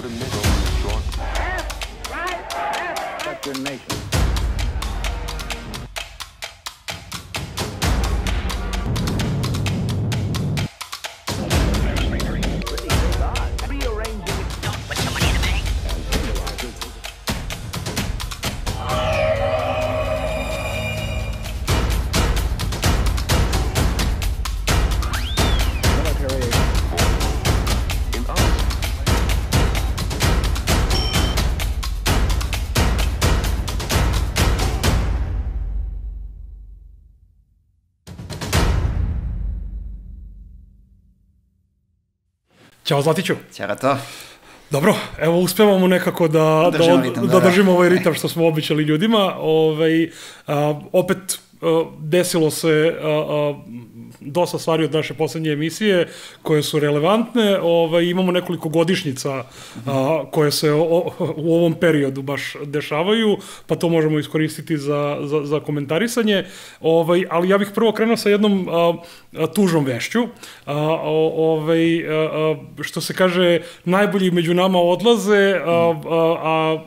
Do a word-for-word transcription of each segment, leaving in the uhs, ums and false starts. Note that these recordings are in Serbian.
put a nickel in the short. Left, right, left. That's your nation. Ćao Zlatiću. Ćao to. Dobro, evo uspevamo nekako da držimo, da, ritam, da, da, da držimo ovaj ritam što smo običali ljudima. Ovaj, a, opet a, desilo se a, a, dosta stvari od naše poslednje emisije koje su relevantne. Ovaj, imamo nekoliko godišnjica a, koje se o, u ovom periodu baš dešavaju, pa to možemo iskoristiti za, za, za komentarisanje. Ovaj, ali ja bih prvo krenuo sa jednom a, a, tužnom vešću. A, ovaj, a, a, što se kaže, najbolji među nama odlaze, a, a, a,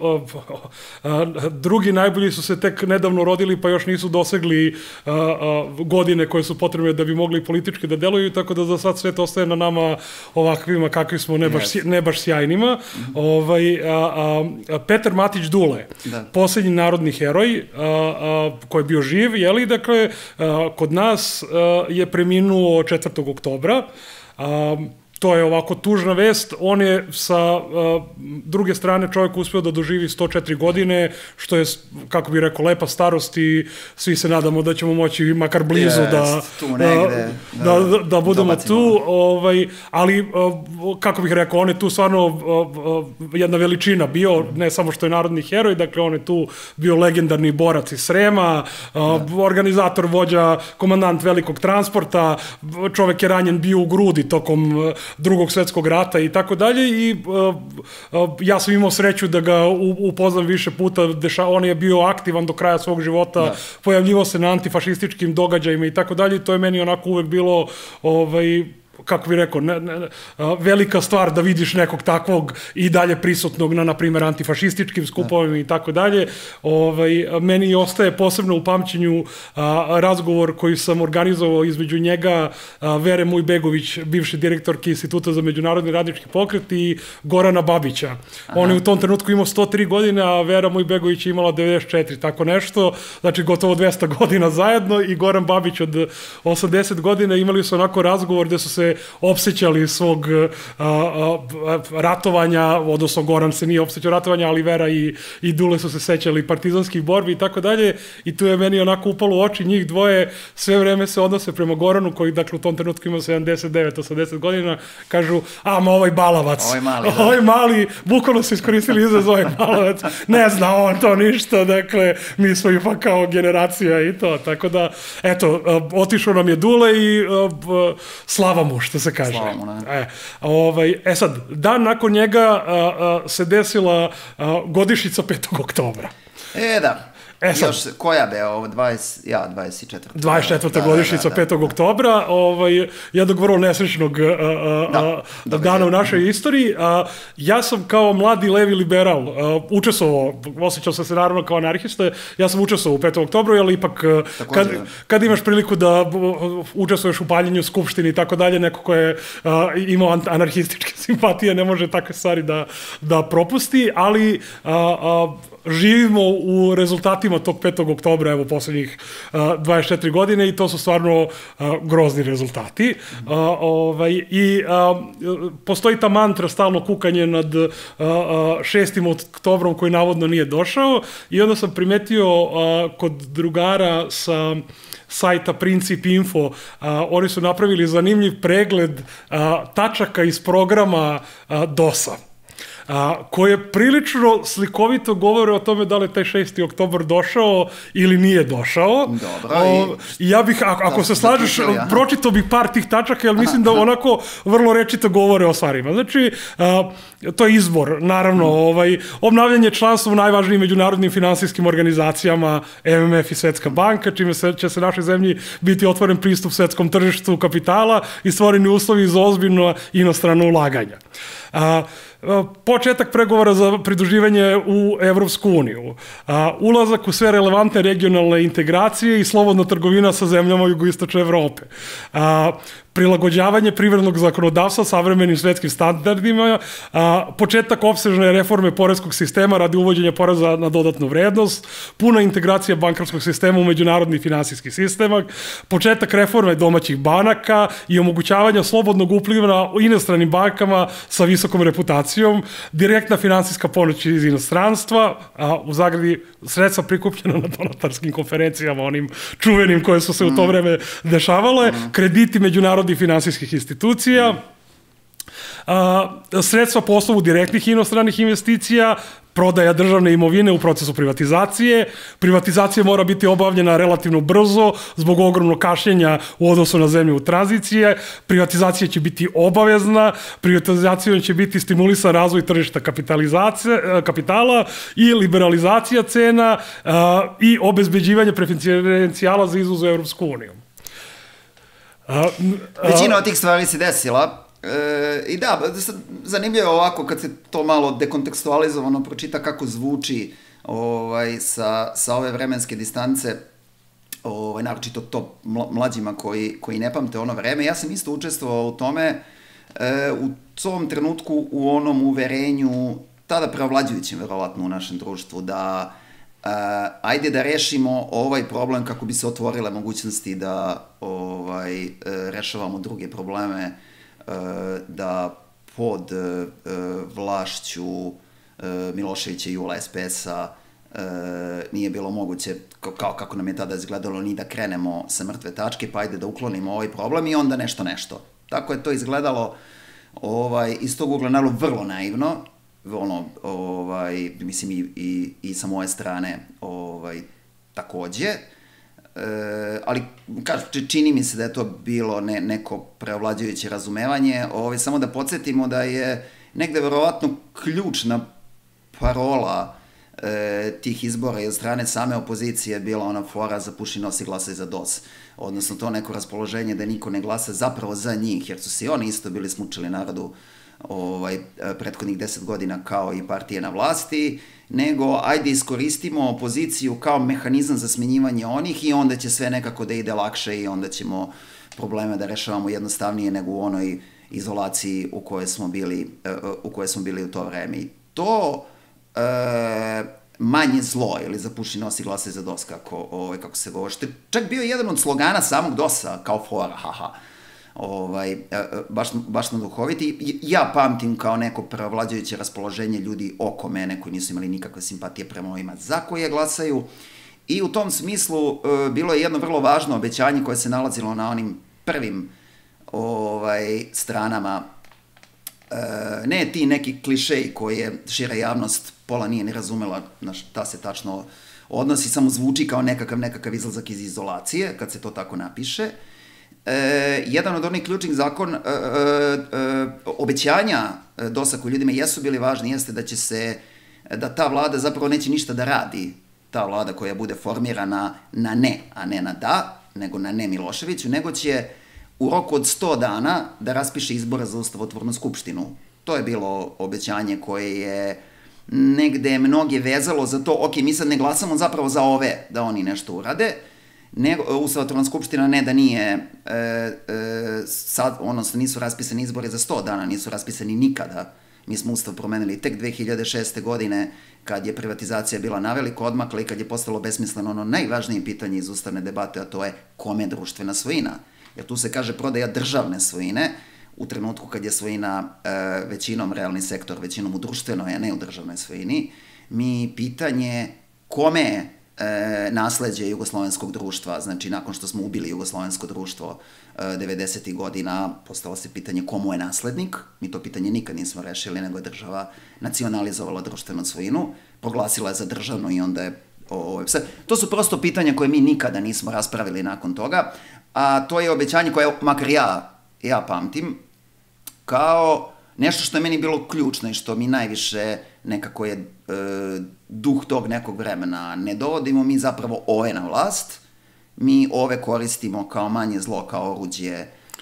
a, a drugi najbolji su se tek nedavno rodili, pa još nisu dosegli a, a, godine koje su potrebne da bi mogli politički da deluju, tako da za sad sve to ostaje na nama ovakvima kakvi smo, ne baš, yes. ne baš sjajnima. Mm-hmm. Ovaj, a, a, Petar Matić Dule, da. Poslednji narodni heroj, a, a, koji je bio živ, jeli, dakle, a, kod nas a, je preminuo četvrtog oktobra. A, to je ovako tužna vest. On je sa uh, druge strane čovjek uspio da doživi sto četiri godine, što je, kako bih rekao, lepa starost i svi se nadamo da ćemo moći makar blizu yes, da, tu negde, uh, da, da, da budemo tu. Ovaj, ali, uh, kako bih rekao, on je tu stvarno uh, uh, jedna veličina bio, ne samo što je narodni heroj, dakle on je tu bio legendarni borac iz Srema, uh, organizator, vođa, komandant velikog transporta, čovjek je ranjen bio u grudi tokom uh, drugog svetskog rata i tako dalje i uh, uh, ja sam imao sreću da ga upoznam više puta, deša, on je bio aktivan do kraja svog života, da. Pojavljivo se na antifašističkim događajima i tako dalje i to je meni onako uvek bilo ovaj, kako bih rekao, ne, ne, velika stvar da vidiš nekog takvog i dalje prisutnog na, na primjer, antifašističkim skupovima i tako dalje. Ovaj, meni ostaje posebno u pamćenju a, razgovor koji sam organizovao između njega, a, Vere Mujbegović, bivše direktorke Instituta za međunarodni radnički pokret i Gorana Babića. Aha. On je u tom trenutku imao sto tri godine, a Vera Mujbegović je imala devedeset četiri, tako nešto, znači gotovo dvesta godina zajedno i Goran Babić od osamdeset godina. Imali su onako razgovor gde su se opsećali svog a, a, ratovanja, odnosno Goran se nije opsećao ratovanja, ali Vera i, i Dule su se sećali partizanskih borbi i tako dalje i tu je meni onako upalo u oči, njih dvoje sve vreme se odnose prema Goranu koji dakle u tom trenutku ima sedamdeset devet osamdeset godina, kažu, a ma ovaj balavac, ovaj mali, da. ovaj mali, bukvalno su iskoristili izraz ovaj balavac, ne zna on to ništa, dakle mi smo ipak kao generacija i to, tako da eto, otišao nam je Dule i slava mu, što se kaže. Slavno, e, ovaj, e sad, dan nakon njega a, a, se desila a, godišnjica petog oktobra. E, da. E sad, još, koja be, ovo, dvadeset, ja, dvadeset četvrta. dvadeset četvrta godišnjica petog oktobra, ovaj, jednog vrlo nesrećnog a, a, da, dana u našoj istoriji. A, ja sam kao mladi levi liberal a, učestvovao, osjećao sam se naravno kao anarhista, ja sam učestvovao u petog oktobru, ali ipak kad, kad imaš priliku da učestvuješ u paljenju skupštini i tako dalje, neko ko je a, imao anarhističke simpatije ne može takve stvari da, da propusti, ali a, a, živimo u rezultatima tog petog oktobra, evo, poslednjih uh, dvadeset četiri godine i to su stvarno uh, grozni rezultati. Uh, ovaj, I uh, postoji ta mantra, stalno kukanje nad uh, uh, šestim oktobrom koji navodno nije došao i onda sam primetio uh, kod drugara sa sajta Princip Info, uh, oni su napravili zanimljiv pregled uh, tačaka iz programa uh, DOS-a. A, koje prilično slikovito govore o tome da li je taj šesti oktobar došao ili nije došao. Dobro. O, I ja bih, ako, ako se slažeš, pročitao bih par tih tačaka, jer mislim da onako vrlo rečito govore o stvarima. Znači, a, to je izbor, naravno, ovaj, obnavljanje članstva u najvažnijim međunarodnim finansijskim organizacijama, M M F i Svetska banka, čime se, će se našoj zemlji biti otvoren pristup svetskom tržištu kapitala i stvoreni uslovi za ozbiljno inostrano ulaganja. A, a, početak pregovora za pridruživanje u Evropsku uniju, a, ulazak u sve relevantne regionalne integracije i slobodna trgovina sa zemljama jugoistočne Evrope, a, prilagođavanje privrednog zakonodavstva savremenim svetskim standardima, a, početak opsežne reforme poreskog sistema radi uvođenja poreza na dodatnu vrednost, puna integracija bankarskog sistema u međunarodni finansijski sistem, početak reforme domaćih banaka i omogućavanja slobodnog upliva u inostranim bankama sa visokom reputacijom, direktna finansijska pomoć iz inostranstva, a u zagradi sredstva prikupljena na donatorskim konferencijama, onim čuvenim koje su se u to vreme dešavale, krediti međunarodnih finansijskih institucija, a, sredstva po osnovu direktnih inostranih investicija, prodaja državne imovine u procesu privatizacije. Privatizacija mora biti obavljena relativno brzo zbog ogromnog kašnjenja u odnosu na zemlju u tranzicije. Privatizacija će biti obavezna, privatizacijom će biti stimulisan razvoj tržišta kapitala i liberalizacija cena a, i obezbeđivanje preferencijala za izvoz u Evropsku uniju. Većina od tih stvari se desila. E, I da, zanimljivo je ovako kad se to malo dekontekstualizovano pročita kako zvuči ovaj, sa, sa ove vremenske distance, ovaj, naročito to mlađima koji, koji ne pamte ono vreme. Ja sam isto učestvovao u tome, e, u tom trenutku u onom uverenju, tada preovlađujućim verovatno u našem društvu, da Uh, ajde da rešimo ovaj problem kako bi se otvorile mogućnosti da ovaj, uh, rešavamo druge probleme, uh, da pod uh, vlašću uh, Miloševića i Jula es pe es-a uh, nije bilo moguće, kao kako nam je tada izgledalo, ni da krenemo sa mrtve tačke, pa ajde da uklonimo ovaj problem i onda nešto nešto. Tako je to izgledalo ovaj, iz tog ugla naravno vrlo naivno, ono, ovaj, mislim i, i, i sa moje strane ovaj, takođe, e, ali kaže, čini mi se da je to bilo ne, neko preovlađujuće razumevanje, ovaj, samo da podsjetimo da je negde verovatno ključna parola e, tih izbora i od strane same opozicije bila ona fora za puši nosi glasaj za D O S, odnosno to neko raspoloženje da niko ne glasa zapravo za njih, jer su se oni isto bili smučili narodu ovaj, prethodnih deset godina kao i partije na vlasti, nego ajde iskoristimo opoziciju kao mehanizam za smenjivanje onih i onda će sve nekako da ide lakše i onda ćemo probleme da rešavamo jednostavnije nego u onoj izolaciji u kojoj smo bili, u kojoj smo bili u to vreme. I to e, manje zlo, ili za puši nosi glasaj za D O S, kako, ovaj, kako se govori, što je čak bio jedan od slogana samog D O S-a, kao fora, haha. Ovaj, baš, baš na duhoviti. Ja pamtim kao neko preovlađujuće raspoloženje ljudi oko mene koji nisu imali nikakve simpatije prema ovima za koje glasaju i u tom smislu bilo je jedno vrlo važno obećanje koje se nalazilo na onim prvim ovaj, stranama. Ne ti neki klišeji koje šira javnost pola nije ni razumela na šta se tačno odnosi, samo zvuči kao nekakav, nekakav izlazak iz izolacije kad se to tako napiše. E, jedan od onih ključnih zakon, e, e, obećanja D O S-a koji ljudima jesu bili važni jeste da će se, da ta vlada zapravo neće ništa da radi, ta vlada koja bude formirana na ne, a ne na da, nego na ne Miloševiću, nego će u roku od sto dana da raspiše izbora za ustavotvornu skupštinu. To je bilo obećanje koje je negde mnoge vezalo za to, ok, mi sad ne glasamo zapravo za ove da oni nešto urade, ustavotvorna skupština ne da nije, e, e, sad, odnosno nisu raspisani izbori za sto dana, nisu raspisani nikada. Mi smo ustav promenili tek dve hiljade šeste. godine, kad je privatizacija bila naveliko odmakla i kad je postalo besmisleno ono najvažnije pitanje iz ustavne debate, a to je kome je društvena svojina. Jer tu se kaže prodaja državne svojine, u trenutku kad je svojina e, većinom realni sektor, većinom u društvenoj, a ne u državnoj svojini, mi pitanje kome je E, nasleđe jugoslovenskog društva, znači nakon što smo ubili jugoslovensko društvo e, devedesetih godina, postalo se pitanje komu je naslednik, mi to pitanje nikad nismo rešili, nego je država nacionalizovala društvenu svojinu, proglasila je za državnu i onda je o, sve. To su prosto pitanja koje mi nikada nismo raspravili nakon toga, a to je obećanje koje, makar ja, ja pamtim, kao nešto što je meni bilo ključno i što mi najviše nekako je e, duh tog nekog vremena. Ne dovodimo mi zapravo ove na vlast, mi ove koristimo kao manje zlo, kao oruđe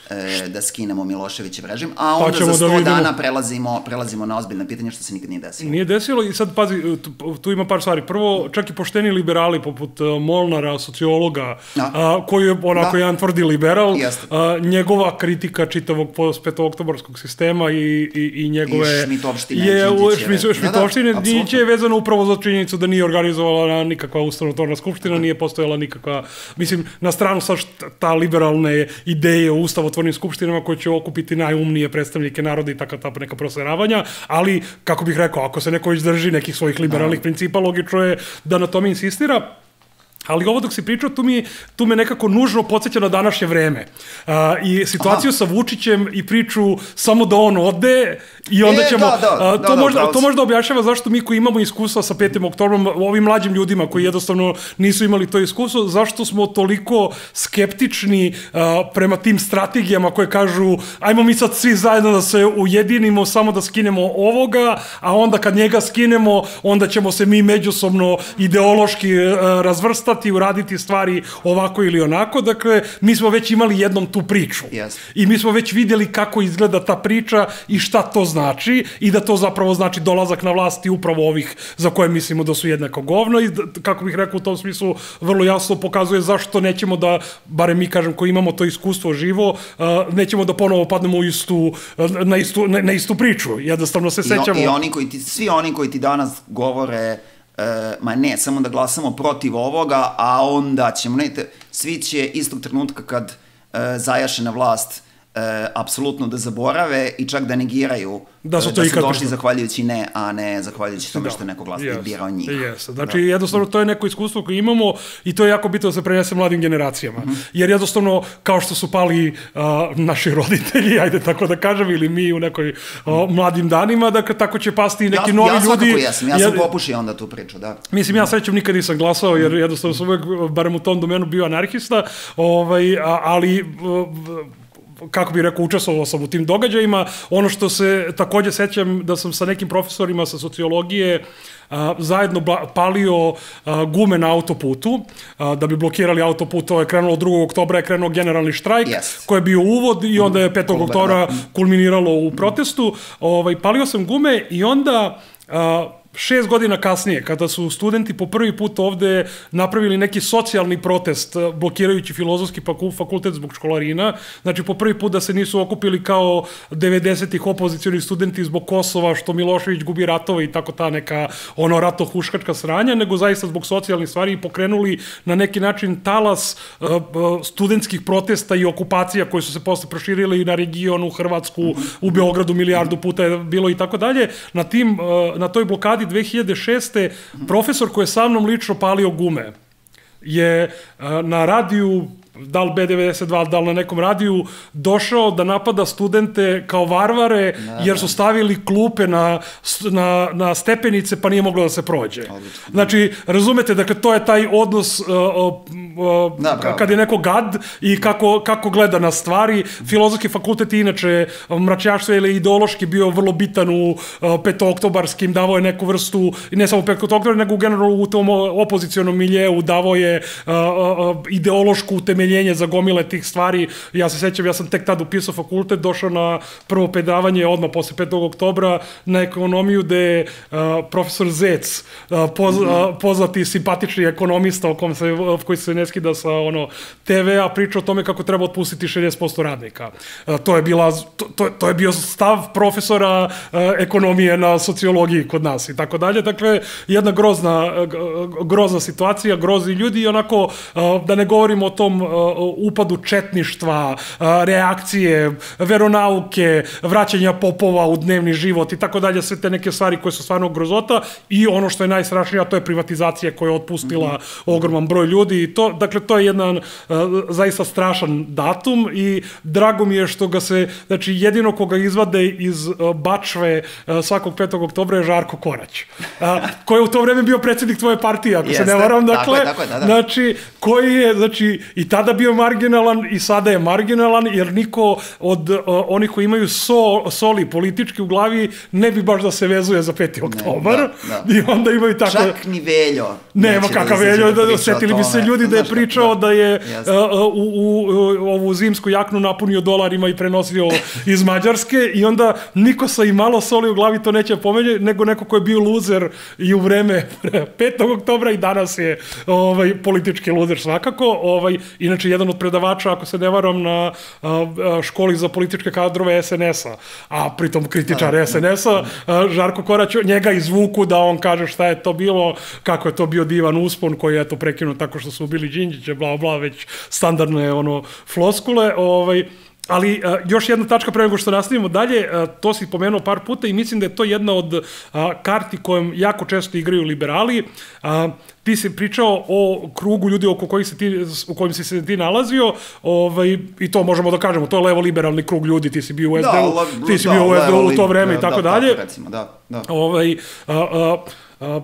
e, da skinemo Miloševićev režim, a onda za sto dana prelazimo, prelazimo na ozbiljne pitanje što se nikad nije desilo. Nije desilo i sad, pazi, tu, tu ima par stvari. Prvo, čak i pošteni liberali, poput uh, Molnara, sociologa, a, koji je onako da. jedan tvrdi liberal, a, njegova kritika čitavog petooktobarskog sistema i, i, i njegove... I Šmitovštine, je, Šmitovštine, Šmitovštine, da, da, Đinđiće je vezano upravo za činjenicu da nije organizovala nikakva ustavotvorna skupština, nije postojala nikakva, mislim, na stranu sa ta liberalne ideje o ustavotvornim skupštinama koje će okupiti najumnije predstavnike naroda i taka ta neka proseravanja, ali, kako bih rekao, ako se neko već drži nekih svojih liberalnih principa, logično je da na tome insistira. Ali ovo dok si pričao, tu, mi, tu me nekako nužno podsjeća na današnje vreme. Uh, I situaciju Aha. sa Vučićem i priču samo da on ode i onda e, ćemo... Da, da, uh, to, da, možda, da, to možda objašnjava zašto mi koji imamo iskustva sa petim oktobrom, ovim mlađim ljudima koji jednostavno nisu imali to iskustvo, zašto smo toliko skeptični uh, prema tim strategijama koje kažu ajmo mi sad svi zajedno da se ujedinimo, samo da skinemo ovoga, a onda kad njega skinemo, onda ćemo se mi međusobno ideološki uh, razvrstati i uraditi stvari ovako ili onako. Dakle, mi smo već imali jednom tu priču. Yes. I mi smo već vidjeli kako izgleda ta priča i šta to znači i da to zapravo znači dolazak na vlasti upravo ovih za koje mislimo da su jednako govno i kako bih rekao u tom smislu vrlo jasno pokazuje zašto nećemo da, barem mi kažem koji imamo to iskustvo živo, nećemo da ponovo padnemo u istu, na, istu, na, na istu priču. Jednostavno se sećamo. I, i oni koji ti, svi oni koji ti danas govore Uh, ma ne, samo da glasamo protiv ovoga, a onda ćemo, ne, svi će istog trenutka kad uh, zajaše na vlast uh, apsolutno da zaborave i čak da negiraju da su, to da su došli zahvaljujući ne, a ne zahvaljujući tome što je neko glas yes. birao njih. Yes. Znači, da. jednostavno, to je neko iskustvo koje imamo i to je jako bitno da se prenese mladim generacijama. Mm-hmm. Jer jednostavno, kao što su pali uh, naši roditelji, ajde tako da kažem, ili mi u nekoj uh, mladim danima, da tako će pasti i neki ja, novi ja ljudi. Ja jesam, ja sam jer, popušio onda tu priču, da. Mislim, ja srećem nikad nisam glasao, jer jednostavno sam uvek, barem u tom domenu, bio anarhista, ovaj, ali... Uh, kako bih rekao, učestvovao sam u tim događajima. Ono što se takođe sećam da sam sa nekim profesorima sa sociologije a, zajedno ba, palio a, gume na autoputu, a, da bi blokirali autoput. To je krenulo drugog oktobra, je krenuo generalni štrajk, yes. koji je bio uvod i onda je petog oktobra kulminiralo u protestu. Ovaj, palio sam gume i onda... A, Šest godina kasnije, kada su studenti po prvi put ovde napravili neki socijalni protest blokirajući filozofski fakultet zbog školarina, znači po prvi put da se nisu okupili kao devedesetih opozicijoni studenti zbog Kosova, što Milošević gubi ratove i tako ta neka ono rato-huškačka sranja, nego zaista zbog socijalnih stvari i pokrenuli na neki način talas uh, studentskih protesta i okupacija koje su se posle proširile i na region, u Hrvatsku, u Beogradu milijardu puta je bilo i tako dalje. Na tim, uh, na toj blokadi dve hiljade šeste profesor koji je sa mnom lično palio gume je na radiju, da li be devedeset dva, da li na nekom radiju, došao da napada studente kao varvare, jer su stavili klupe na, na, na stepenice, pa nije moglo da se prođe. Znači, razumete, dakle, to je taj odnos uh, uh, da, kad je neko gad i kako, kako gleda na stvari. Filozofski fakultet je inače mračnjaštvo ili ideološki bio vrlo bitan u uh, petooktobarskim, davao je neku vrstu, ne samo petooktobar, nego generalno u tom opozicionom miljeu, davao je uh, uh, ideološku utemeljenje za gomile tih stvari. Ja se sećam, ja sam tek tad upisao fakultet, došao na prvo predavanje odmah posle petog oktobra na ekonomiju, gde je uh, profesor Zec, uh, poz, uh, poznati simpatični ekonomista o kom se, uh, koji se ne skida sa ono, te ve-a, priča o tome kako treba otpustiti šezdeset posto radnika. Uh, to, je bila, to, to, to je bio stav profesora uh, ekonomije na sociologiji kod nas i tako dalje. Dakle, jedna grozna, uh, grozna situacija, grozni ljudi i onako, uh, da ne govorimo o tom uh, upadu četništva, reakcije, veronauke, vraćanja popova u dnevni život i tako dalje, sve te neke stvari koje su stvarno grozota i ono što je najstrašnije, a to je privatizacija koja je otpustila ogroman broj ljudi i to, dakle, to je jedan zaista strašan datum i drago mi je što ga se, znači, jedino koga izvade iz bačve svakog petog oktobra je Žarko Korać, koji je u to vreme bio predsjednik tvoje partije, ako se ne varam, dakle, znači, koji je, znači, i tad tada bio marginalan i sada je marginalan, jer niko od uh, onih koji imaju so, soli politički u glavi ne bi baš da se vezuje za peti oktobar. Da, da. I onda imaju tako... Čak ni Veljo. Nema kakav Veljo, da, da setili bi se ljudi da je pričao da, da je uh, u, u, u ovu zimsku jaknu napunio dolarima i prenosio iz Mađarske i onda niko sa i malo soli u glavi to neće pomenje, nego neko ko je bio luzer i u vreme petog oktobra i danas je ovaj, politički luzer svakako. Ovaj, inače, jedan od predavača, ako se ne varam, na a, školi za političke kadrove es en es-a, a pritom kritičar es en es-a, Žarko Korać, njega izvuku da on kaže šta je to bilo, kako je to bio divan uspon koji je to prekinuo tako što su ubili Đinđiće, bla, bla, već standardne ono, floskule. Ovaj, ali a, još jedna tačka pre nego što nastavimo dalje, a, to si pomenuo par puta i mislim da je to jedna od a, karti kojom jako često igraju liberali. A, ti si pričao o krugu ljudi oko kojih se ti, u kojim si se ti nalazio, ovaj, i to možemo da kažemo, to je levo-liberalni krug ljudi, ti si bio u es de u, da, ti si da, bio u es de u u to vreme da, i tako da, dalje. Tako recimo, da, da. Ovaj, a, a, a,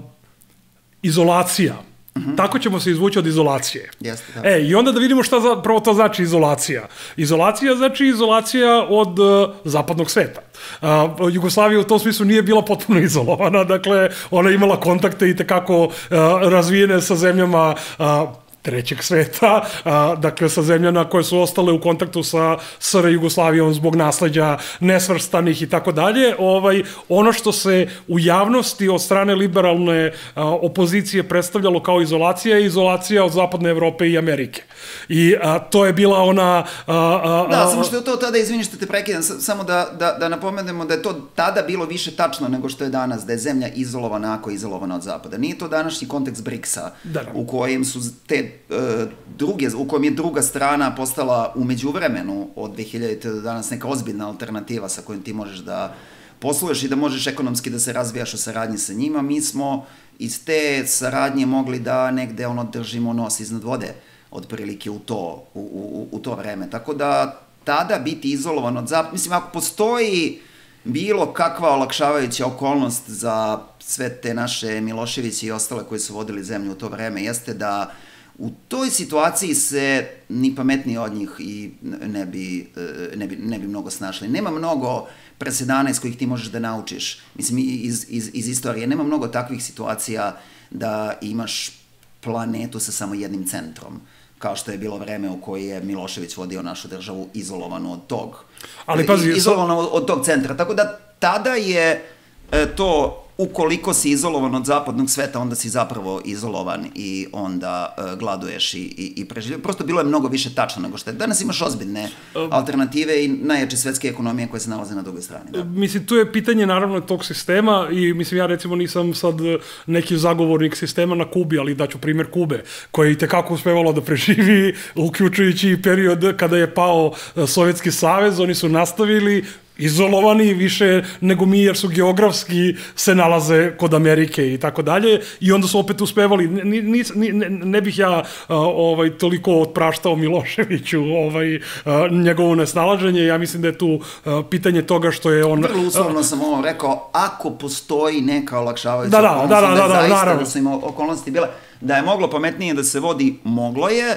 izolacija. Uh-huh. Tako ćemo se izvući od izolacije. Jeste, da. E, i onda da vidimo šta zapravo to znači izolacija. Izolacija znači izolacija od uh, zapadnog sveta. Uh, Jugoslavija u tom smislu nije bila potpuno izolovana, dakle, ona je imala kontakte i tekako uh, razvijene sa zemljama uh, trećeg sveta, a, dakle sa zemljama koje su ostale u kontaktu sa es er Jugoslavijom zbog nasleđa nesvrstanih i tako dalje. Ovaj, ono što se u javnosti od strane liberalne a, opozicije predstavljalo kao izolacija je izolacija od zapadne Evrope i Amerike. I a, to je bila ona... A, a, da, samo što je to tada, izvini što te prekidam, samo da, da, da napomenemo da je to tada bilo više tačno nego što je danas, da je zemlja izolovana ako je izolovana od zapada. Nije to današnji kontekst briksa, da, da. u kojem su te druge, u kojem je druga strana postala u međuvremenu od dve hiljadite do danas neka ozbiljna alternativa sa kojom ti možeš da posluješ i da možeš ekonomski da se razvijaš u saradnji sa njima. Mi smo iz te saradnje mogli da negde ono držimo nos iznad vode otprilike u to, u, u, u to vreme. Tako da tada biti izolovan od zapada, mislim, ako postoji bilo kakva olakšavajuća okolnost za sve te naše Miloševiće i ostale koji su vodili zemlju u to vreme, jeste da u toj situaciji se ni pametniji od njih i ne bi, ne bi, ne bi mnogo snašli. Nema mnogo presedana iz kojih ti možeš da naučiš. Mislim, iz, iz, iz istorije. Nema mnogo takvih situacija da imaš planetu sa samo jednim centrom, kao što je bilo vreme u koje je Milošević vodio našu državu izolovano od tog. Ali pazi, izolovano od, od tog centra. Tako da tada je e, to... Ukoliko si izolovan od zapadnog sveta, onda si zapravo izolovan i onda uh, gladuješ i, i, i preživljavaš. Prosto bilo je mnogo više tačno nego što je. Danas imaš ozbiljne alternative i najjače svetske ekonomije koje se nalaze na drugoj strani. Da. Mislim, tu je pitanje naravno tog sistema i mislim, ja recimo nisam sad neki zagovornik sistema na Kubi, ali daću primjer Kube, koja je i tekako uspevalo da preživi, uključujući period kada je pao Sovjetski savez, oni su nastavili izolovani više nego mi, jer su geografski se nalaze kod Amerike i tako dalje, i onda su opet uspevali. Ni, ni, ne, ne bih ja uh, ovaj, toliko otpraštao Miloševiću ovaj, uh, njegovo nesnalaženje. Ja mislim da je tu uh, pitanje toga što je on... Vrlo uslovno uh, sam ovo rekao, ako postoji neka olakšavajuća da, da, okolnost, da, da, da, da, zaista naravno. Da su im okolnosti bile, da je moglo pametnije da se vodi, moglo je,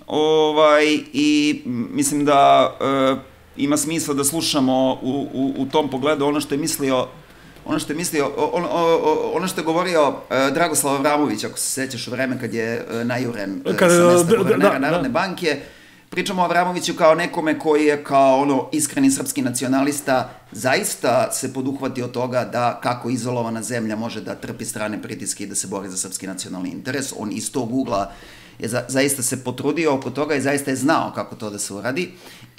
ovaj, i mislim da... Uh, ima smisla da slušamo u, u, u tom pogledu ono što je mislio, ono što je mislio, on, ono što je govorio uh, Dragoslav Avramović, ako se sećaš u vreme kad je uh, najuren uh, kad, sa mesta guvernera da, Narodne da. banke. Pričamo o Avramoviću kao nekome koji je kao ono iskreni srpski nacionalista zaista se poduhvatio toga da kako izolovana zemlja može da trpi strane pritiske i da se bori za srpski nacionalni interes. On iz tog ugla je za, zaista se potrudio oko toga i zaista je znao kako to da se uradi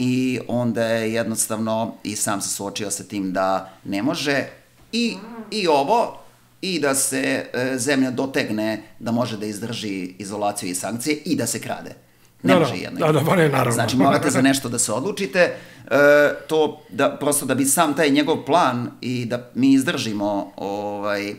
i onda je jednostavno i sam se suočio sa tim da ne može i, i ovo i da se e, zemlja dotegne da može da izdrži izolaciju i sankcije i da se krade. Ne da, može jedno. Da, da, pa ne, naravno. Znači, morate za nešto da se odlučite, e, to da, prosto da bi sam taj njegov plan i da mi izdržimo ovaj,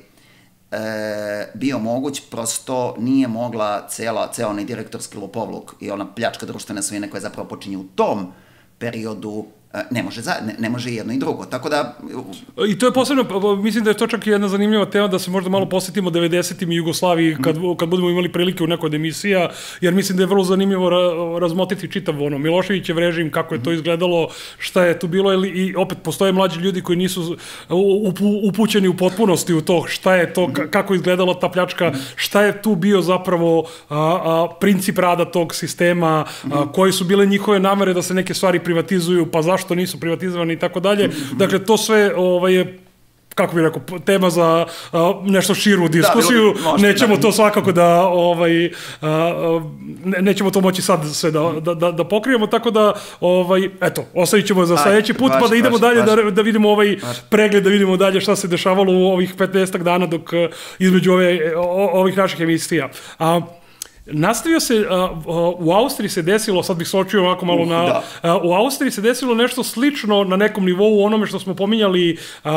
e, bio moguć, prosto nije mogla cela, ceo onaj direktorski lopovluk i ona pljačka društvene svojine koja zapravo počinje u tom periodu ne može, za, ne, ne može jedno i drugo, tako da... I to je posebno, mislim da je to čak i jedna zanimljiva tema, da se možda malo posjetimo devedesetim i Jugoslaviji, kad, kad budemo imali prilike u nekoj od emisija, jer mislim da je vrlo zanimljivo ra, razmotriti čitav ono, Miloševićev režim, kako je to izgledalo, šta je tu bilo, i opet postoje mlađi ljudi koji nisu upućeni u potpunosti u to, šta je to, kako je izgledala ta pljačka, šta je tu bio zapravo a, a, princip rada tog sistema, a, koji su bile njihove namere da se neke stvari privatizuju, pa zašto što nisu privatizovani i tako dalje. Dakle, to sve ovaj, je, kako bih rekao, tema za uh, nešto širu diskusiju. Da, možete, nećemo da. to svakako da, ovaj, uh, ne, nećemo to moći sad sve da, da, da, da pokrijemo, tako da, ovaj, eto, ostavit ćemo za sljedeći put, baš, pa da idemo baš, dalje, baš. Da, da vidimo ovaj baš. pregled, da vidimo dalje šta se dešavalo u ovih petnaestak dana dok između ove, o, ovih naših emisija. A, Nastavio se, u Austriji se desilo, sad bih sočio ovako malo na... U Austriji se desilo nešto slično na nekom nivou onome što smo pominjali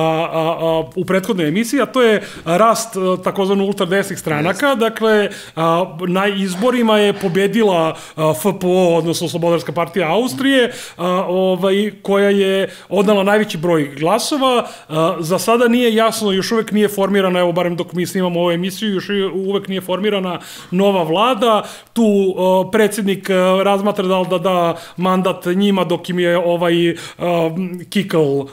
u prethodnoj emisiji, a to je rast takozvano ultradesnih stranaka. Dakle, na izborima je pobedila F P O, odnosno Slobodarska partija Austrije, koja je odnala najveći broj glasova. Za sada nije jasno, još uvek nije formirana, evo barem dok mi snimamo ovu emisiju, još uvek nije formirana nova vlada. Tu uh, predsjednik uh, razmatra da da da mandat njima dok im je ovaj uh, Kickel uh,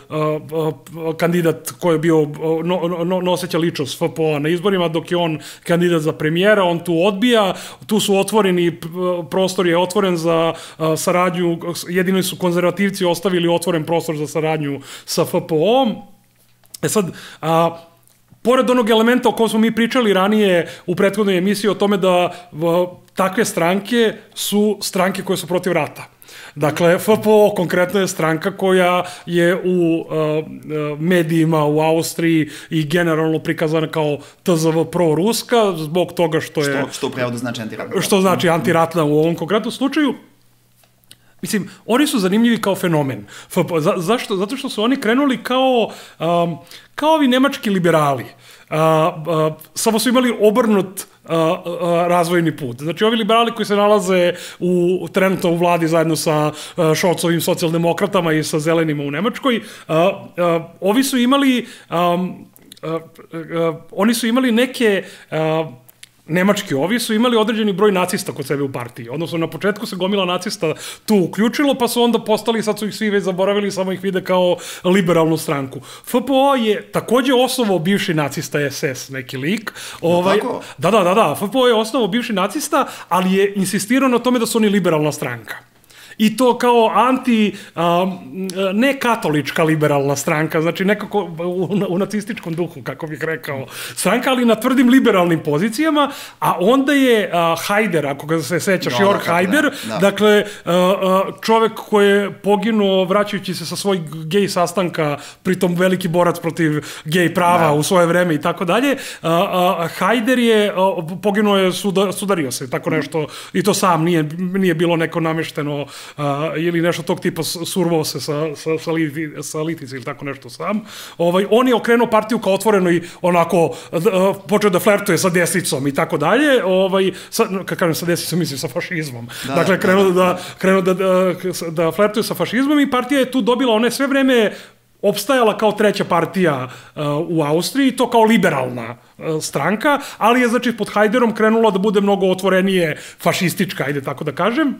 uh, kandidat koji je bio uh, no, no, noseća ličnost F P O-a na izborima, dok je on kandidat za premijera, on tu odbija. Tu su otvoreni, uh, prostor je otvoren za uh, saradnju, jedino su konzervativci ostavili otvoren prostor za saradnju sa F P O-om. E sad, a uh, pored onog elementa o kojem smo mi pričali ranije u prethodnoj emisiji o tome da v, takve stranke su stranke koje su protiv rata. Dakle, F P O konkretno je stranka koja je u uh, medijima u Austriji i generalno prikazana kao T Z V pro-ruska, zbog toga što je... Što, što u prevodu znači antiratna. Što znači antiratna u ovom konkretnom slučaju. Mislim, oni su zanimljivi kao fenomen. Za, zašto? Zato što su oni krenuli kao, um, kao ovi nemački liberali. Uh, uh, samo su imali obrnut uh, uh, razvojni put. Znači, ovi liberali koji se nalaze u, trenutno u vladi zajedno sa uh, Šolcovim socijaldemokratama i sa zelenima u Nemačkoj, uh, uh, ovi su imali um, uh, uh, oni su imali neke uh, nemački ovi su imali određeni broj nacista kod sebe u partiji. Odnosno, na početku se gomila nacista tu uključilo, pa su onda postali, sad su ih svi već zaboravili, samo ih vide kao liberalnu stranku. F P O je takođe osnovao bivši nacista S S, neki lik. Ovaj, da, da, da, da. F P O je osnovao bivši nacista, ali je insistirao na tome da su oni liberalna stranka. I to kao anti, um, ne katolička liberalna stranka, znači nekako u, u nacističkom duhu, kako bih rekao, stranka, ali na tvrdim liberalnim pozicijama, a onda je uh, Haider, ako ga se sećaš, no, Jörg Haider, da, da. Dakle, uh, čovek koji je poginuo vraćajući se sa svoj gej sastanka, pritom veliki borac protiv gej prava da. U svoje vreme i tako dalje, Haider je, uh, poginuo je, suda, sudario se, tako nešto, i to sam, nije, nije bilo neko namešteno Uh, ili nešto tog tipa, survao se sa, sa, sa, liti, sa litice ili tako nešto sam. Ovaj, on je okrenuo partiju kao otvoreno i onako uh, počeo da flertuje sa desnicom i tako dalje. Ovaj, sa, kad kažem sa desnicom, mislim sa fašizmom. Da, dakle, krenuo da, da, krenuo da, da, da flertuje sa fašizmom i partija je tu dobila, ona je sve vreme opstajala kao treća partija uh, u Austriji, to kao liberalna uh, stranka, ali je, znači, pod Haiderom krenula da bude mnogo otvorenije fašistička, ajde tako da kažem.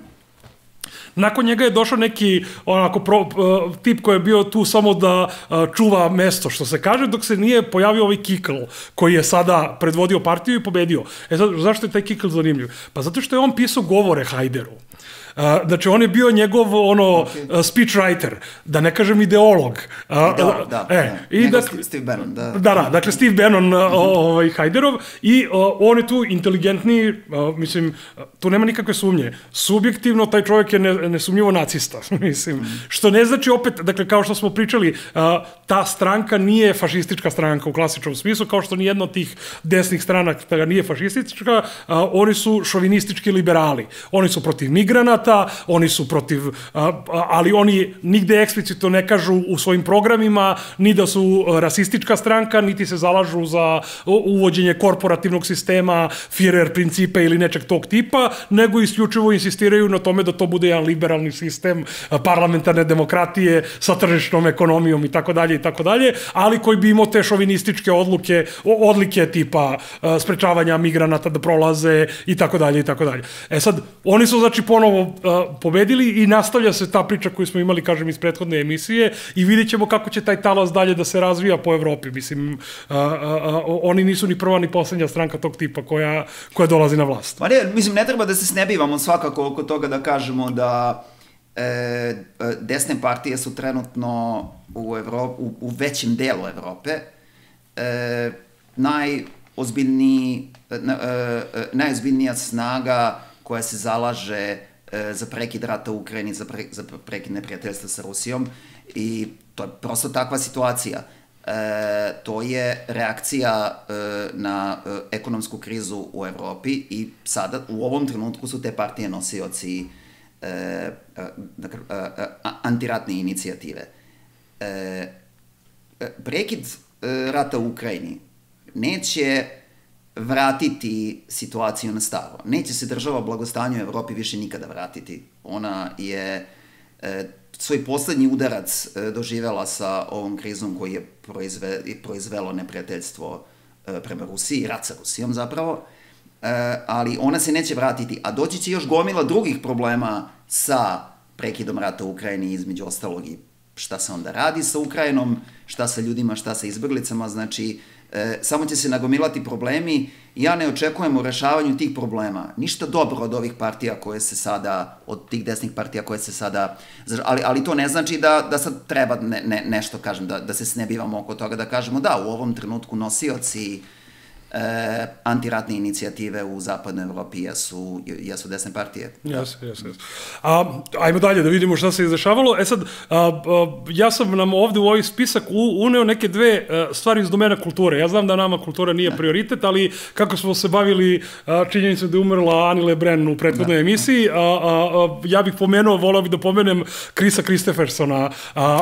Nakon njega je došao neki onako pro, uh, tip koji je bio tu samo da uh, čuva mesto, što se kaže, dok se nije pojavio ovaj Kickel, koji je sada predvodio partiju i pobedio. E sad, zašto je taj Kickel zanimljiv? Pa zato što je on pisao govore Haideru. Uh, znači, on je bio njegov ono, okay. uh, speechwriter, da ne kažem ideolog. Uh, da, da, e, da. I da, Steve Bannon. Da, da, da, dakle, Steve Bannon, uh, ovaj, Haiderov, i uh, on je tu inteligentni, uh, mislim, tu nema nikakve sumnje. Subjektivno, taj čovjek je ne, nesumnjivo nacista, mislim. Mm. Što ne znači opet, dakle, kao što smo pričali, uh, ta stranka nije fašistička stranka u klasičnom smislu, kao što nijedno od tih desnih stranaka nije fašistička, uh, oni su šovinistički liberali. Oni su protiv migranata, migranata, oni su protiv, ali oni nigde eksplicitno ne kažu u svojim programima ni da su rasistička stranka, niti se zalažu za uvođenje korporativnog sistema, Führer principe ili nečeg tog tipa, nego isključivo insistiraju na tome da to bude jedan liberalni sistem parlamentarne demokratije sa tržišnom ekonomijom i tako dalje i tako dalje, ali koji bi imao te šovinističke odluke, odlike tipa sprečavanja migranata da prolaze i tako dalje i tako dalje. E sad, oni su znači ponovo pobedili i nastavlja se ta priča koju smo imali, kažem, iz prethodne emisije i vidjet ćemo kako će taj talas dalje da se razvija po Evropi. Mislim, oni nisu ni prva ni poslednja stranka tog tipa koja, koja dolazi na vlast. Pa ne, mislim, ne treba da se snebivamo svakako oko toga da kažemo da e, desne partije su trenutno u, Evrop, u, u većem delu Evrope e, najozbiljniji, e, e, najozbiljnija snaga koja se zalaže e, za prekid rata u Ukrajini, za, pre, za prekid neprijateljstva sa Rusijom i to je prosto takva situacija. E, to je reakcija e, na e, ekonomsku krizu u Evropi i sada u ovom trenutku su te partije nosioci e, e, e, antiratne inicijative. E, prekid e, rata u Ukrajini neće vratiti situaciju na staro. Neće se država blagostanja u Evropi više nikada vratiti. Ona je e, svoj poslednji udarac e, doživela sa ovom krizom koji je proizve, proizvelo neprijateljstvo e, prema Rusiji, rat sa Rusijom zapravo, e, ali ona se neće vratiti, a doći će još gomila drugih problema sa prekidom rata u Ukrajini, između ostalog i šta se onda radi sa Ukrajinom, šta sa ljudima, šta sa izbeglicama, znači e, samo će se nagomilati problemi. Ja ne očekujem u rešavanju tih problema ništa dobro od ovih partija koje se sada, od tih desnih partija koje se sada, ali, ali to ne znači da, da sad treba ne, ne, nešto, kažem, da, da se snebivamo oko toga, da kažemo da u ovom trenutku nosioci e, antiratne inicijative u zapadnoj Evropi jesu, jesu desne partije. Jesu, jesu, jesu. A, ajmo dalje da vidimo šta se izdešavalo. E sad, a, a, ja sam nam ovde u ovaj spisak u, uneo neke dve a, stvari iz domena kulture. Ja znam da nama kultura nije prioritet, ali kako smo se bavili činjenicom da je umrla Annie Lebren u prethodnoj da. emisiji, a, a, a, ja bih pomenuo, volao bih da pomenem Chrisa Christophersona. A,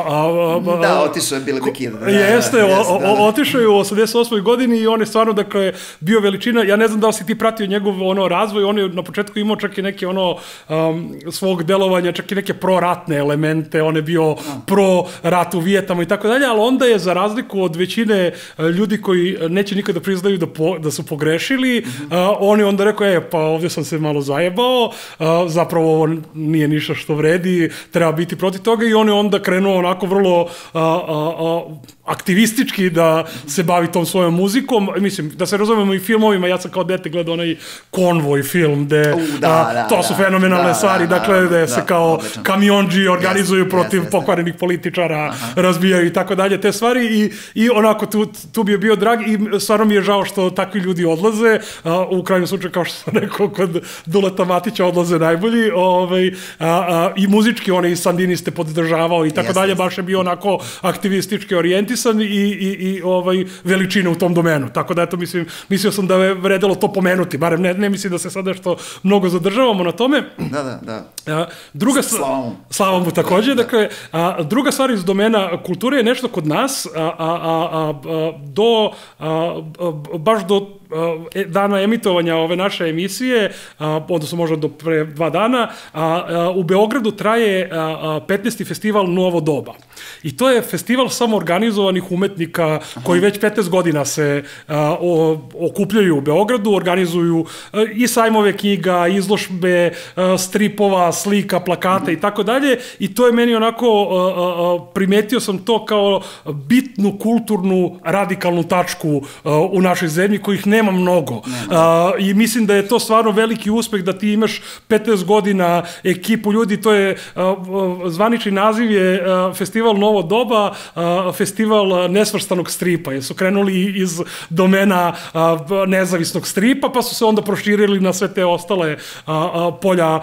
a, a, da, otišao je Billy the Kid. Da, jeste, da, o, o, otišao je u osamdeset osmoj godini i on je stvarno, dakle, je bio veličina. Ja ne znam da li si ti pratio njegov ono razvoj, on je na početku imao čak i neke ono um, svog delovanja, čak i neke proratne elemente, on je bio pro rat u Vijetnamu i tako dalje, ali onda je za razliku od većine ljudi koji neće nikada priznaju da, po, da su pogrešili, mm-hmm. uh, on je onda rekao, e, pa ovdje sam se malo zajebao, uh, zapravo ovo nije ništa što vredi, treba biti protiv toga i on je onda krenuo onako vrlo uh, uh, uh, aktivistički da se bavi tom svojom muzikom. Mislim, da se razumemo i filmovima, ja sam kao dete gledao onaj Konvoj film, gde uh, da, a, da, to su da, fenomenalne da, stvari, da, dakle, gde da, se kao odlično. Kamionđi organizuju yes, protiv yes, pokvarenih yes. političara, aha. razbijaju i tako dalje, te stvari i, i onako tu, tu bi je bio drag i stvarno mi je žao što takvi ljudi odlaze, a, u krajnjem slučaju, kao što sam rekao, kod Duleta Matića odlaze najbolji, ovaj, a, a, i muzički one i sandiniste poddržavao i tako yes, dalje, yes. baš je bio onako aktivistički orijentisan i, i, i ovaj, veličine u tom domenu, tako da eto, mislim, mislio sam da je vredelo to pomenuti, barem ne, ne mislim da se sad nešto mnogo zadržavamo na tome. Da, da, da. A, druga Slavom. Slavom mu takođe, da, dakle, a, druga stvar iz domena kulture je nešto kod nas, a, a, a, a, do, a, a, baš do a, dana emitovanja ove naše emisije, a, odnosno možda do pre dva dana, a, a, u Beogradu traje a, a, petnaesti festival Novo doba. I to je festival samoorganizovanih umetnika koji već petnaest godina se a, o, okupljaju u Beogradu, organizuju a, i sajmove knjiga, izložbe, a, stripova, slika, plakata i tako dalje. I to je meni onako, a, a, primetio sam to kao bitnu, kulturnu, radikalnu tačku a, u našoj zemlji, kojih nema mnogo. A, I mislim da je to stvarno veliki uspeh da ti imaš petnaest godina ekipu ljudi, to je a, a, zvanični naziv je a, festival Novo doba, a, festival nesvrstanog stripa, jer su krenuli iz domena a, nezavisnog stripa, pa su se onda proširili na sve te ostale a, a, polja a,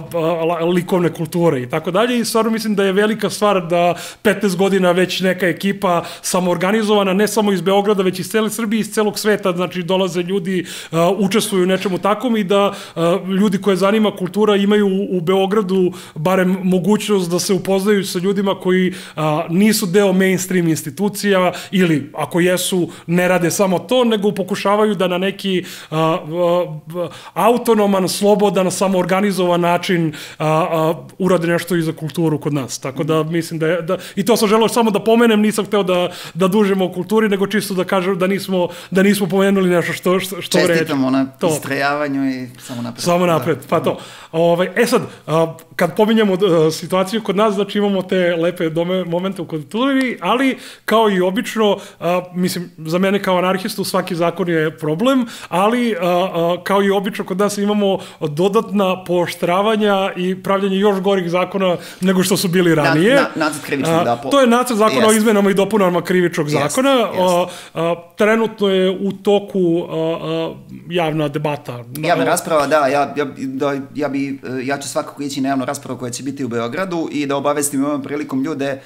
a, likovne kulture i tako dalje. I stvarno mislim da je velika stvar da petnaest godina već neka ekipa samoorganizovana, ne samo iz Beograda, već iz cele Srbije, iz celog sveta, znači dolaze dolaze ljudi, učestvuju u nečemu takvom i da ljudi koje zanima kultura imaju u Beogradu barem mogućnost da se upoznaju sa ljudima koji nisu deo mainstream institucija ili ako jesu ne rade samo to, nego pokušavaju da na neki autonoman, slobodan, samoorganizovan način urade nešto i za kulturu kod nas. Tako da mislim da je, da, i to sam želeo samo da pomenem, nisam hteo da, da dužimo o kulturi, nego čisto da kažem da nismo, da nismo pomenuli nešto što, što, što reći. Čestitamo na istrajavanju i samo napred. Samo napred, da. Pa to. Ovaj, e sad, kad pominjamo situaciju kod nas, znači imamo te lepe dome, momente u kulturi, ali kao i obično, mislim, za mene kao anarhistu svaki zakon je problem, ali kao i obično kod nas imamo dodatna pooštravanja i pravljanje još gorih zakona nego što su bili ranije. Na, na, nacrt krivičnog, da. Po... To je nacrt zakona yes. o izmenama i dopunama krivičnog yes. zakona. Yes. A, a, trenutno je u toku a, a, javna debata. Javna rasprava, da. Ja, ja, da, ja, bi, ja ću svakako ići na javnu raspravu koja će biti u Beogradu i da obavestim ovom prilikom ljude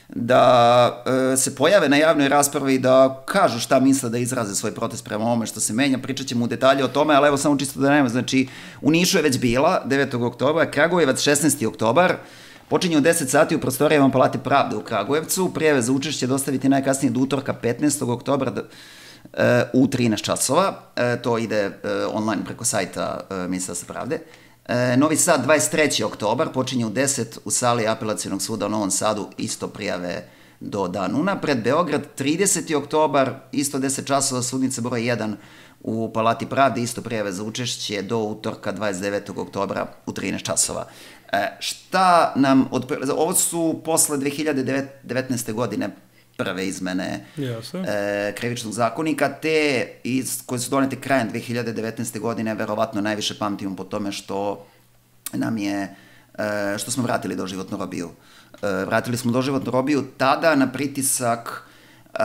da e, se pojave na javnoj raspravi i da kažu šta misle, da izraze svoj protest prema ovome što se menja. Pričat ćemo u detalje o tome, ali evo samo čisto da nema. Znači, u Nišu je već bila devetog oktobra, Kragujevac šesnaesti oktobar, počinje u deset sati u prostorijama Palate pravde u Kragujevcu, prijave za učešće dostaviti najkasnije do utorka petnaestog oktobra da, e, u trinaest časova, e, to ide e, online preko sajta e, Ministarstva pravde. E, Novi Sad, dvadeset treći oktobar, počinje u deset u sali Apelacionog suda u Novom Sadu, isto prijave do dan unapred. Beograd, trideseti oktobar, isto deset časova, sudnica broj jedan u Palati pravde, isto prijave za učešće do utorka dvadeset devetog oktobra u trinaest časova. E, šta nam, od, ovo su posle dve hiljade devetnaeste. godine prve izmene yes. e, krivičnog zakonika, te iz, koje su donete krajem dve hiljade devetnaeste. godine, verovatno najviše pamtimo po tome što nam je, e, što smo vratili doživotnu robiju. E, vratili smo doživotnu robiju tada na pritisak e,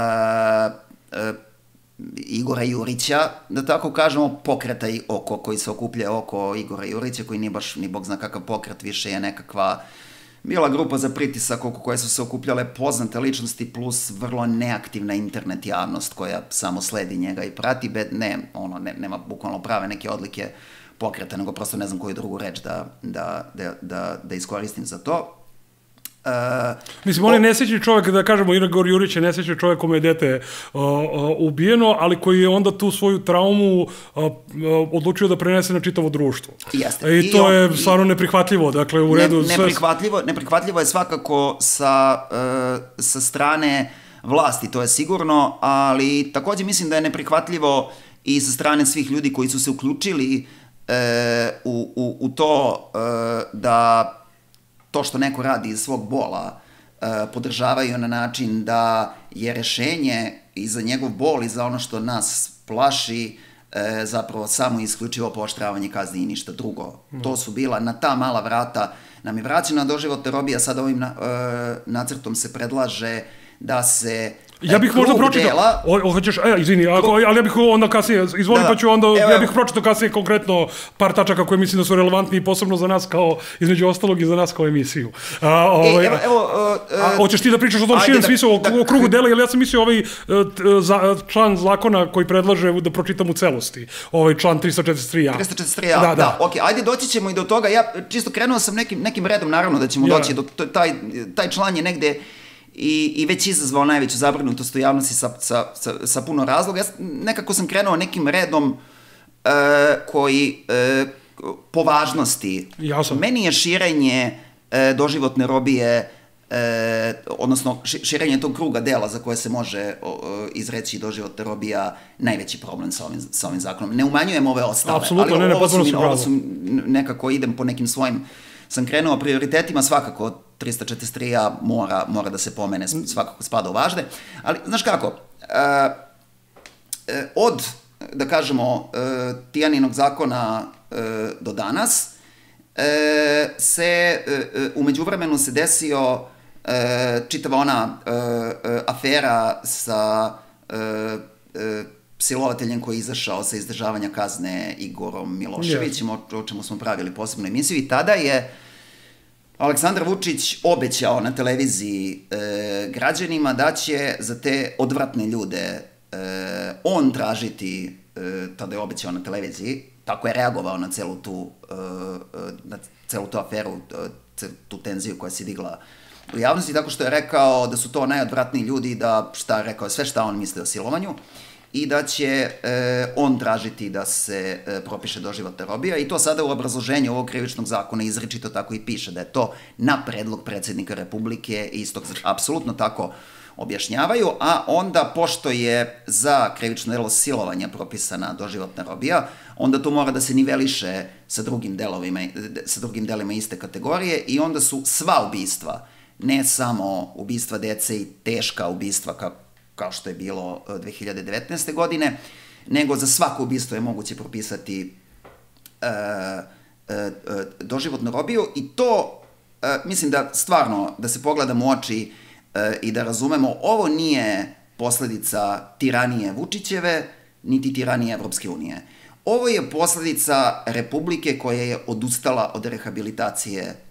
e, Igora Jurića, da tako kažemo, pokreta i oko, koji se okuplja oko Igora Jurića, koji nije baš ni bog zna kakav pokret, više je nekakva bila grupa za pritisak oko koje su se okupljale poznate ličnosti plus vrlo neaktivna internet javnost koja samo sledi njega i prati, be, ne, ono, ne, nema bukvalno prave neke odlike pokreta, nego prosto ne znam koju drugu reč da, da, da, da, da iskoristim za to. Uh, Mislim, on je nesrećni čovjek, da kažemo, Igor Jurić je nesrećni čovjek kome je dete uh, uh, ubijeno, ali koji je onda tu svoju traumu uh, uh, odlučio da prenese na čitavo društvo. Jeste. I to I on, je stvarno neprihvatljivo. Dakle, u redu... Ne, neprihvatljivo, sve... neprihvatljivo je svakako sa, uh, sa strane vlasti, to je sigurno, ali također mislim da je neprihvatljivo i sa strane svih ljudi koji su se uključili uh, u, u, u to uh, da to što neko radi iz svog bola uh, podržavaju na način da je rešenje i za njegov bol i za ono što nas plaši uh, zapravo samo isključivo pooštravanje kazni i ništa drugo. Mm. To su bila na ta mala vrata nam je vraćena doživotna robija, sad ovim na, uh, nacrtom se predlaže da se ja bih možda pročitao, hoćeš, e, izvini, ako, ali ja bih onda kasnije, izvoli, da, pa ću onda, evo, ja bih pročitao kasnije konkretno par tačaka koje mislim da su relevantni i posebno za nas kao, između ostalog i za nas kao emisiju. A, ovaj, e, evo, evo, uh, a, hoćeš ti da pričaš o tom širem smislu, da, o, o krugu dela, jer ja sam mislio ovaj za, član zakona koji predlaže da pročitam u celosti, ovaj član tristo četrdeset tri a. tristo četrdeset tri a, da, da, da. Ok, ajde doći ćemo i do toga, ja čisto krenuo sam nekim, nekim redom, naravno da ćemo ja. doći, do, taj, taj član je negde I, i već izazvao najveću zabrinutost u javnosti sa, sa, sa, sa puno razloga. Ja nekako sam krenuo nekim redom e, koji e, po važnosti. Jasno. Meni je širenje e, doživotne robije, e, odnosno širenje tog kruga dela za koje se može o, izreći doživotna robija najveći problem sa ovim, sa ovim zakonom. Ne umanjujem ove ostale, apsolutno, ali ne, ne, ovo, su, ovo su nekako idem po nekim svojim, sam krenuo prioritetima, svakako tristo četrdeset tri a mora, mora da se pomene, svakako spada u važne, ali znaš kako, uh, od, da kažemo, uh, Tijaninog zakona uh, do danas, uh, se, uh, u međuvremenu se desio uh, čitava ona uh, uh, afera sa uh, uh, silovateljem koji je izašao sa izdržavanja kazne Igorom Miloševićem, yes. o čemu smo pravili posebnu emisiju, i tada je Aleksandar Vučić obećao na televiziji e, građanima da će za te odvratne ljude e, on tražiti tada je obećao na televiziji, tako je reagovao na celu tu, na celu tu aferu, tu tenziju koja se digla u javnosti, tako što je rekao da su to najodvratniji ljudi, da šta rekao sve šta on misli o silovanju i da će e, on tražiti da se e, propiše doživotna robija i to sada u obrazloženju ovog krivičnog zakona izričito tako i piše, da je to na predlog predsjednika Republike i istog apsolutno tako objašnjavaju, a onda pošto je za krivično delo silovanja propisana doživotna robija, onda to mora da se niveliše sa drugim delovima, sa drugim delima iste kategorije i onda su sva ubistva, ne samo ubistva dece i teška ubistva kao, kao što je bilo dve hiljade devetnaeste. godine, nego za svako ubistvo je moguće propisati e, e, e, doživotnu robiju i to, e, mislim da stvarno, da se pogledamo u oči e, i da razumemo, ovo nije posledica tiranije Vučićeve, niti tiranije Evropske unije. Ovo je posledica Republike koja je odustala od rehabilitacije e,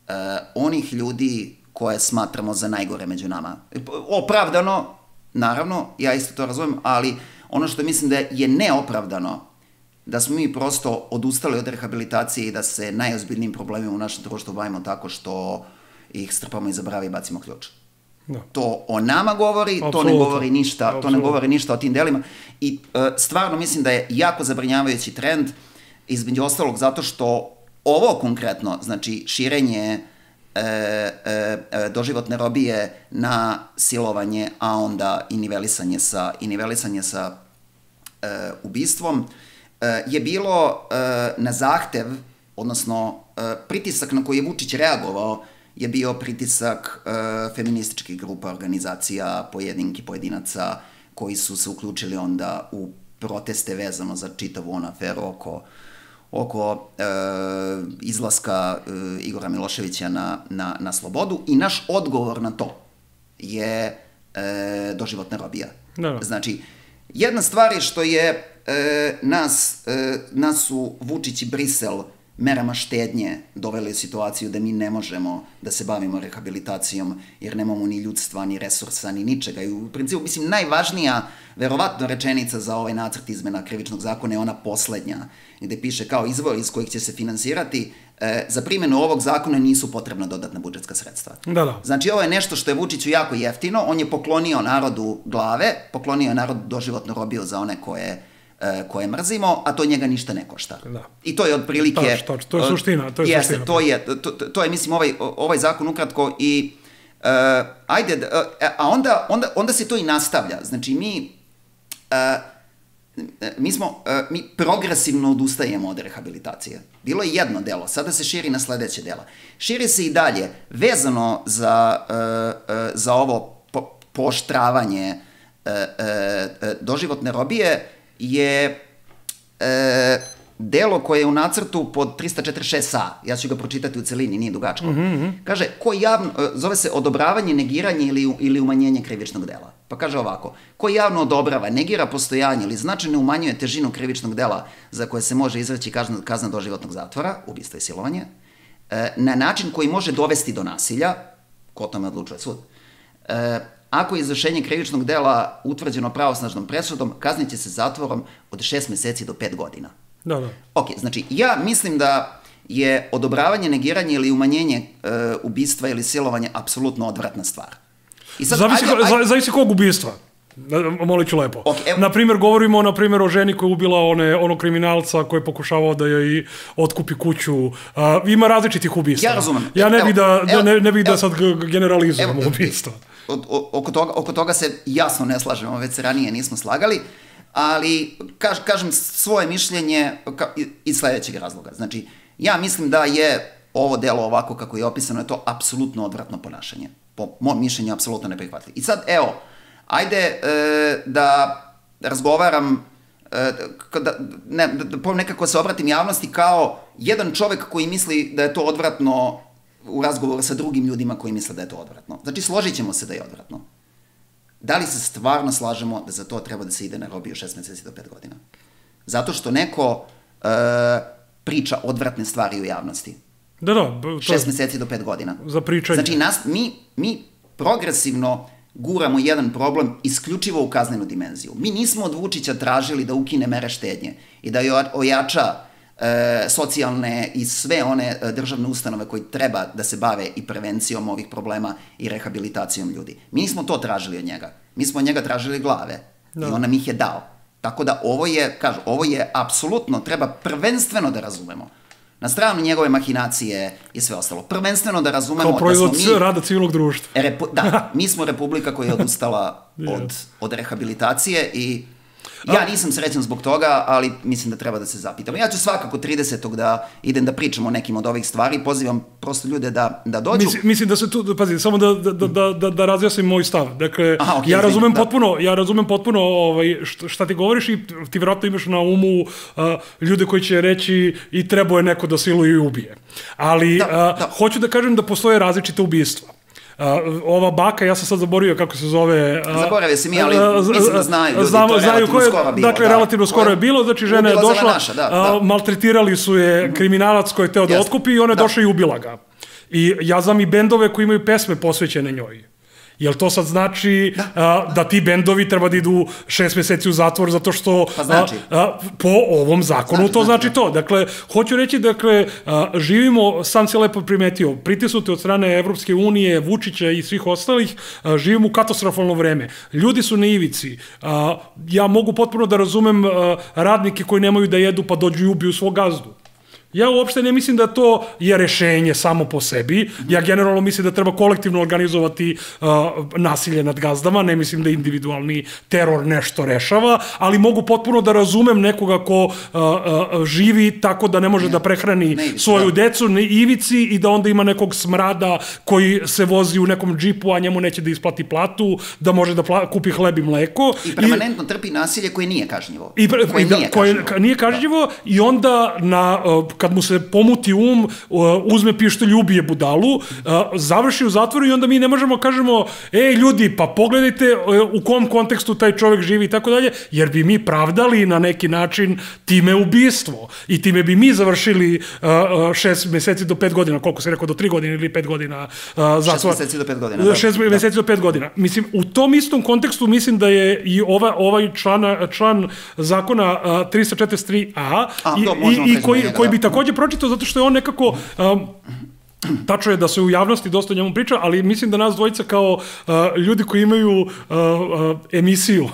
onih ljudi koje smatramo za najgore među nama. Opravdano, naravno, ja isto to razumem, ali ono što mislim da je neopravdano, da smo mi prosto odustali od rehabilitacije i da se najozbiljnijim problemima u našem društvu bavimo tako što ih strpamo iza brave i bacimo ključ. Da. To o nama govori, Absolutno. to ne govori ništa, Absolutno. to ne govori ništa o tim delima i e, stvarno mislim da je jako zabrinjavajući trend, između ostalog zato što ovo konkretno, znači širenje E, e, e, doživotne robije na silovanje, a onda i nivelisanje sa, i nivelisanje sa e, ubistvom, e, je bilo e, na zahtev, odnosno e, pritisak na koji je Vučić reagovao je bio pritisak e, feminističkih grupa, organizacija, pojedinki, pojedinaca koji su se uključili onda u proteste vezano za čitavu onu aferu oko oko e, izlaska e, Igora Miloševića na, na, na slobodu i naš odgovor na to je e, doživotna robija. Da, da. Znači, jedna stvar je što je e, nas, e, nas su Vučić i Brisel merama štednje doveli u situaciju da mi ne možemo da se bavimo rehabilitacijom jer nemamo ni ljudstva, ni resursa, ni ničega. I u principu, mislim, najvažnija verovatno rečenica za ovaj nacrt izmena krivičnog zakona je ona poslednja, gde piše kao izvor iz kojih će se finansirati, e, za primjenu ovog zakona nisu potrebna dodatna budžetska sredstva. Da, da. Znači, ovo je nešto što je Vučiću jako jeftino, on je poklonio narodu glave, poklonio je narodu doživotnu robiju za one koje koje mrzimo, a to njega ništa ne košta. Da. I to je otprilike... Tač, tač, to je suština. To je, jeste, suština. To, je, to, to je, mislim, ovaj, ovaj zakon ukratko i uh, ajde, uh, a onda, onda, onda se to i nastavlja. Znači, mi uh, mi smo, uh, mi progresivno odustajemo od rehabilitacije. Bilo je jedno delo, sada se širi na sledeće dela. Širi se i dalje, vezano za, uh, uh, za ovo po, pooštravanje uh, uh, doživotne robije, je e, delo koje je u nacrtu pod trista četrdeset šest a, ja ću ga pročitati u celini, nije dugačko. Mm -hmm. Kaže, ko javno, zove se odobravanje, negiranje ili, ili umanjenje krivičnog dela. Pa kaže ovako, ko javno odobrava, negira postojanje ili značajno umanjuje težinu krivičnog dela za koje se može izreći kazna, kazna doživotnog zatvora, ubistvo i silovanje, e, na način koji može dovesti do nasilja, ko tome odlučuje sud, e, ako je izvršenje krivičnog dela utvrđeno pravosnažnom presudom, kaznit će se zatvorom od šest meseci do pet godina. Da, da. Ok, znači, ja mislim da je odobravanje, negiranje ili umanjenje e, ubistva ili silovanja apsolutno odvratna stvar. I sad, zavisi, ajde, ajde... Zavisi kog ubistva. Molit ću lepo. Okay, evo... Naprimjer, govorimo na primjer o ženi koja je ubila one, ono kriminalca koji je pokušavao da joj otkupi kuću. Uh, ima različitih ubistva. Ja razumem. Ja ne bih da, da, ne, ne bi da sad generalizujemo ubistva. Oko toga, oko toga se jasno ne slažemo, već se ranije nismo slagali, ali kaž, kažem svoje mišljenje ka, iz sledećeg razloga. Znači, ja mislim da je ovo delo ovako kako je opisano, je to apsolutno odvratno ponašanje. Po mom mišljenju, apsolutno neprihvatljivo. I sad, evo, ajde e, da razgovaram, e, da, ne, da nekako se obratim javnosti kao jedan čovek koji misli da je to odvratno u razgovoru sa drugim ljudima koji misle da je to odvratno. Znači, složit ćemo se da je odvratno. Da li se stvarno slažemo da za to treba da se ide na robiju šest meseci do pet godina? Zato što neko e, priča odvratne stvari u javnosti. Da, da. To šest meseci do pet godina. Za pričanje. Znači, nas, mi, mi progresivno guramo jedan problem isključivo u kaznenu dimenziju. Mi nismo od Vučića tražili da ukine mere štednje i da ojača e, socijalne i sve one državne ustanove koji treba da se bave i prevencijom ovih problema i rehabilitacijom ljudi. Mi nismo to tražili od njega. Mi smo od njega tražili glave i on nam ih je dao. Tako da ovo je, kažu, ovo je apsolutno, treba prvenstveno da razumemo. Na stranu njegove mahinacije i sve ostalo. Prvenstveno da razumemo kao proizvod da smo mi... rada civilnog društva. Repu, da, mi smo republika koja je odustala od, od rehabilitacije i ja nisam srećan zbog toga, ali mislim da treba da se zapitamo. Ja ću svakako tridesetog da idem da pričam o nekim od ovih stvari, pozivam prosto ljude da, da dođu. Mislim, mislim da se tu, pazi, samo da, da, da, da, da razjasnim moj stav. Dakle, aha, okay, ja, razumem da. potpuno, ja razumem potpuno ovaj, šta ti govoriš i ti vjerojatno imaš na umu uh, ljude koji će reći i trebao je neko da siluje i ubije. Ali da, uh, da. hoću da kažem da postoje različite ubistva. Uh, ova baka, ja sam sad zaboravio kako se zove... Uh, Zaboravio si mi, ali uh, mislim da znaju ljudi, znamo, to je relativno koje, skoro bilo. Dakle, da, relativno skoro je bilo, znači žena je došla, naša, da, da. Uh, maltretirali su je kriminalac koji je teo da yes. otkupi i ona je da. došla i ubila ga. I ja znam i bendove koji imaju pesme posvećene njoj. Jel to sad znači da, a, da ti bendovi treba da idu šest meseci u zatvor zato što pa znači. a, a, po ovom zakonu znači, to znači, znači to. Dakle, hoću reći, dakle, a, živimo, sam se lepo primetio, pritisnuti od strane Evropske unije, Vučića i svih ostalih, a, živimo u katastrofalno vreme. Ljudi su na ivici. A, ja mogu potpuno da razumem a, radnike koji nemaju da jedu pa dođu i ubiju svog gazdu. Ja uopšte ne mislim da to je rešenje samo po sebi. Ja generalno mislim da treba kolektivno organizovati uh, nasilje nad gazdama. Ne mislim da individualni teror nešto rešava, ali mogu potpuno da razumem nekoga ko uh, uh, živi tako da ne može ne, da prehrani ne, svoju da. decu na ivici i da onda ima nekog smrada koji se vozi u nekom džipu, a njemu neće da isplati platu, da može da pla kupi hleb i mleko. I permanentno I, trpi nasilje koje nije kažnjivo. I, koje da, nije kažnjivo. Koje nije kažnjivo da. I onda na... Uh, kad mu se pomuti um, uzme pištolj, ubije budalu, završi u zatvoru i onda mi ne možemo kažemo, ej ljudi, pa pogledajte u kom kontekstu taj čovjek živi i tako dalje, jer bi mi pravdali na neki način time ubistvo i time bi mi završili šest meseci do pet godina, koliko se rekao, do tri godine ili pet godina zatvora. Šest meseci do pet godina. Da. Šest meseci do pet godina. Mislim, u tom istom kontekstu mislim da je i ova, ovaj član, član zakona trista četrdeset tri a, a i, to i, i koji, koji bi takođe pročitao zato što je on nekako... Um, tačno je da se u javnosti dosta o njemu priča, ali mislim da nas dvojica kao uh, ljudi koji imaju uh, uh, emisiju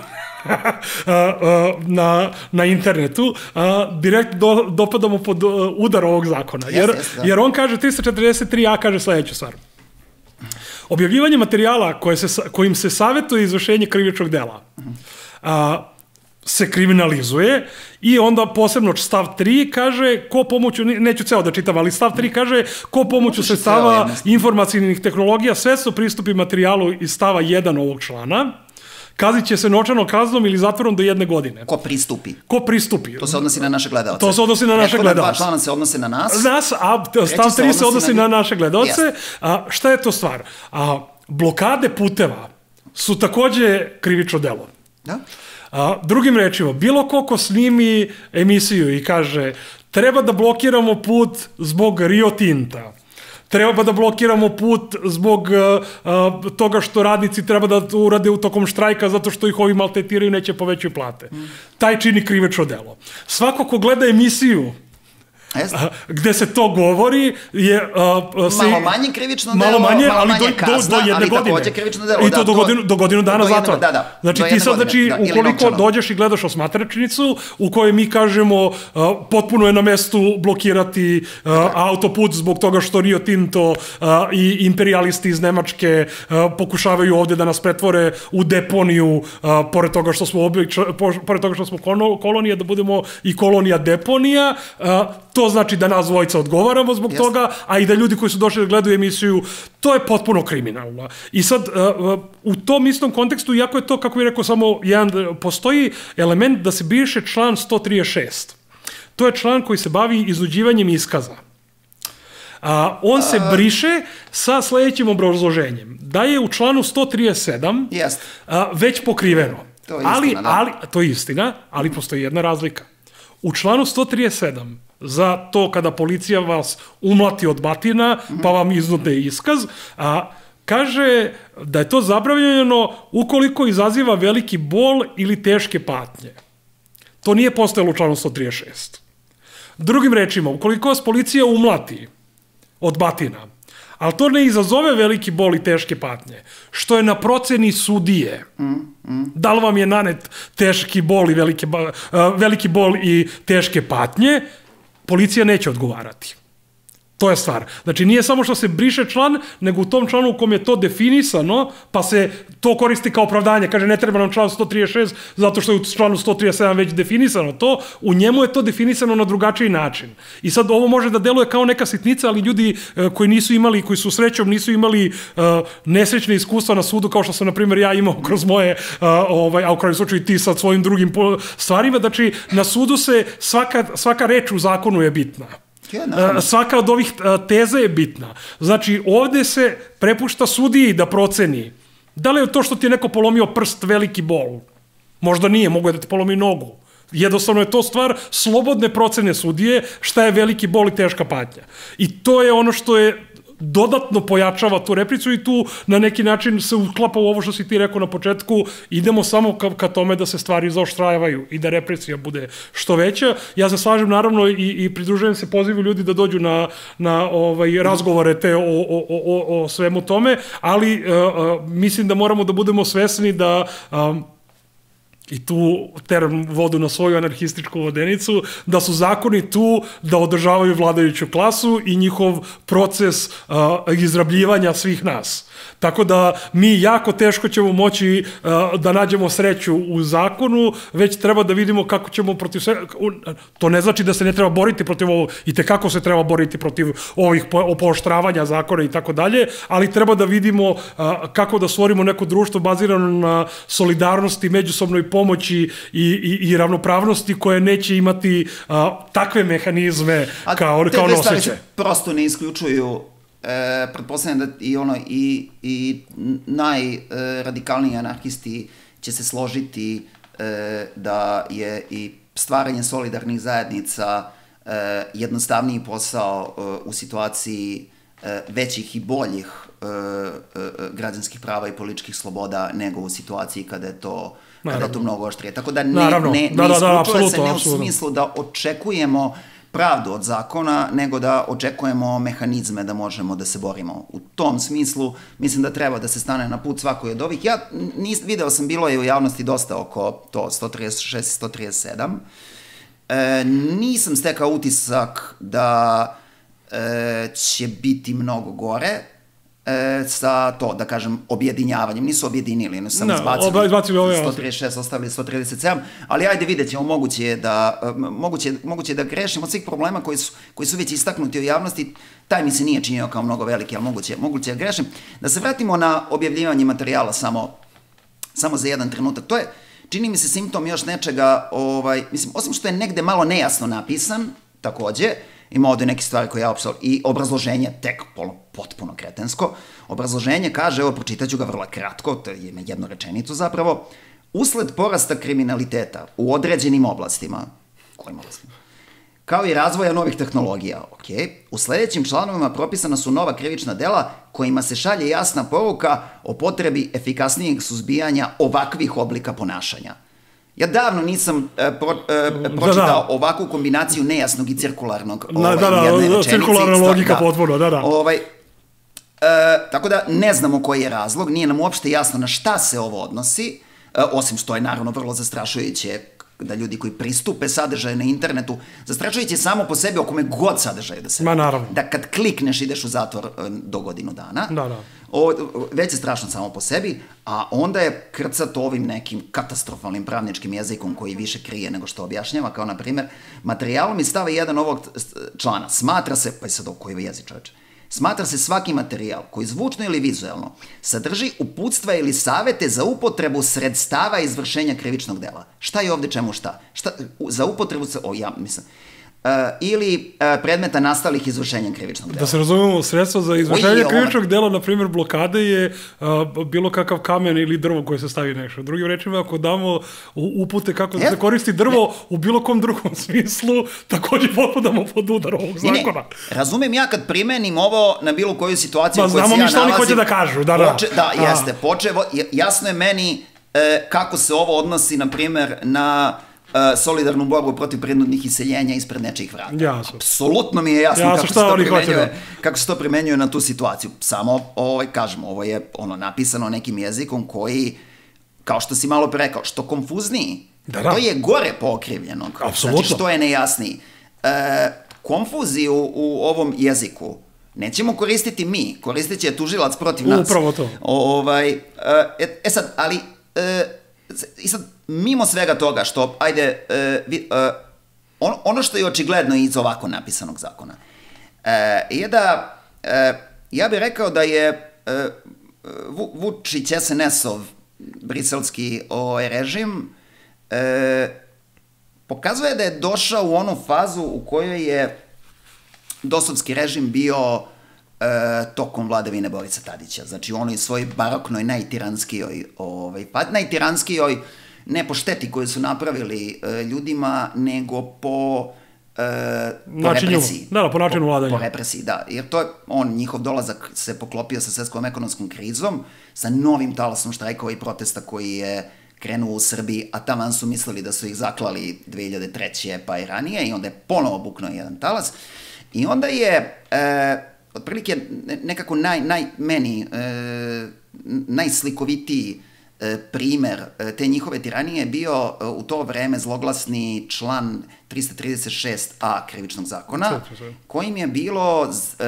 na, na internetu, uh, direkt do, dopadamo pod uh, udar ovog zakona. Jer, yes, yes, jer on kaže, trista četrdeset tri a kaže sledeću stvar. Objavljivanje materijala koje se, kojim se savjetuje izvršenje krivičnog dela uh, se kriminalizuje i onda posebno stav tri kaže ko pomoću, neću ceo da čitam, ali stav tri kaže ko pomoću sredstava informacijnih tehnologija svesno pristupi materijalu iz stava jedan ovog člana, kaznit će se novčanom kaznom ili zatvorom do jedne godine. Ko pristupi? Ko pristupi? To se odnosi na naše gledaoce. To se odnosi na naše gledaoce. Dva člana se odnose na nas. Nas, a stav tri se odnosi na naše gledaoce. A šta je to stvar? A blokade puteva su takođe krivično delo. Da? A, drugim rečima, bilo ko ko snimi emisiju i kaže treba da blokiramo put zbog Rio Tinta, treba da blokiramo put zbog uh, uh, toga što radnici treba da urade u tokom štrajka zato što ih ovi maltretiraju, neće povećaju plate. Mm. Taj čini krivično delo. Svako ko gleda emisiju Jeste. gde se to govori je uh, se, malo manje krivično delo, malo manje, malo ali do, kazna, do, do jedne ali godine. Krivično delo, i to da, do, godinu, do godinu dana zatvora. Da, da, znači ti sad, znači, da, ukoliko dođeš i gledaš osmatračnicu u kojoj mi kažemo uh, potpuno je na mestu blokirati uh, autoput zbog toga što Rio Tinto uh, i imperialisti iz Nemačke uh, pokušavaju ovde da nas pretvore u deponiju, uh, pored toga što smo obič, pored toga što smo kolonija, da budemo i kolonija deponija, uh, to znači da nas dvojica odgovaramo zbog yes. toga, a i da ljudi koji su došli da gledaju emisiju, to je potpuno kriminalno. I sad, uh, u tom istom kontekstu, iako je to, kako bih rekao, samo jedan, postoji element da se briše član sto trideset šest. To je član koji se bavi iznuđivanjem iskaza. A, on se briše sa sledećim obrazloženjem. Da je u članu sto trideset sedam yes. a, već pokriveno. To je istina, ali, da. ali, to je istina, ali postoji jedna razlika. U članu sto trideset sedam za to kada policija vas umlati od batina, pa vam iznude iskaz, a kaže da je to zabranjeno ukoliko izaziva veliki bol ili teške patnje. To nije postojalo u članu sto trideset šest. Drugim rečima, ukoliko vas policija umlati od batina, ali to ne izazove veliki bol i teške patnje, što je na proceni sudije, mm, mm. da li vam je nanet teški bol i velike, uh, veliki bol i teške patnje, policija neće odgovarati. To je stvar. Znači, nije samo što se briše član, nego u tom članu u kom je to definisano, pa se to koristi kao opravdanje. Kaže, ne treba nam član sto trideset šest, zato što je u članu sto trideset sedam već definisano to. U njemu je to definisano na drugačiji način. I sad ovo može da deluje kao neka sitnica, ali ljudi koji nisu imali, koji su srećom nisu imali uh, nesrećne iskustva na sudu, kao što sam, na primjer, ja imao kroz moje, uh, ovaj, a u kraju slučaju ti sa svojim drugim stvarima. Znači, na sudu se svaka, svaka reč u zakonu je bitna. Ja, svaka od ovih teza je bitna. Znači, ovde se prepušta sudiji da proceni da li je to što ti je neko polomio prst veliki bol. Možda nije, mogu je da ti polomi nogu. Jednostavno je to stvar slobodne procene sudije šta je veliki bol i teška patnja. I to je ono što je dodatno pojačava tu replicu i tu na neki način se uklapa u ovo što si ti rekao na početku, idemo samo ka, ka tome da se stvari zaoštravaju i da represija bude što veća. Ja se slažem naravno i, i pridružujem se pozivu ljudi da dođu na, na ovaj, razgovore te o, o, o, o svemu tome, ali uh, uh, mislim da moramo da budemo svesni da um, i tu teram vodu na svoju anarhističku vodenicu, da su zakoni tu da održavaju vladajuću klasu i njihov proces uh, izrabljivanja svih nas. Tako da mi jako teško ćemo moći uh, da nađemo sreću u zakonu, već treba da vidimo kako ćemo protiv sve... To ne znači da se ne treba boriti protiv ovog, i tekako se treba boriti protiv ovih pooštravanja zakona i tako dalje, ali treba da vidimo uh, kako da stvorimo neko društvo bazirano na solidarnosti, međusobnoj pomoći i, i, i ravnopravnosti koje neće imati uh, takve mehanizme kao, kao noseće. A te dve stvari se prosto ne isključuju. E, pretpostavljam da i, ono, i, i najradikalniji anarhisti će se složiti e, da je i stvaranje solidarnih zajednica e, jednostavniji posao e, u situaciji e, većih i boljih e, e, građanskih prava i političkih sloboda nego u situaciji kada je to, kada je to mnogo oštrije. Tako da ne, Naravno. ne, ne da, isključuje da, da, apsolutno, se ne apsolutno. U smislu da očekujemo pravdu od zakona, nego da očekujemo mehanizme da možemo da se borimo. U tom smislu, mislim da treba da se stane na put svakoj od ovih. Ja nis, video sam, bilo je u javnosti dosta oko to sto trideset šest i sto trideset sedam. E, nisam stekao utisak da e, će biti mnogo gore e, sa to, da kažem, objedinjavanjem. Nisu objedinili, ne sam no, izbacili sto trideset šest, ostavili sto trideset sedam, ali ajde vidjet ćemo, moguće je da, moguće, moguće da grešim od svih problema koji su, koji su već istaknuti u javnosti. Taj mi se nije činio kao mnogo veliki, ali moguće, moguće da grešim. Da se vratimo na objavljivanje materijala samo, samo za jedan trenutak. To je, čini mi se, simptom još nečega, ovaj, mislim, osim što je negde malo nejasno napisan, takođe, ima ovde neke stvari koje ja opštao, i obrazloženje, tek potpuno kretensko. Obrazloženje kaže, evo, pročitaću ga vrlo kratko, to je jednu rečenicu zapravo, usled porasta kriminaliteta u određenim oblastima, kojim oblastima? Kao i razvoja novih tehnologija, ok, u sledećim članovima propisana su nova krivična dela kojima se šalje jasna poruka o potrebi efikasnijeg suzbijanja ovakvih oblika ponašanja. Ja davno nisam e, pro, e, pročitao da, da. ovakvu kombinaciju nejasnog i cirkularnog ovaj, da, da, jedne rečenici. Cirkularna logika da. potpuno, da, da. Ovaj, e, tako da ne znamo koji je razlog, nije nam uopšte jasno na šta se ovo odnosi, e, osim što je naravno vrlo zastrašujuće da ljudi koji pristupe sadržaju na internetu, zastrašujuće samo po sebi o kome god sadržaju da se... Ma naravno. Da kad klikneš ideš u zatvor do godinu dana. Da, da. O, već je strašno samo po sebi, a onda je krcat ovim nekim katastrofalnim pravničkim jezikom koji više krije nego što objašnjava, kao na primjer, materijalom iz stava jedan ovog člana smatra se, pa je sad o koji jezik čoveče, smatra se svaki materijal koji zvučno ili vizuelno sadrži uputstva ili savete za upotrebu sredstava izvršenja krivičnog dela. Šta je ovde čemu šta? Šta za upotrebu, o ja mislim, ili uh, predmeta nastalih izvršenjem krivičnog dela. Da se razumemo, sredstvo za izvršenje krivičnog dela, na primjer blokade je uh, bilo kakav kamen ili drvo koje se stavi nešto. Drugim rečima, ako damo upute kako da se koristi drvo ne. u bilo kom drugom smislu, također potpadamo pod udar ovog zakona. Ne, ne. Razumem ja kad primenim ovo na bilo koju situaciju u kojoj se ja nalazim... Znamo mi što oni hoće da kažu. Da, da. Poče, da, jeste. Počevo, jasno je meni e, kako se ovo odnosi, na primjer, na... Uh, solidarnu borbu protiv prinudnih iseljenja ispred nečijih vrata. Jasno. Apsolutno mi je jasno, jasno kako, se to primenjuje, kako se to primenjuje na tu situaciju. Samo, ovaj, kažemo, ovo je ono napisano nekim jezikom koji, kao što si malo pre rekao, što konfuzniji, da, da. to je gore pookrivljenog. Apsolutno. Znači, što je nejasniji. Uh, konfuziju u ovom jeziku nećemo koristiti mi, koristit će tužilac protiv nas. Upravo to. O, ovaj, uh, e, e sad, ali... Uh, I sad, mimo svega toga što, ajde, uh, vi, uh, on, ono što je očigledno iz ovako napisanog zakona, uh, je da, uh, ja bih rekao da je uh, Vučić es en es-ov briselski ovaj, režim uh, pokazuje da je došao u onu fazu u kojoj je dosovski režim bio E, tokom vladavine Borisa Tadića. Znači, u onoj svojoj baroknoj, najtiranskijoj, ovaj, pa najtiranskijoj, ne po šteti koju su napravili e, ljudima, nego po, e, po represiji. Da, po načinu vladanja. Po, po represiji, da. Jer to je, on, njihov dolazak se poklopio sa svetskom ekonomskom krizom, sa novim talasom štrajkova i protesta koji je krenuo u Srbiji, a taman su mislili da su ih zaklali dve hiljade treće pa i ranije, i onda je ponovo buknuo jedan talas. I onda je... E, otprilike nekako naj, naj, meni e, najslikovitiji e, primer e, te njihove tiranije je bio e, u to vreme zloglasni član trista trideset šest a krivičnog zakona, kojim je bilo e,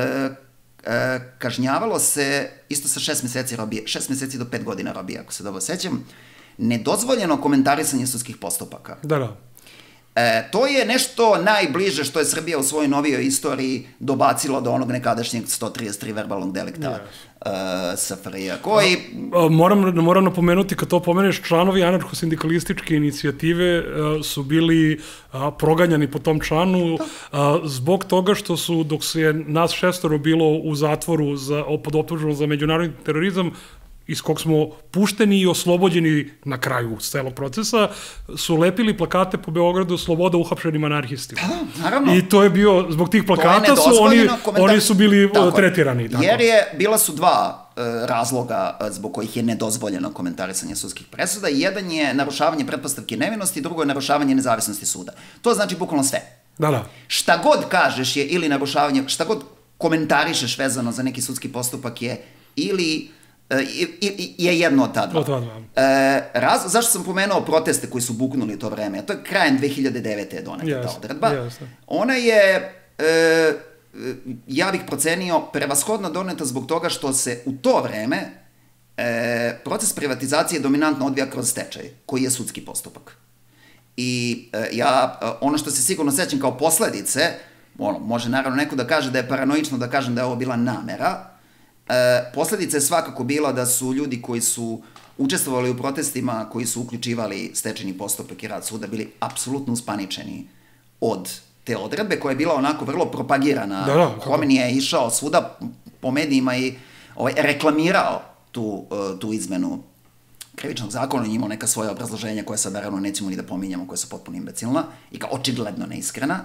e, kažnjavalo se isto sa šest meseci robije, šest meseci do pet godina robije, ako se dobro sećam, nedozvoljeno komentarisanje sudskih postupaka. Da, da. E, to je nešto najbliže što je Srbija u svojoj novijoj istoriji dobacilo do onog nekadašnjeg sto trideset tri verbalnog delikta yes. uh, S F R J-a, koji... A, a, moram, moram napomenuti, kad to pomeneš, članovi anarcho-sindikalističke inicijative a, su bili a, proganjani po tom članu a, zbog toga što su, dok se je nas šestoro bilo u zatvoru za, pod optužbom za međunarodni terorizam, iz kog smo pušteni i oslobođeni na kraju celog procesa, su lepili plakate po Beogradu "Sloboda uhapšenim anarhistima". Da, naravno. I to je bio, zbog tih plakata su oni, oni su bili tako, tretirani. Tako. Jer je, bila su dva e, razloga zbog kojih je nedozvoljeno komentarisanje sudskih presuda. Jedan je narušavanje pretpostavke nevinosti, drugo je narušavanje nezavisnosti suda. To znači bukvalno sve. Da, da. Šta god kažeš je ili narušavanje, šta god komentarišeš vezano za neki sudski postupak je ili I, i, je jedno od ta dva. Od ta dva. E, raz, zašto sam pomenuo proteste koji su buknuli to vreme? To je krajem dve hiljade devete je doneta yes, ta odredba. Yes. Ona je, e, ja bih procenio, prevashodno doneta zbog toga što se u to vreme e, proces privatizacije dominantno odvija kroz stečaj, koji je sudski postupak. I e, ja, ono što se sigurno sećam kao posledice, ono, može naravno neko da kaže da je paranoično da kažem da je ovo bila namera. E, posledica je svakako bila da su ljudi koji su učestvovali u protestima, koji su uključivali stečajni postupak i rad suda, bili apsolutno uspaničeni od te odredbe, koja je bila onako vrlo propagirana. Da, da, Homini je išao svuda po medijima i ovaj, reklamirao tu, uh, tu izmenu krivičnog zakona, imao neka svoja obrazloženja koja sad naravno nećemo ni da pominjamo, koja su potpuno imbecilna i kao očigledno neiskrena.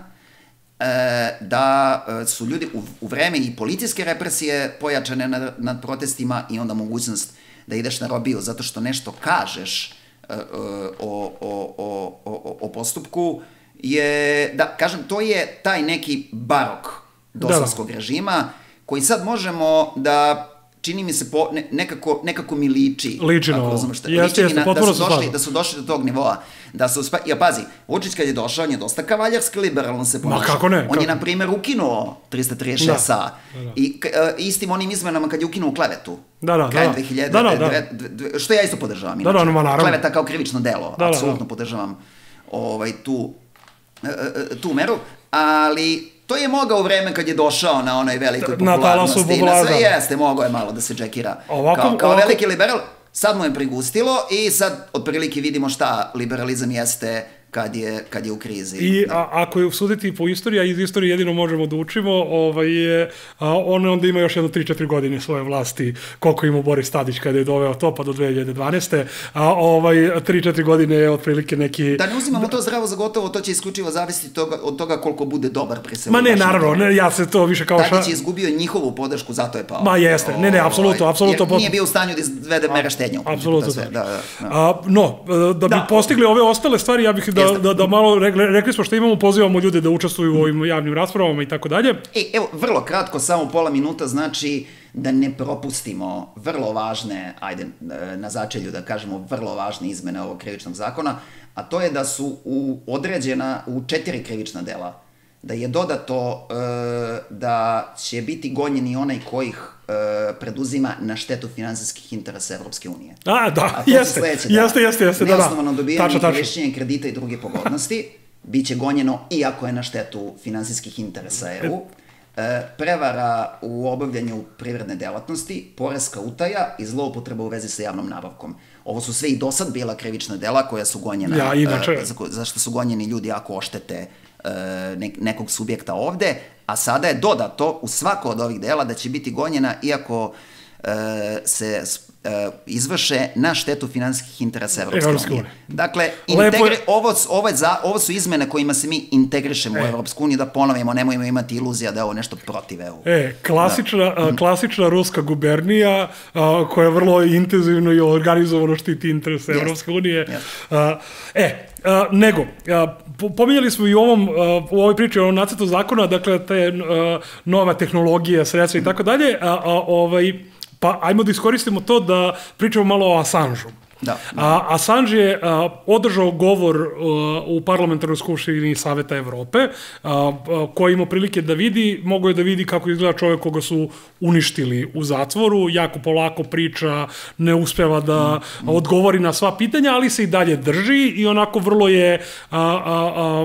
Da su ljudi u, u vreme i policijske represije pojačane nad, nad protestima i onda mogućnost da ideš na robiju zato što nešto kažeš uh, o, o, o, o, o postupku je, da kažem, to je taj neki barok dosovskog da. režima koji sad možemo da čini mi se po, ne, nekako, nekako mi liči. Liči na ovo. Jeste, jeste, potpuno su došli, da su došli do tog nivoa. Da su, ja pazi, Vučić kad je došao, on je dosta kavaljarski liberalno se ponašao. Ma kako ne? On je, na primjer, ukinuo trista trideset šest a. Da, da. I uh, istim onim izmenama kad je ukinuo klevetu. Da, da, krajem da. dve hiljade, da, da, da. Dve, dve, dve, što ja isto podržavam. Da, da, no, naravno. Kleveta kao krivično delo. Da, apsolutno da, da. podržavam ovaj, tu, uh, tu meru. Ali to je mogao u vreme kad je došao na onoj velikoj popularnosti. Na, na sve jeste, mogao je malo da se džekira. Ovako, kao, kao ovako... veliki liberal. Sad mu je prigustilo i sad otprilike vidimo šta liberalizam jeste kad je, kad je u krizi. I da. a, ako je suditi po istoriji, a iz istorije jedino možemo da učimo, ovaj, je, a, on onda ima još jedno tri četiri godine svoje vlasti, koliko ima Boris Tadić kada je doveo to, pa do dve hiljade dvanaeste. A ovaj, tri četiri godine je otprilike neki... Da ne uzimamo to zdravo za gotovo, to će isključivo zavisiti toga, od toga koliko bude dobar predsjednik. Ma ne, naravno, ne, ja se to više kao... Tadić je izgubio njihovu podršku, zato je pao. Ma jeste, ne, ne, apsolutno, apsolutno. Jer nije bio u stanju da izvede mere štednje. Apsolutno. Da, da, da. A, no, da bi da. postigli ove ostale stvari, ja bih da, da, da malo, rekli, rekli smo što imamo, pozivamo ljude da učestvuju u ovim javnim raspravama i tako dalje. E, evo, vrlo kratko, samo pola minuta, znači da ne propustimo vrlo važne, ajde, na začelju da kažemo, vrlo važne izmene ovog krivičnog zakona, a to je da su u određena u četiri krivična dela, da je dodato e, da će biti gonjeni onaj koji ih e, preduzima na štetu finansijskih interesa Evropske unije. A, da, jeste, sledeće, da, jeste, jeste, jeste, da, da. Neosnovano dobijanje i korišćenje kredita i druge pogodnosti, bit će gonjeno iako je na štetu finansijskih interesa E U, e, prevara u obavljanju privredne delatnosti, poreska utaja i zloupotreba u vezi sa javnom nabavkom. Ovo su sve i do sad bila krivična dela koja su gonjena, ja, inače... e, za, zašto su gonjeni ljudi ako oštete nekog subjekta ovde, a sada je dodato u svako od ovih dela da će biti gonjena iako e, se e, izvrše na štetu finansijskih interesa Evropske unije. Dakle, integri, ovo, ovo, je za, ovo su izmene kojima se mi integrišemo e. u Evropsku uniju, da ponovimo, nemojmo imati iluzija da je ovo nešto protiv E U. E, klasična, da. klasična ruska gubernija a, koja vrlo intenzivno i organizovano štiti interese yes. Evropske unije. Yes. A, e, a, nego, a, pominjali smo i u ovom, u ovoj priči o nacrtu zakona, dakle, te nova tehnologija, sredstva i tako dalje, ovaj, pa ajmo da iskoristimo to da pričamo malo o Assangeu. Da, da. A, Assange je a, održao govor a, u parlamentarnoj skupštini Saveta Evrope, a, a, koji ima prilike da vidi, mogo je da vidi kako izgleda čovjek koga su uništili u zatvoru, jako polako priča, ne uspeva da mm, mm. odgovori na sva pitanja, ali se i dalje drži i onako vrlo je a, a, a,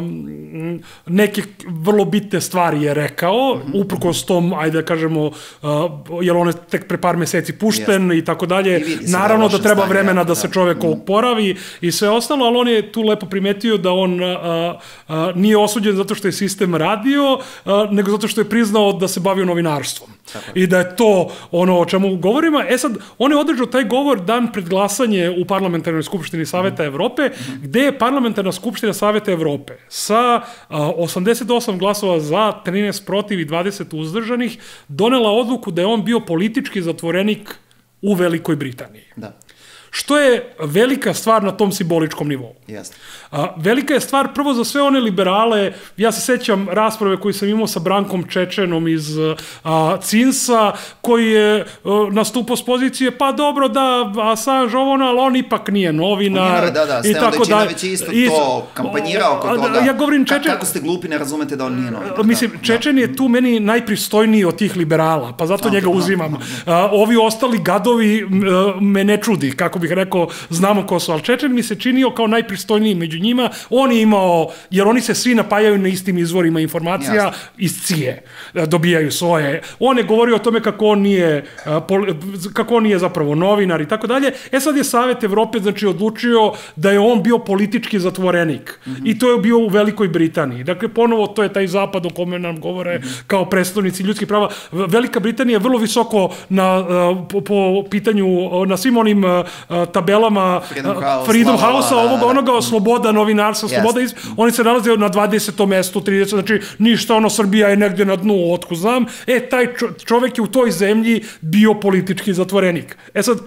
neke vrlo bitne stvari je rekao, mm -hmm. uprkos tom, ajde da kažemo, a, jer on je tek pre par meseci pušten yes. i tako dalje, naravno da treba vremena da se čovjek oporavi i sve ostalo, ali on je tu lepo primetio da on a, a, nije osuđen zato što je sistem radio, a, nego zato što je priznao da se bavio novinarstvom. Tako. I da je to ono o čemu govorimo. E sad, on je održao taj govor dan pred glasanje u parlamentarnoj skupštini Saveta mm. Evrope, mm. gde je parlamentarna skupština Saveta Evrope sa a, osamdeset osam glasova za, trinaest protiv i dvadeset uzdržanih donela odluku da je on bio politički zatvorenik u Velikoj Britaniji. Da. Što je velika stvar na tom simboličkom nivou. Yes. A, velika je stvar prvo za sve one liberale, ja se sećam rasprave koju sam imao sa Brankom Čečenom iz a, Cinsa, koji je a, nastupao s pozicije, pa dobro da, Assange ovo, ali on ipak nije novinar. On je, da, da, i tako da. Već je isto i, to kampanjirao kod toga. Ja govorim Čečen... Ka, kako ste glupi, ne razumete da on nije novinar. Mislim, da, Čečen da. je tu meni najpristojniji od tih liberala, pa zato no, njega no, uzimam. No, no. A, ovi ostali gadovi me ne čudi, kako bih rekao, znamo ko su, ali Čečen mi se činio kao najpristojniji među njima. On je imao, jer oni se svi napajaju na istim izvorima informacija, jasno, iz C I E, dobijaju svoje. On je govorio o tome kako on nije, kako on nije zapravo novinar i tako dalje. E sad je Savet Evrope, znači, odlučio da je on bio politički zatvorenik. Mm -hmm. I to je bio u Velikoj Britaniji. Dakle, ponovo, to je taj zapad o kome nam govore mm -hmm. kao predstavnici ljudskih prava. Velika Britanija je vrlo visoko na, po, po pitanju, na svim onim tabelama Freedom, House, Freedom House-a, ovoga, onoga, sloboda novinarstva, sloboda iz... Oni se nalaze na dvadesetom mestu, tridesetom, znači ništa, ono, Srbija je negde na dnu, otkud znam. E, taj čovek je u toj zemlji bio politički zatvorenik. E sad,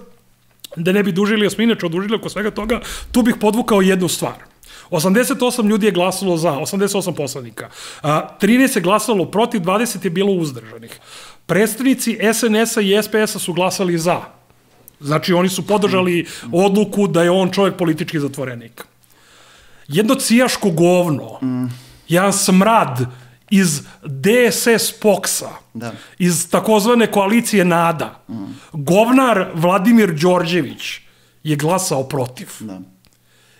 da ne bi dužili, ja smo inače odužili oko svega toga, tu bih podvukao jednu stvar. osamdeset osam ljudi je glasalo za, osamdeset osam poslanika. trinaest je glasalo protiv, dvadeset je bilo uzdržanih. Predstavnici S N S-a i S P S-a su glasali za. Znači, oni su podržali odluku da je on čovjek politički zatvorenik. Jedno cijaško govno, mm. jedan smrad iz D S S P O K S-a, da. iz takozvane koalicije NADA, mm. govnar Vladimir Đorđević je glasao protiv. Da.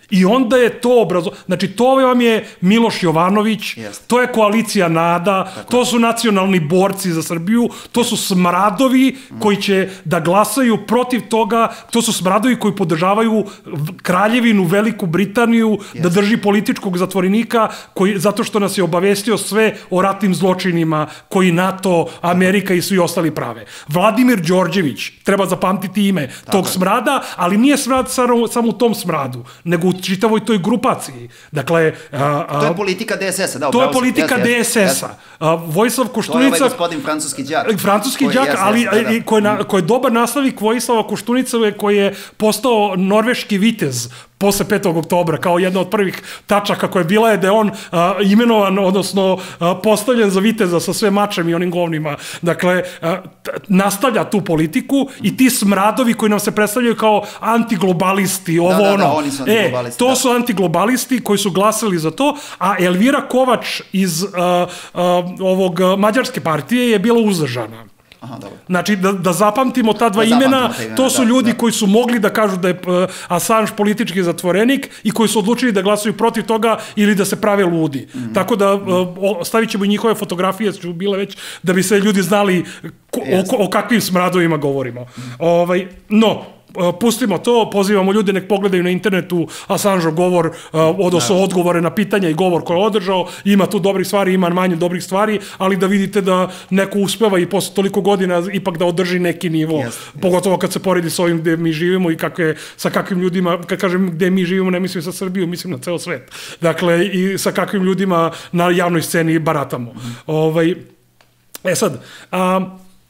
I onda je to obrazo... Znači, to vam je Miloš Jovanović, Jeste. to je koalicija NADA, Tako to je. su nacionalni borci za Srbiju, to su smradovi koji će da glasaju protiv toga, to su smradovi koji podržavaju kraljevinu Veliku Britaniju da drži političkog zatvorenika koji, zato što nas je obavestio sve o ratnim zločinima koji NATO, Amerika i svi ostali prave. Vladimir Đorđević, treba zapamtiti ime tog smrada, ali nije smrad samo, samo u tom smradu, nego u čitavoj toj grupaciji. Dakle... A, a, to je politika D S S-a, da, to je upravo si. politika Jeste, D jeste, S S-a. jeste. A, Vojislav To je Koštunica... ovaj gospodin francuski đak. Francuski Koji- đak, jeste, ali jeste, da, da. ko je, na, ko je dobar nastavnik Vojislava Koštunica koji je postao norveški vitez posle petog oktobra, kao jedna od prvih tačaka koja je bila je da je on a, imenovan, odnosno a, postavljen za viteza sa sve mačem i onim govnima. Dakle, a, t- nastavlja tu politiku i ti smradovi koji nam se predstavljaju kao antiglobalisti, ovo da, da, ono. oni su E, antiglobalisti, to da. su antiglobalisti koji su glasali za to, a Elvira Kovač iz a, a, ovog a, Mađarske partije je bila uzdržana. Aha, dobro. Znači, da, da zapamtimo ta dva Da imena, zapamtimo ta imena, to su da, ljudi da. koji su mogli da kažu da je uh, Assange politički zatvorenik i koji su odlučili da glasuju protiv toga ili da se prave ludi. Mhm. Tako da uh, o- stavit ćemo i njihove fotografije, su bile već, da bi se ljudi znali ko, o, o kakvim smradovima govorimo. Ovaj, no, Uh, pustimo to, pozivamo ljude nek pogledaju na internetu Assangeov govor, uh, odnosno odgovore na pitanja i govor koje je održao, ima tu dobrih stvari, ima manje dobrih stvari, ali da vidite da neko uspeva i posle toliko godina ipak da održi neki nivo, Yes, yes. pogotovo kad se poredi s ovim gde mi živimo i kakve, sa kakvim ljudima, kad kažem gde mi živimo, ne mislim sa Srbiju, mislim na ceo svet. Dakle, i sa kakvim ljudima na javnoj sceni baratamo. Mm. Ovaj, e sad, a,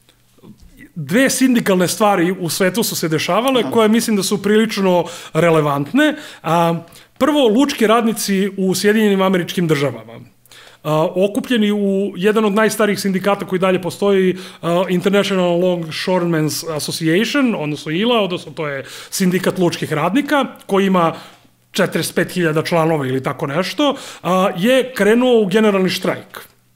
dve sindikalne stvari u svetu su se dešavale, koje mislim da su prilično relevantne. A, prvo, lučki radnici u Sjedinjenim Američkim Državama. A, okupljeni u jedan od najstarijih sindikata koji dalje postoji, a, International Longshoremen's Association, odnosno I L A, odnosno to je sindikat lučkih radnika, koji ima četrdeset pet hiljada članova ili tako nešto, a, je krenuo u generalni štrajk.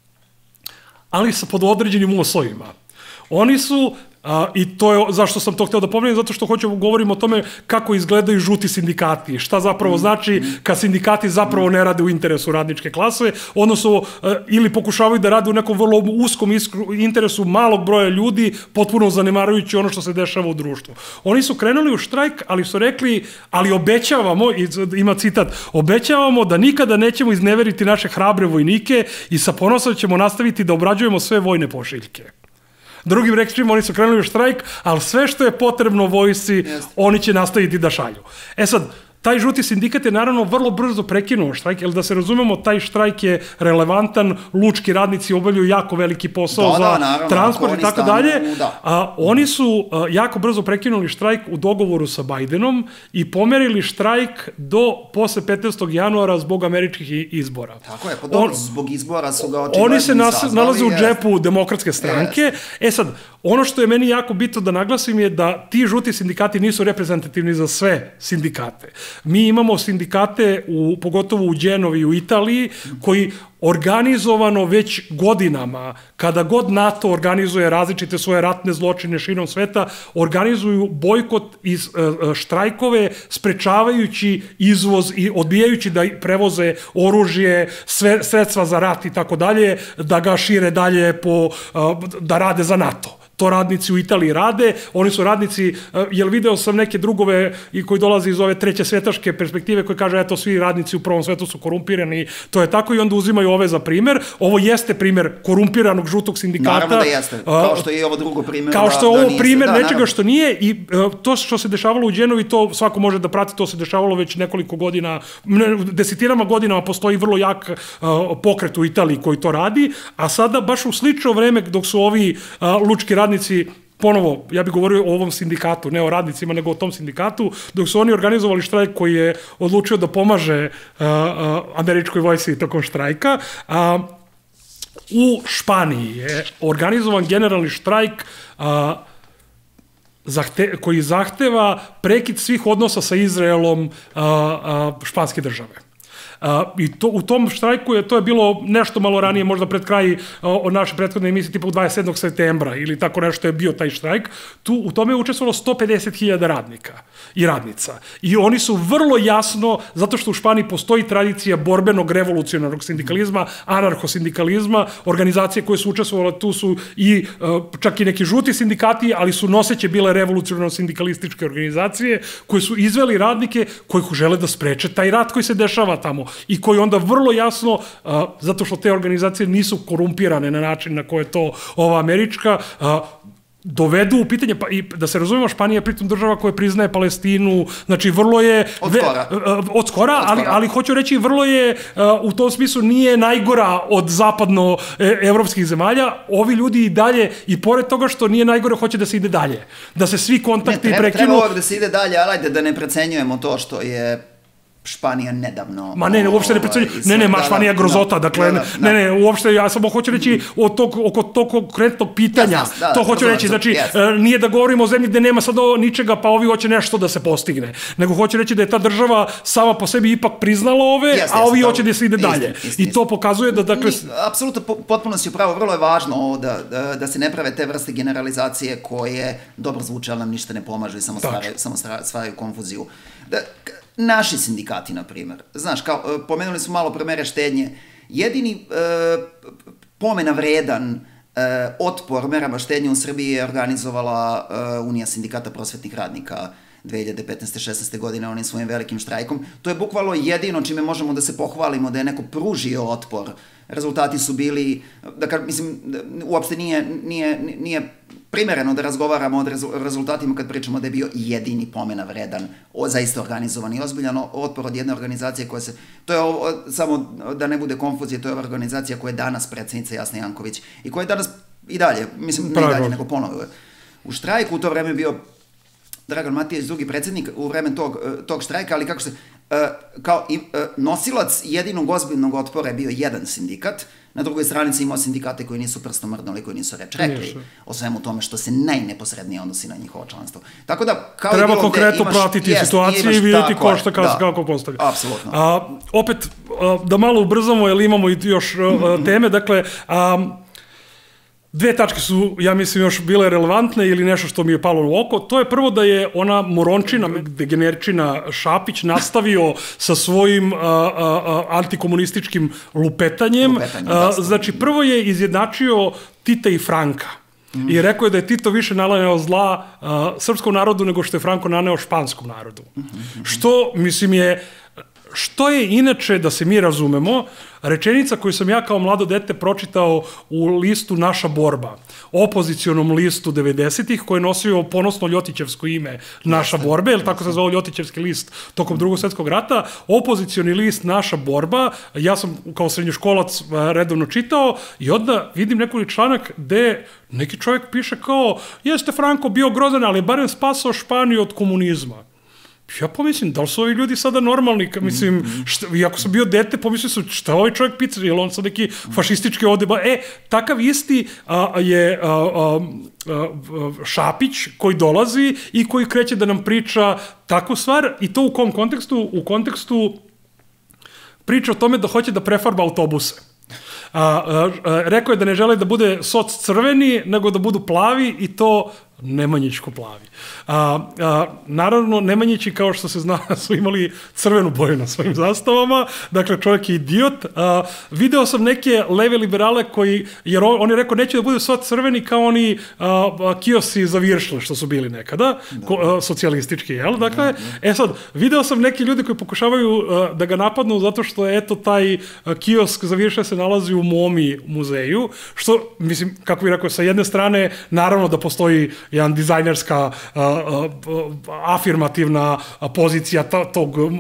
Ali sa pod određenim uslovima. Oni su, a, i to je zašto sam to hteo da pomenem, zato što hoćemo govorimo o tome kako izgledaju žuti sindikati, šta zapravo znači kad sindikati zapravo ne rade u interesu radničke klase, odnosno a, ili pokušavaju da rade u nekom vrlo uskom iskru, interesu malog broja ljudi, potpuno zanemarujući ono što se dešava u društvu. Oni su krenuli u štrajk, ali su rekli, ali obećavamo, i ima citat, obećavamo da nikada nećemo izneveriti naše hrabre vojnike i sa ponosom ćemo nastaviti da obrađujemo sve vojne pošiljke. Drugim rečima, oni su krenuli u štrajk, ali sve što je potrebno vojsci, Jeste. oni će nastaviti da šalju. E sad, taj žuti sindikat je naravno vrlo brzo prekinuo štrajk, jer da se razumemo, taj štrajk je relevantan, lučki radnici obavljaju jako veliki posao Da, za da, naravno, ako transport i oni tako stanu, dalje. da. A, oni su a, jako brzo prekinuli štrajk u dogovoru sa Bajdenom i pomerili štrajk do posle petnaestog januara zbog američkih i- izbora. Tako je, pa dobro, On- zbog izbora su ga očigledno Oni se nas, izazvali, nalaze u jeste. džepu Demokratske stranke. E sad, ono što je meni jako bitno da naglasim je da ti žuti sindikati nisu reprezentativni za sve sindikate. Mi imamo sindikate, u, pogotovo u Đenovi u Italiji, koji organizovano već godinama, kada god NATO organizuje različite svoje ratne zločine širom sveta, organizuju bojkot i e, štrajkove, sprečavajući izvoz i odbijajući da prevoze oružje, sve, sredstva za rat i tako dalje, da ga šire dalje po, e, da rade za NATO. To radnici u Italiji rade, oni su radnici, jer video sam neke drugove i koji dolaze iz ove treće svetaške perspektive koji kaže, eto, svi radnici u prvom svetu su korumpirani, to je tako i onda uzimaju ove za primer. Ovo jeste primer korumpiranog žutog sindikata. Naravno da jeste, kao što je i ovo drugo primer. Kao što je da, ovo da niste, primer da, nečega naravno. što nije i uh, to što se dešavalo u Đenovi, to svako može da prati, to se dešavalo već nekoliko godina, ne, desetinama godinama postoji vrlo jak uh, pokret u Italiji koji to radi, a sada baš u slično vreme dok su ovi uh, lučki radnici ponovo, ja bih govorio o ovom sindikatu, ne o radnicima, nego o tom sindikatu, dok su oni organizovali štrajk koji je odlučio da pomaže uh, uh, američkoj vojsci tokom štrajka, a uh, u Španiji je organizovan generalni štrajk a, zahte, koji zahteva prekid svih odnosa sa Izraelom a, a, španske države. I to, u tom štrajku je, to je bilo nešto malo ranije, možda pred kraj od naše prethodne emisije, tipa u dvadeset sedmog septembra ili tako nešto je bio taj štrajk. Tu, u tome je učestvovalo sto pedeset hiljada radnika i radnica. I oni su vrlo jasno, zato što u Španiji postoji tradicija borbenog revolucionarnog sindikalizma, anarhosindikalizma, organizacije koje su učestvovale, tu su i čak i neki žuti sindikati, ali su noseće bile revolucionarno-sindikalističke organizacije koje su izveli radnike koji žele da spreče taj rat koji se dešava tamo i koji onda vrlo jasno, zato što te organizacije nisu korumpirane na način na koje je to ova američka, dovedu u pitanje, pa i da se razumemo, Španija je pritom država koja priznaje Palestinu, znači vrlo je... Od skora. Od skora, ali, ali hoću reći, vrlo je, u tom smislu, nije najgora od zapadno-evropskih zemalja. Ovi ljudi i dalje, i pored toga što nije najgore, hoće da se ide dalje. Da se svi kontakti ne, treba, prekinu. Treba ovak da se ide dalje, ali ajde da ne precenjujemo to što je Španija nedavno... Ma ne, ne, uopšte ne precenjujem. Ne, ne, ma Španija je grozota, dakle, ne, ne, uopšte, ja samo hoću reći oko tog konkretnog pitanja, to hoću reći, znači, nije da govorimo o zemlji gde nema sad ničega, pa ovi hoće nešto da se postigne, nego hoću reći da je ta država sama po sebi ipak priznala ove, a ovi hoće da se ide dalje. I to pokazuje da, dakle... Apsolutno, potpuno si upravo, vrlo je važno da se ne prave te vrste generalizacije koje dobro zvuče, ali nam ništa ne pomažu i samo stvaraju konfuziju. Naši sindikati, na primjer, znaš, kao, pomenuli smo malo pre mere štednje, jedini e, pomena vredan e, otpor merama štednje u Srbiji je organizovala e, Unija sindikata prosvetnih radnika dve hiljade petnaeste šesnaeste godine onim svojim velikim štrajkom. To je bukvalno jedino čime možemo da se pohvalimo da je neko pružio otpor. Rezultati su bili, da mislim, uopšte nije, nije, nije primereno da razgovaramo o rezultatima kad pričamo da je bio jedini pomena vredan, o, zaista organizovan i ozbiljan otpor od jedne organizacije koja se, to je ovo, samo da ne bude konfuzije, to je organizacija koja je danas predsjednica Jasna Janković i koja je danas i dalje, mislim, ne i dalje, nego ponovo. U štrajku u to vreme bio Dragan Matijević, drugi predsjednik u vreme tog, tog štrajka, ali kako se, kao i nosilac jedinog ozbiljnog otpora je bio jedan sindikat, na drugoj stranici imao sindikate koji nisu prstom mrdnuli, koji nisu reč rekli o svemu tome što se najneposrednije odnosi na njihovo članstvo. Tako da, kao treba i bilo konkretno imaš, pratiti jest, situaciju i vidjeti ko šta da, kako postavlja. Apsolutno. A, opet, a, da malo ubrzamo, jer imamo i još a, teme, dakle, a, dve tačke su, ja mislim, još bile relevantne ili nešto što mi je palo u oko. To je prvo da je ona morončina, degeneričina Šapić nastavio sa svojim a, a, antikomunističkim lupetanjem. Lupetanje, a, znači, prvo je izjednačio Tita i Franka. Mm. I rekao je da je Tito više naneo zla a, srpskom narodu nego što je Franko naneo španskom narodu. Mm -hmm. Što, mislim, je... Što je inače, da se mi razumemo, rečenica koju sam ja kao mlado dete pročitao u listu Naša borba, opozicionom listu devedesetih, koji je nosio ponosno ljotićevsko ime Naša borba, ili tako se zvao ljotićevski list tokom Drugog svjetskog rata, opozicioni list Naša borba, ja sam kao srednjoškolac redovno čitao i onda vidim nekoliko članak gde neki čovjek piše kao, jeste Franko bio grozan, ali je barem spasao Španiju od komunizma. Ja pomislim, da li su ovi ljudi sada normalni? Mislim, šta, iako sam bio dete, pomislim su, šta ovaj čovjek pica? Je li on sad neki fašistički odeba? E, takav isti a, je a, a, a, Šapić koji dolazi i koji kreće da nam priča takvu stvar i to u kom kontekstu? U kontekstu priča o tome da hoće da prefarba autobuse. A, a, a, rekao je da ne žele da bude soc crveni, nego da budu plavi i to Nemanjićko plavi. A, a, naravno, Nemanjići, kao što se zna, su imali crvenu boju na svojim zastavama, dakle, čovjek je idiot. A, video sam neke leve liberale koji, jer on, on je rekao, neće da budu sva crveni kao oni a, a, kiosi za viršle, što su bili nekada, ko, a, socijalistički, jel? Dakle, e sad, video sam neke ljudi koji pokušavaju a, da ga napadnu zato što je, eto, taj a, kiosk za viršle se nalazi u MOMI muzeju, što, mislim, kako bih rekao, sa jedne strane, naravno da postoji jedan dizajnerska uh, uh, afirmativna pozicija tog, uh,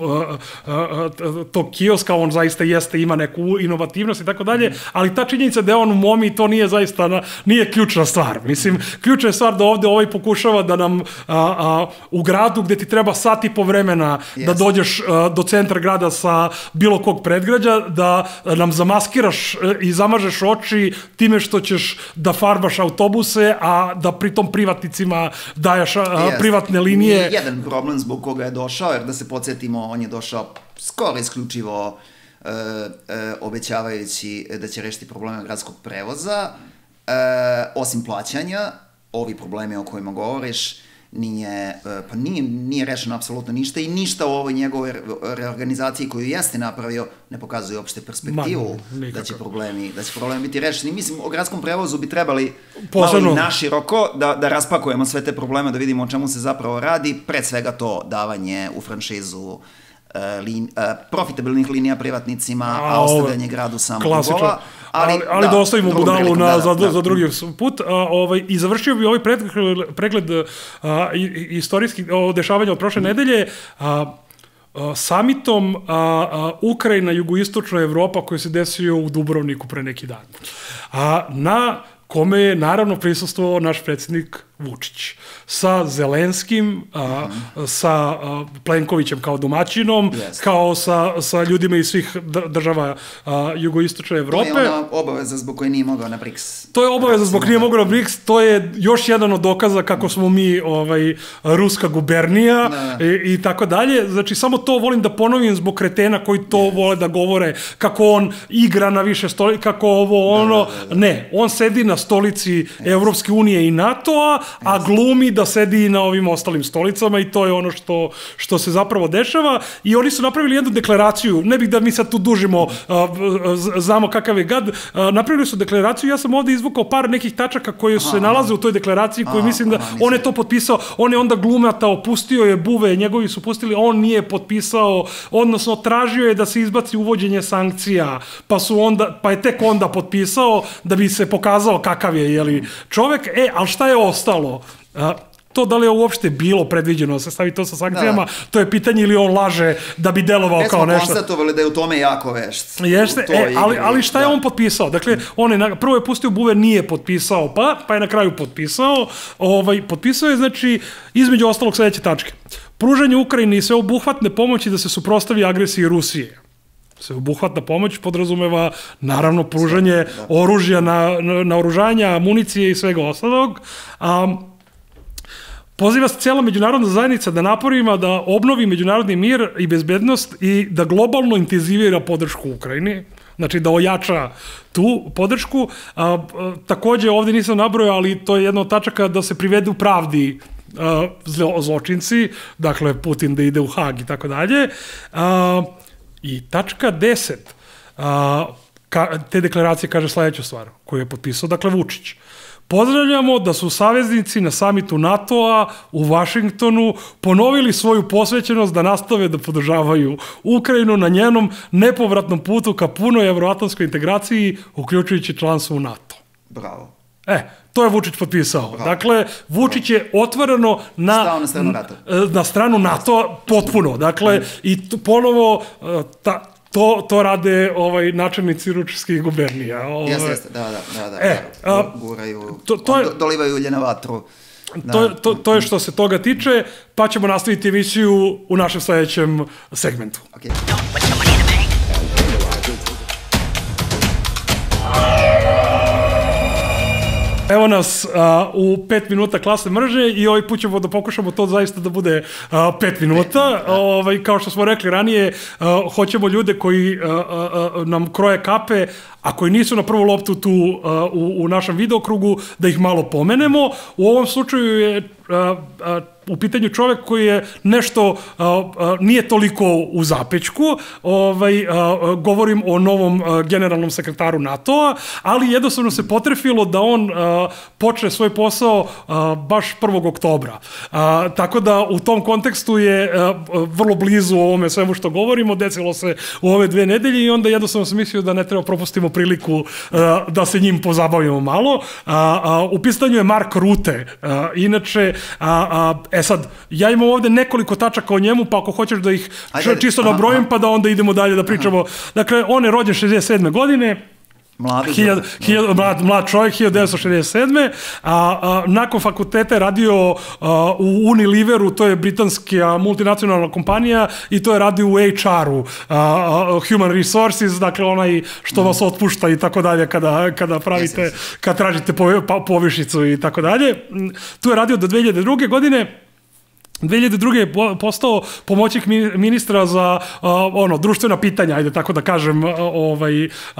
uh, tog kioska, on zaista jeste, ima neku inovativnost i tako dalje, ali ta činjenica da je on u MOMI, to nije zaista, na, nije ključna stvar. Mislim, ključna je stvar da ovde ovaj pokušava da nam uh, uh, u gradu gde ti treba sat i po vremena yes. da dođeš uh, do centra grada sa bilo kog predgrađa, da nam zamaskiraš i zamažeš oči time što ćeš da farbaš autobuse, a da pritom privatnicima daješ yes. privatne linije. Nije jedan problem zbog koga je došao, jer da se podsjetimo, on je došao skoro isključivo e, e, obećavajući da će rešiti probleme gradskog prevoza, e, osim plaćanja, ovi problemi o kojima govoriš, nije, pa nije, nije rešeno apsolutno ništa i ništa u ovoj njegove reorganizaciji koju jeste napravio ne pokazuje uopšte perspektivu Man, da će problemi, da će problemi biti rešeni. Mislim, o gradskom prevozu bi trebali Posebno. malo i naširoko da, da raspakujemo sve te probleme, da vidimo o čemu se zapravo radi, pre svega to davanje u franšizu Lin, uh, profitabilnih linija privatnicima, a, a ostavljanje gradu samo dugova. Ali, ali, ali da, da ostavimo budalu na, da, za, da. za drugi put. A, ovaj, I završio bi ovaj pregled, pregled a, istorijskih dešavanja od prošle nedelje a, a, samitom a, a, Ukrajina, jugoistočna Evropa koji se desio u Dubrovniku pre neki dan. A na kome je naravno prisustvovao naš predsjednik Vučić, sa Zelenskim, a, sa a, Plenkovićem kao domaćinom, yes. kao sa, sa ljudima iz svih država a, jugoistočne Evrope. To je ona obaveza zbog koje nije mogao na BRICS. To je obaveza zbog koje nije mogao na BRICS, to je još jedan od dokaza kako smo mi ovaj, ruska gubernija i, i tako dalje. Znači, samo to volim da ponovim zbog kretena koji to yes. vole da govore, kako on igra na više stolici, kako ovo ono. Da, da, da. Ne, on sedi na stolici yes. Evropske unije i NATO-a, a glumi da sedi na ovim ostalim stolicama i to je ono što, što se zapravo dešava i oni su napravili jednu deklaraciju, ne bih da mi sad tu dužimo, znamo kakav je gad, napravili su deklaraciju, ja sam ovde izvukao par nekih tačaka koje se nalaze u toj deklaraciji koje mislim da on je to potpisao, on je onda glumatao, pustio je buve, njegovi su pustili, on nije potpisao, odnosno tražio je da se izbaci uvođenje sankcija, pa su onda, pa je tek onda potpisao da bi se pokazao kakav je, jeli, čovek, e, ali šta je ostalo? A, to da li je uopšte bilo predviđeno da se stavi to sa sankcijama, da. To je pitanje ili on laže da bi delovao ne kao nešto. Ne smo konstatovali da je u tome jako vešt. Jeste, e, ali, ali šta je da. on potpisao? Dakle, on je na, prvo je pustio buve, nije potpisao, pa, pa je na kraju potpisao. Ovaj, potpisao je, znači, između ostalog sledeće tačke. Pružanje Ukrajini i sveobuhvatne pomoći da se suprotstavi agresiji Rusije. Sveobuhvatna pomoć podrazumeva naravno pružanje oružja, na, na, naoružanja, amunicije i svega ostalog. A, poziva se cijela međunarodna zajednica da naporima da obnovi međunarodni mir i bezbednost i da globalno intenzivira podršku Ukrajini. Znači da ojača tu podršku. A, a, takođe ovde nisam nabrojao, ali to je jedna od tačaka da se privedu pravdi a, zlo, zločinci, dakle Putin da ide u Hag i tako dalje. A, I tačka deset a, ka, te deklaracije kaže sledeću stvar koju je potpisao, dakle Vučić. Pozdravljamo da su saveznici na samitu NATO-a u Vašingtonu ponovili svoju posvećenost da nastave da podržavaju Ukrajinu na njenom nepovratnom putu ka punoj evroatlantskoj integraciji, uključujući članstvo u NATO. Bravo. E, to je Vučić potpisao. Bravo. Dakle, Vučić je otvoreno na, Stao na stranu NATO. Na stranu NATO potpuno. Dakle, mm. i t, ponovo ta, to, to rade ovaj, načelnici ručskih gubernija. Ovaj. Jeste, jeste, da, da, da, da. E, da. Guraju, to, to je, dolivaju ulje na vatru. Da. To, to, to je što se toga tiče, pa ćemo nastaviti emisiju u našem sledećem segmentu. Okay. Evo nas a, u pet minuta klasne mržnje i ovaj put ćemo da pokušamo to zaista da bude a, pet minuta. Ovaj, kao što smo rekli ranije, a, hoćemo ljude koji a, a, nam kroje kape, a koji nisu na prvu loptu tu a, u, u našem videokrugu, da ih malo pomenemo. U ovom slučaju je a, a, u pitanju čovek koji je nešto, a, a, nije toliko u zapečku, ovaj, a, a, govorim o novom a, generalnom sekretaru NATO-a, ali jednostavno se potrefilo da on a, počne svoj posao a, baš prvog oktobra. A, tako da u tom kontekstu je a, vrlo blizu ovome svemu što govorimo, desilo se u ove dve nedelje i onda jednostavno sam mislio da ne treba propustimo priliku a, da se njim pozabavimo malo. A, a, u pitanju je Mark Rutte, a, inače, a, a, E sad, ja imam ovde nekoliko tačaka o njemu, pa ako hoćeš da ih Ajde, čisto aha, nabrojim, aha. pa da onda idemo dalje da pričamo. Aha. Dakle, on je rođen šezdeset sedme godine, Mladi hiljad, hiljad, mlad, mlad čovjek, hiljadu devetsto šezdeset sedme A, a nakon fakulteta je radio a, u Unileveru, to je britanska multinacionalna kompanija i to je radio u H R-u, a, a, Human Resources, dakle onaj što mm. vas otpušta i tako dalje kada, kada pravite, yes, yes. kad tražite povišicu i tako dalje. Tu je radio do dve hiljade druge godine dve hiljade druge je postao pomoćnik ministra za uh, ono društvena pitanja, ajde tako da kažem, uh, ovaj, uh, uh,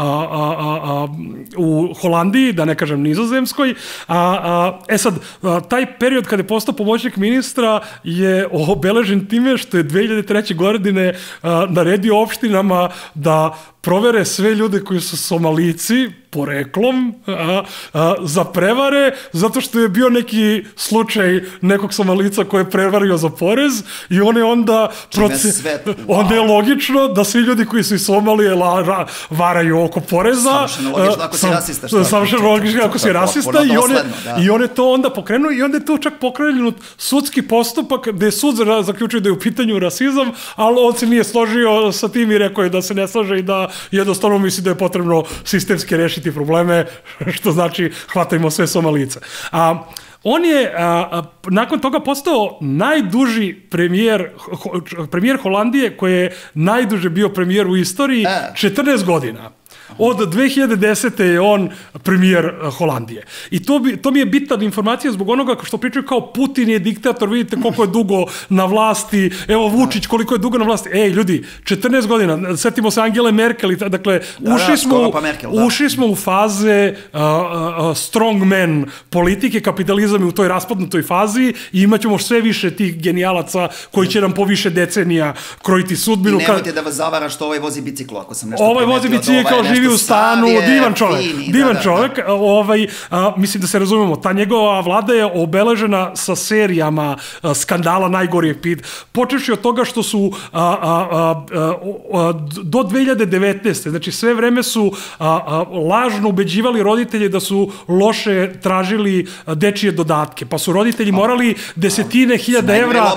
uh, u Holandiji, da ne kažem Nizozemskoj. Uh, uh, e sad, uh, taj period kada je postao pomoćnik ministra je obeležen time što je dve hiljade treće godine uh, naredio opštinama da provere sve ljude koji su Somalici poreklom a, a, za prevare, zato što je bio neki slučaj nekog Somalica koji je prevario za porez i on je onda... Proce... Svet, wow. Onda je logično da svi ljudi koji su iz Somalije la, ra, varaju oko poreza. Savršeno logično ako si rasista. Šta? Savršeno logično ako si rasista i on, je, da. i on je to onda pokrenuo i onda je to čak pokrenut sudski postupak gde je sud zaključio da je u pitanju rasizam, ali on se nije složio sa tim i rekao je da se ne slaže i da jednostavno misli da je potrebno sistemski rešiti probleme, što znači hvatajmo sve Somalice. A, on je a, a, nakon toga postao najduži premijer, ho, premijer Holandije, koji je najduže bio premijer u istoriji, četrnaest godina. Od dve hiljade desete je on premijer Holandije. I to, bi, to mi je bitna informacija zbog onoga što pričaju kao Putin je diktator, vidite koliko je dugo na vlasti, evo Vučić koliko je dugo na vlasti. Ej, ljudi, četrnaest godina, setimo se Angele Merkel, dakle, da, ušli, da, smo, pa Merkel, da. ušli smo u faze uh, uh, strongman politike, kapitalizam je u toj raspadnutoj fazi i imat ćemo sve više tih genijalaca koji će nam po više decenija krojiti sudbinu. I nemojte da vas zavara što ovaj vozi biciklo, ako sam nešto ovaj vozi biciklo, živi u stanu, je, divan čovek, fini, divan da, čovek, da, da. Ovaj, a, mislim da se razumemo, ta njegova vlada je obeležena sa serijama a, skandala najgorijeg pit, počeši od toga što su a, a, a, a, do dve hiljade devetnaeste. znači sve vreme su a, a, lažno ubeđivali roditelje da su loše tražili dečije dodatke, pa su roditelji morali desetine hiljada evra,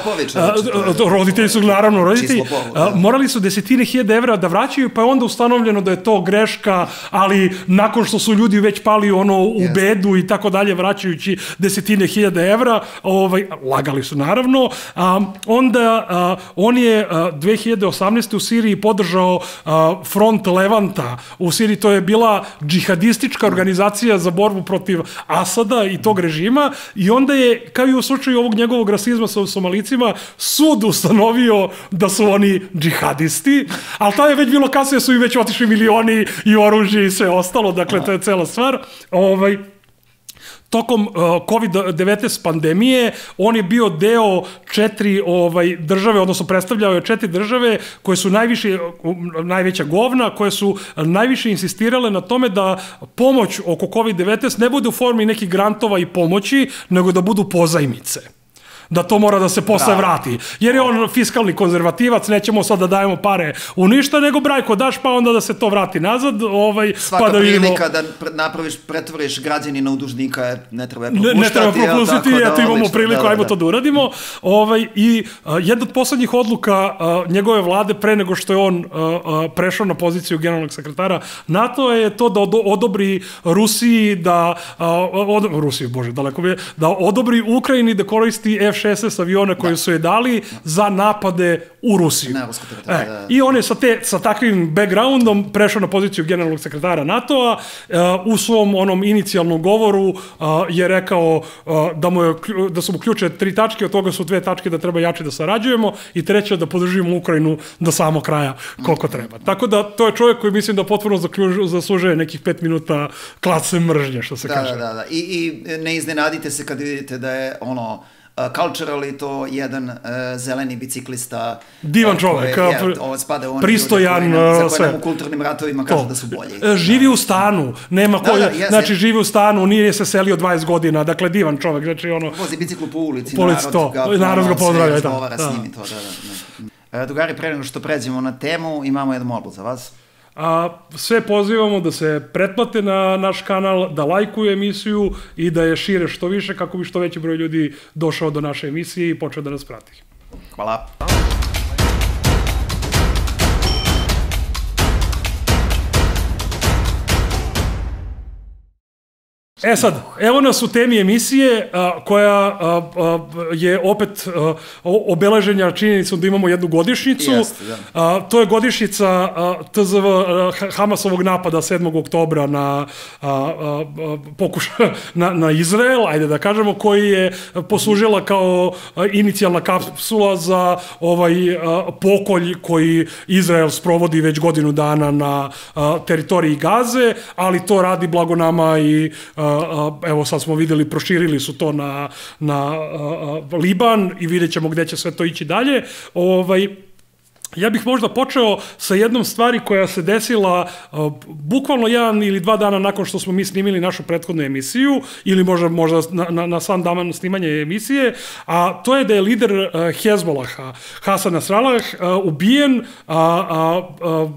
roditelji su naravno roditelji, a, morali su desetine hiljada evra da vraćaju, pa je onda ustanovljeno da je to greška, ali nakon što su ljudi već pali ono u yes. bedu i tako dalje, vraćajući desetine hiljada evra, ovaj, lagali su naravno, a, onda a, on je a, dve hiljade osamnaeste. u Siriji podržao a, front Levanta u Siriji, to je bila džihadistička organizacija za borbu protiv Asada i tog režima i onda je, kao i u slučaju ovog njegovog rasizma sa Somalicima, sud ustanovio da su oni džihadisti, ali to je već bilo kasnije, su i već otišli milioni i oružje i sve ostalo, dakle to je cela stvar. Ovaj, tokom uh, kovid devetnaest pandemije on je bio deo četiri ovaj, države, odnosno predstavljao je četiri države koje su najviše, najveća govna, koje su najviše insistirale na tome da pomoć oko kovid devetnaest ne bude u formi nekih grantova i pomoći, nego da budu pozajmice. Da to mora da se posle vrati. Jer je on fiskalni konzervativac, nećemo sad da dajemo pare u ništa, nego Brajko daš pa onda da se to vrati nazad. Ovaj, Svaka pa da prilika da napraviš, pretvoriš građanina u dužnika, ne treba je propuštati. Ne treba propustiti, eto da, imamo priliku, da, ajmo da. to da uradimo. Ovaj, I a, jedna od poslednjih odluka a, njegove vlade pre nego što je on a, a, prešao na poziciju generalnog sekretara NATO je to da odobri Rusiji da, a, od, Rusiji, bože, daleko bi je, da odobri Ukrajini da koristi F šesnaest aviona koje su je dali za napade u Rusiju. E, I on je sa, te, sa takvim backgroundom prešao na poziciju generalnog sekretara NATO-a. Uh, u svom onom inicijalnom govoru uh, je rekao uh, da, mu je, da su mu ključe tri tačke, od toga su dve tačke da treba jače da sarađujemo i treća da podržimo Ukrajinu do samog kraja koliko treba. Tako da to je čovjek koji mislim da potpuno zaslužuje nekih pet minuta klase mržnje, što se da, kaže. Da, da, da. I, I ne iznenadite se kad vidite da je ono culturally to jedan uh, zeleni biciklista divan čovek, pristojan, za koje nam u kulturnim ratovima kažu da su bolji. Živi u stanu, nema koji, da, da, yes, znači yes. živi u stanu, nije se selio dvadeset godina, dakle divan čovek, znači ono... Vozi biciklu po ulici, narod, to, ga, narod ga pozdravlja, da. da. S njimi, to, da, da, da. Drugari, pre nego što pređemo na temu, imamo jednu molbu za vas. A sve pozivamo da se pretplate na naš kanal, da lajkuju emisiju i da je šire što više kako bi što veći broj ljudi došao do naše emisije i počeo da nas prati. Hvala. E sad, evo nas u temi emisije a, koja a, a, je opet a, obeleženja činjenicom da imamo jednu godišnjicu. Jeste, da. A, to je godišnjica a, T Z V a, Hamasovog napada sedmog oktobra na, a, a, pokuša, na, na Izrael, ajde da kažemo, koji je poslužila kao a, inicijalna kapsula za ovaj a, pokolj koji Izrael sprovodi već godinu dana na a, teritoriji Gaze, ali to radi blago nama i a, evo sad smo videli, proširili su to na, na uh, Liban i vidjet ćemo gde će sve to ići dalje. Ovaj, ja bih možda počeo sa jednom stvari koja se desila uh, bukvalno jedan ili dva dana nakon što smo mi snimili našu prethodnu emisiju, ili možda, možda na, na, na sam dan snimanja emisije, a to je da je lider uh, Hezbolaha, Hasan Nasrallah, uh, ubijen, a, a, a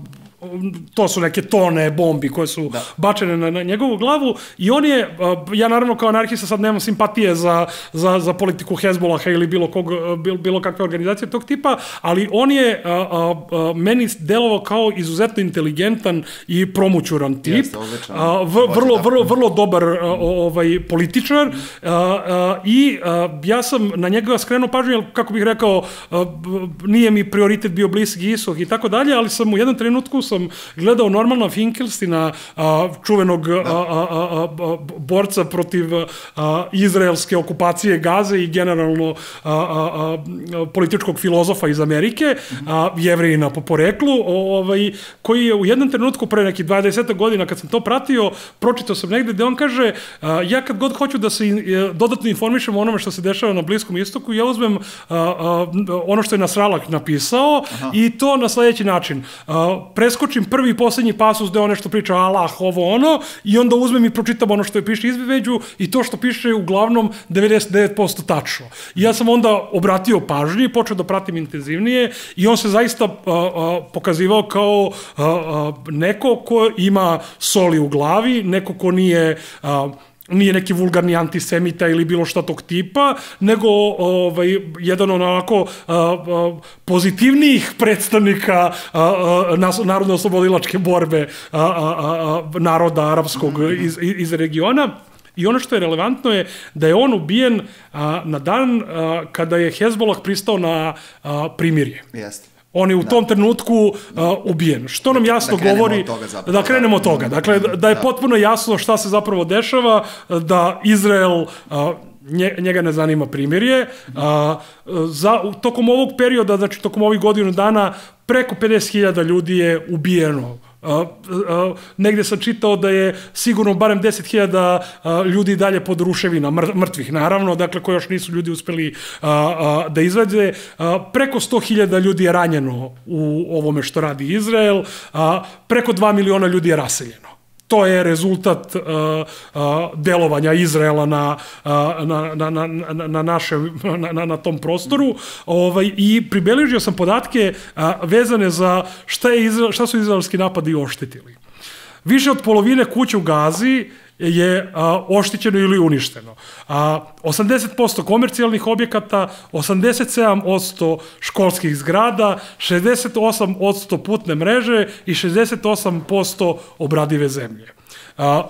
to su neke tone bombi koje su da. bačene na, na njegovu glavu i on je, ja naravno kao anarhista sad nemam simpatije za, za, za politiku Hezbolaha ili bilo, kog, bilo, bilo kakve organizacije tog tipa, ali on je a, a, a, meni delovao kao izuzetno inteligentan i promućuran tip. Jeste, a, v, vrlo, vrlo, vrlo dobar a, ovaj, političar mm. a, a, i a, ja sam na njega skrenuo pažnju, jer kako bih rekao, a, nije mi prioritet bio Bliski Istok i tako dalje, ali sam u jednom trenutku sam gledao Normana Finkelsteina, a, čuvenog a, a, a, a, borca protiv a, izraelske okupacije Gaze i generalno a, a, a, političkog filozofa iz Amerike, a, Jevrejina po poreklu, ovaj, koji je u jednom trenutku pre nekih dvadeset godina kad sam to pratio, pročitao sam negde gde on kaže, a, ja kad god hoću da se in, dodatno informišem o onome što se dešava na Bliskom Istoku, ja uzmem a, a, ono što je Nasrallah napisao. Aha. I to na sledeći način. A, preskočim prvi i poslednji pasus gde on nešto priča Allah, ovo ono, i onda uzmem i pročitam ono što je piše između i to što piše je uglavnom devedeset devet posto tačno. I ja sam onda obratio pažnju i počeo da pratim intenzivnije i on se zaista a, a, pokazivao kao a, a, neko ko ima soli u glavi, neko ko nije a, nije neki vulgarni antisemita ili bilo šta tog tipa, nego ovaj, jedan onako a, a, pozitivnijih predstavnika narodno-oslobodilačke borbe a, a, a, naroda arapskog iz, iz regiona. I ono što je relevantno je da je on ubijen a, na dan a, kada je Hezbolah pristao na a, primirje. Jeste. On je u da. tom trenutku uh, ubijen. Što nam jasno da govori... Toga, da krenemo od toga. Dakle, da je da. potpuno jasno šta se zapravo dešava, da Izrael... Uh, njega ne zanima primirje. A, za, tokom ovog perioda, znači tokom ovih godinu dana, preko pedeset hiljada ljudi je ubijeno. Uh, uh, negde sam čitao da je sigurno barem deset hiljada uh, ljudi dalje pod ruševina, mr mrtvih naravno, dakle koji još nisu ljudi uspeli uh, uh, da izvede. Uh, preko sto hiljada ljudi je ranjeno u ovome što radi Izrael, uh, preko dva miliona ljudi je raseljeno. To je rezultat uh, uh, delovanja Izraela na, uh, na, na, na, na, našem, na, na, na tom prostoru. Ovaj, I pribeležio sam podatke uh, vezane za šta, je Izra, šta su izraelski napadi oštetili. Više od polovine kuća u Gazi je a, oštećeno ili uništeno. A, osamdeset posto komercijalnih objekata, osamdeset sedam posto školskih zgrada, šezdeset osam posto putne mreže i šezdeset osam posto obradive zemlje. A,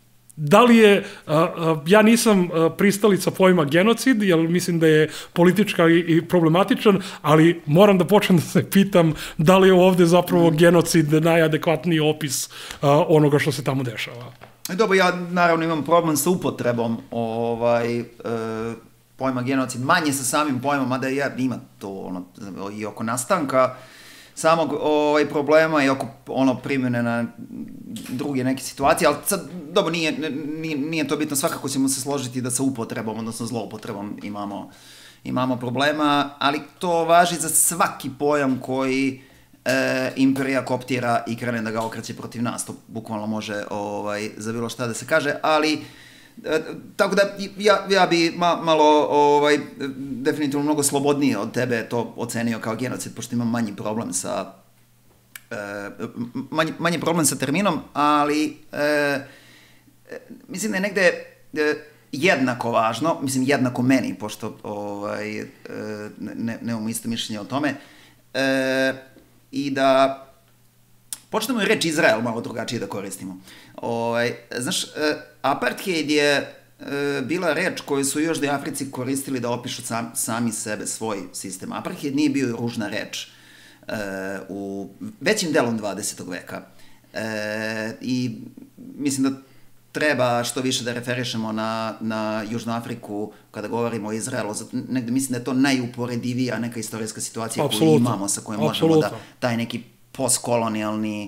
Da li je, a, a, ja nisam a, pristalica pojma genocid, jer mislim da je politička i, i problematičan, ali moram da počnem da se pitam da li je ovde zapravo genocid najadekvatniji opis a, onoga što se tamo dešava. Dobro, ja naravno imam problem sa upotrebom ovaj, e, pojma genocid, manje sa samim pojmom, mada ja ima to ono, i oko nastanka samog ovaj, problema i oko ono primjene na druge neke situacije, ali sad, dobro, nije, nije, nije to bitno, svakako ćemo se složiti da sa upotrebom, odnosno zloupotrebom imamo, imamo problema, ali to važi za svaki pojam koji E, imperija koptira i krene da ga okreće protiv nas, to bukvalno može ovaj, za bilo šta da se kaže, ali e, tako da ja, ja bi ma, malo ovaj, definitivno mnogo slobodnije od tebe to ocenio kao genocid, pošto imam manji problem sa e, manji, manji problem sa terminom, ali e, mislim da je negde e, jednako važno, mislim jednako meni, pošto ovaj, e, ne, nemamo isto mišljenje o tome, e, i da počnemo i reč Izrael malo drugačije da koristimo. Ovaj, znaš, apartheid je bila reč koju su Južnoj Africi koristili da opišu sam, sami sebe, svoj sistem. Apartheid nije bio ružna reč u većim delom dvadesetog veka. I mislim da treba što više da referišemo na, na Južnu Afriku kada govorimo o Izraelu. Negde mislim da je to najuporedivija neka istorijska situacija Absolutno. koju imamo, sa kojom možemo Absolutno. da taj neki postkolonijalni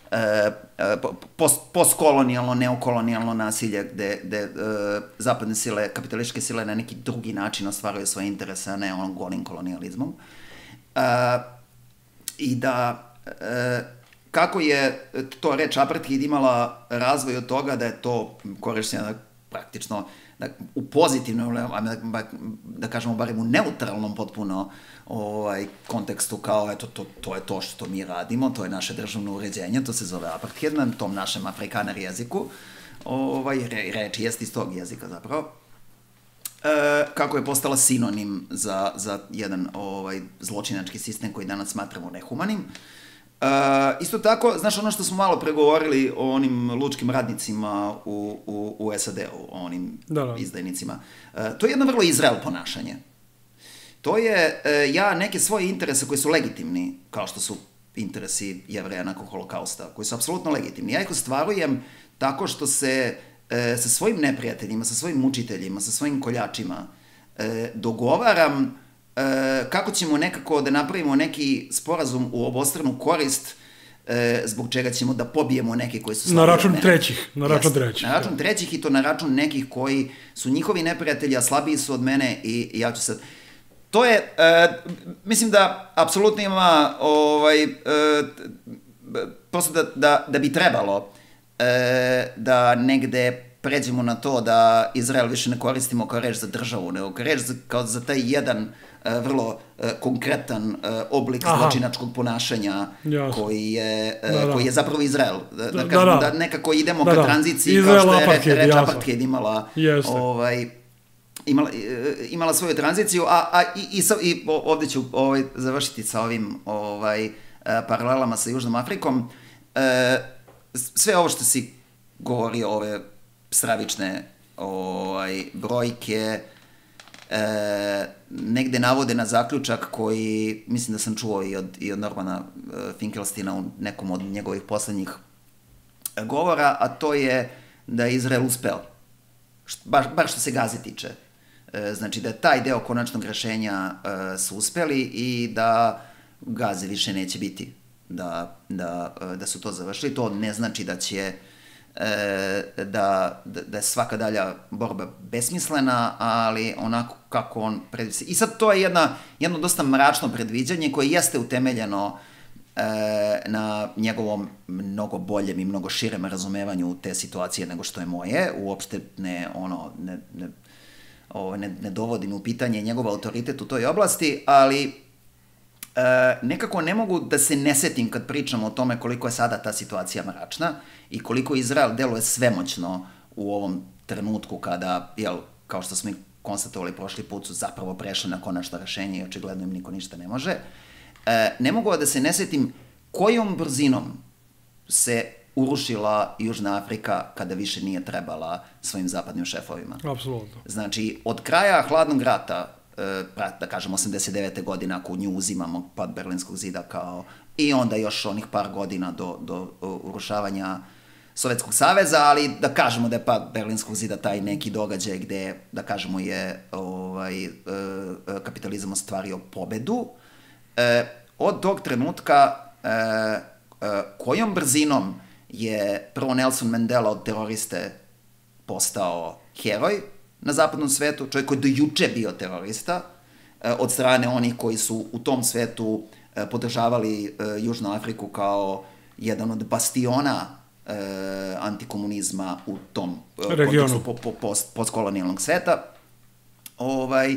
post, postkolonijalno, neokolonijalno nasilje gde, gde uh, zapadne sile, kapitalističke sile na neki drugi način ostvaruju svoje interese, a ne onom golim kolonijalizmom. Uh, I da uh, kako je to reč apartheid imala razvoj od toga da je to korišćeno praktično da, u pozitivnom, da, da kažemo barem u neutralnom potpuno ovaj, kontekstu kao eto to, to je to što mi radimo, to je naše državno uređenje, to se zove apartheid na tom našem afrikaner jeziku, ovaj, re, reč jest iz tog jezika zapravo. E, kako je postala sinonim za, za jedan ovaj, zločinački sistem koji danas smatramo nehumanim. Uh, isto tako, znaš ono što smo malo pregovorili o onim lučkim radnicima u, u, u S A D-u, o onim da, da. izdajnicima, uh, to je jedno vrlo Izrael ponašanje. To je, uh, ja neke svoje interese koji su legitimni, kao što su interesi Jevreja nakon holokausta, koji su apsolutno legitimni, ja ih ostvarujem tako što se uh, sa svojim neprijateljima, sa svojim mučiteljima, sa svojim koljačima uh, dogovaram E, kako ćemo nekako da napravimo neki sporazum u obostranu korist e, zbog čega ćemo da pobijemo neke koji su slabiji. Na račun trećih. Na račun Jeste, trećih. Na račun trećih i to na račun nekih koji su njihovi neprijatelji, a slabiji su od mene i, i ja ću sad... To je, e, mislim da apsolutno ima ovaj, e, prosto da, da, da bi trebalo e, da negde pređemo na to da Izrael više ne koristimo kao reč za državu, nego kao reč za, kao za taj jedan uh, vrlo uh, konkretan uh, oblik Aha. zločinačkog ponašanja Jasne. koji je, uh, da, da. koji je zapravo Izrael. Da, da, kažemo, da, da. da nekako idemo da, ka da. tranziciji Izrael kao što je apartheid, reč apartheid imala, ovaj, imala, imala svoju tranziciju, a, a i, i, i ovdje ću ovaj, završiti sa ovim ovaj, uh, paralelama sa Južnom Afrikom. Uh, sve ovo što si govorio, ove stravične ovaj, brojke e, negde navode na zaključak koji mislim da sam čuo i od, i od Normana e, Finkelstina u nekom od njegovih poslednjih govora, a to je da je Izrael uspeo. Št, bar, bar što se Gaze tiče. E, znači da je taj deo konačnog rešenja e, su uspeli i da Gaze više neće biti. Da, da, da su to završili. To ne znači da će Da, da je svaka dalja borba besmislena, ali onako kako on predviđa. I sad to je jedna, jedno dosta mračno predviđanje koje jeste utemeljeno e, na njegovom mnogo boljem i mnogo širem razumevanju te situacije nego što je moje. Uopšte ne, ono, ne, ne, ovo, ne, ne dovodim u pitanje njegov autoritet u toj oblasti, ali E, nekako ne mogu da se ne setim kad pričamo o tome koliko je sada ta situacija mračna i koliko Izrael deluje svemoćno u ovom trenutku kada, jel, kao što smo i konstatovali prošli put, su zapravo prešli na konačno rešenje i očigledno im niko ništa ne može. E, ne mogu da se ne setim kojom brzinom se urušila Južna Afrika kada više nije trebala svojim zapadnim šefovima. Apsolutno. Znači, od kraja hladnog rata, da kažem osamdeset devete godine, ako u nju uzimamo pad Berlinskog zida kao, i onda još onih par godina do, do urušavanja Sovjetskog saveza, ali da kažemo da je pad Berlinskog zida taj neki događaj gde, da kažemo, je ovaj, kapitalizam ostvario pobedu. Od tog trenutka kojom brzinom je prvo Nelson Mandela od teroriste postao heroj na zapadnom svetu, čovjek koji do juče bio terorista, od strane onih koji su u tom svetu podržavali Južnu Afriku kao jedan od bastiona antikomunizma u tom kontekstu po, po, post, postkolonijalnog sveta. Ovaj,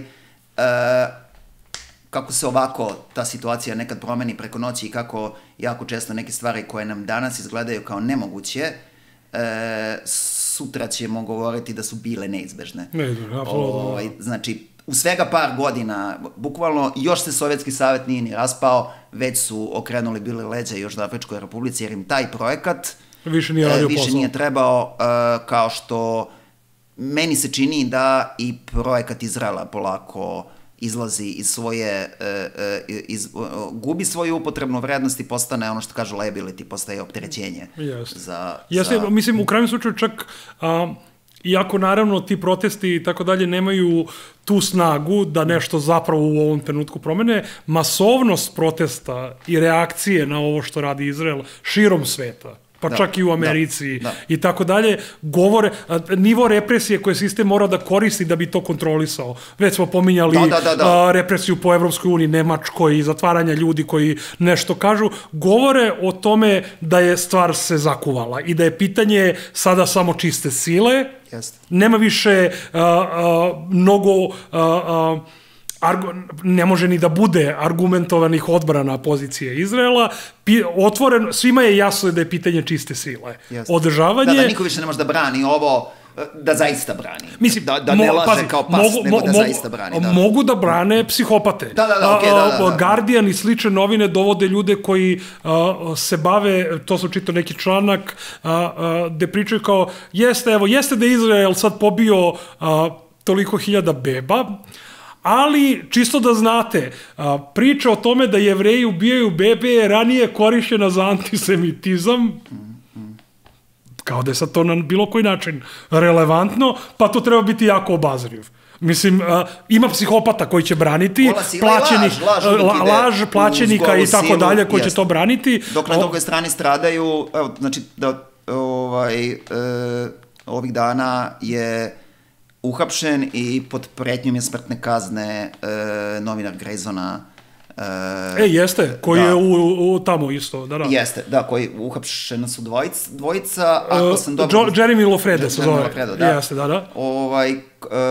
kako se ovako ta situacija nekad promeni preko noći i kako jako često neke stvari koje nam danas izgledaju kao nemoguće, sutra ćemo govoriti da su bile neizbežne. Neizbežne, apsolutno. Ovaj, znači, u svega par godina, bukvalno još se Sovjetski savjet nije ni raspao, već su okrenuli bili leđa Južnoafričkoj republici, jer im taj projekat više nije radio više posao. nije trebao, kao što meni se čini da i projekat Izraela polako izlazi iz svoje, iz, gubi svoju upotrebnu vrednost i postane ono što kažu liability, postaje opterećenje. Jeste. Za, Jeste, za... mislim, u krajnjem slučaju čak, a, iako naravno ti protesti i tako dalje nemaju tu snagu da nešto zapravo u ovom trenutku promene, masovnost protesta i reakcije na ovo što radi Izrael širom sveta, pa da, čak i u Americi da, da. i tako dalje, govore, nivo represije koje sistem mora da koristi da bi to kontrolisao. Već smo pominjali da, da, da, da. A, represiju po Evropskoj uniji, Nemačkoj i zatvaranja ljudi koji nešto kažu, govore o tome da je stvar se zakuvala i da je pitanje sada samo čiste sile. Jeste. Nema više a, a, mnogo... A, a, Argu, ne može ni da bude argumentovanih odbrana pozicije Izraela, pi, otvoren, svima je jasno da je pitanje čiste sile. Jeste. Održavanje... Da, da niko više ne može da brani ovo, da zaista brani. Mislim, da, da ne mo, laže pazi, kao pas, mogu, nego mo, da zaista brani. Da. Mogu da brane psihopate. Da, da, da, okej, okay, da, da, da. Guardian i slične novine dovode ljude koji uh, se bave, to sam čitao neki članak, uh, uh, gde pričaju kao, jeste, evo, jeste da je Izrael sad pobio uh, toliko hiljada beba, ali, čisto da znate, priča o tome da Jevreji ubijaju bebe je ranije korišćena za antisemitizam, kao da je sad to na bilo koji način relevantno, pa to treba biti jako obazriv. Mislim, ima psihopata koji će braniti, plaćenih, laž, laž, la, laž plaćenika i tako dalje koji jest. će to braniti. Dok na drugoj strani stradaju, evo, znači, da, ovaj, e, ovih dana je uhapšen i pod pretnjom je smrtne kazne e, novinar Grayzona. E, e jeste, koji da, je u, u, tamo isto. Da, da. Jeste, da, koji uhapšena su dvojica, dvojica ako sam dobro... Uh, Jeremy Lofrede se zove. Lofredo, da. Jeste, da, da. Ovaj, e,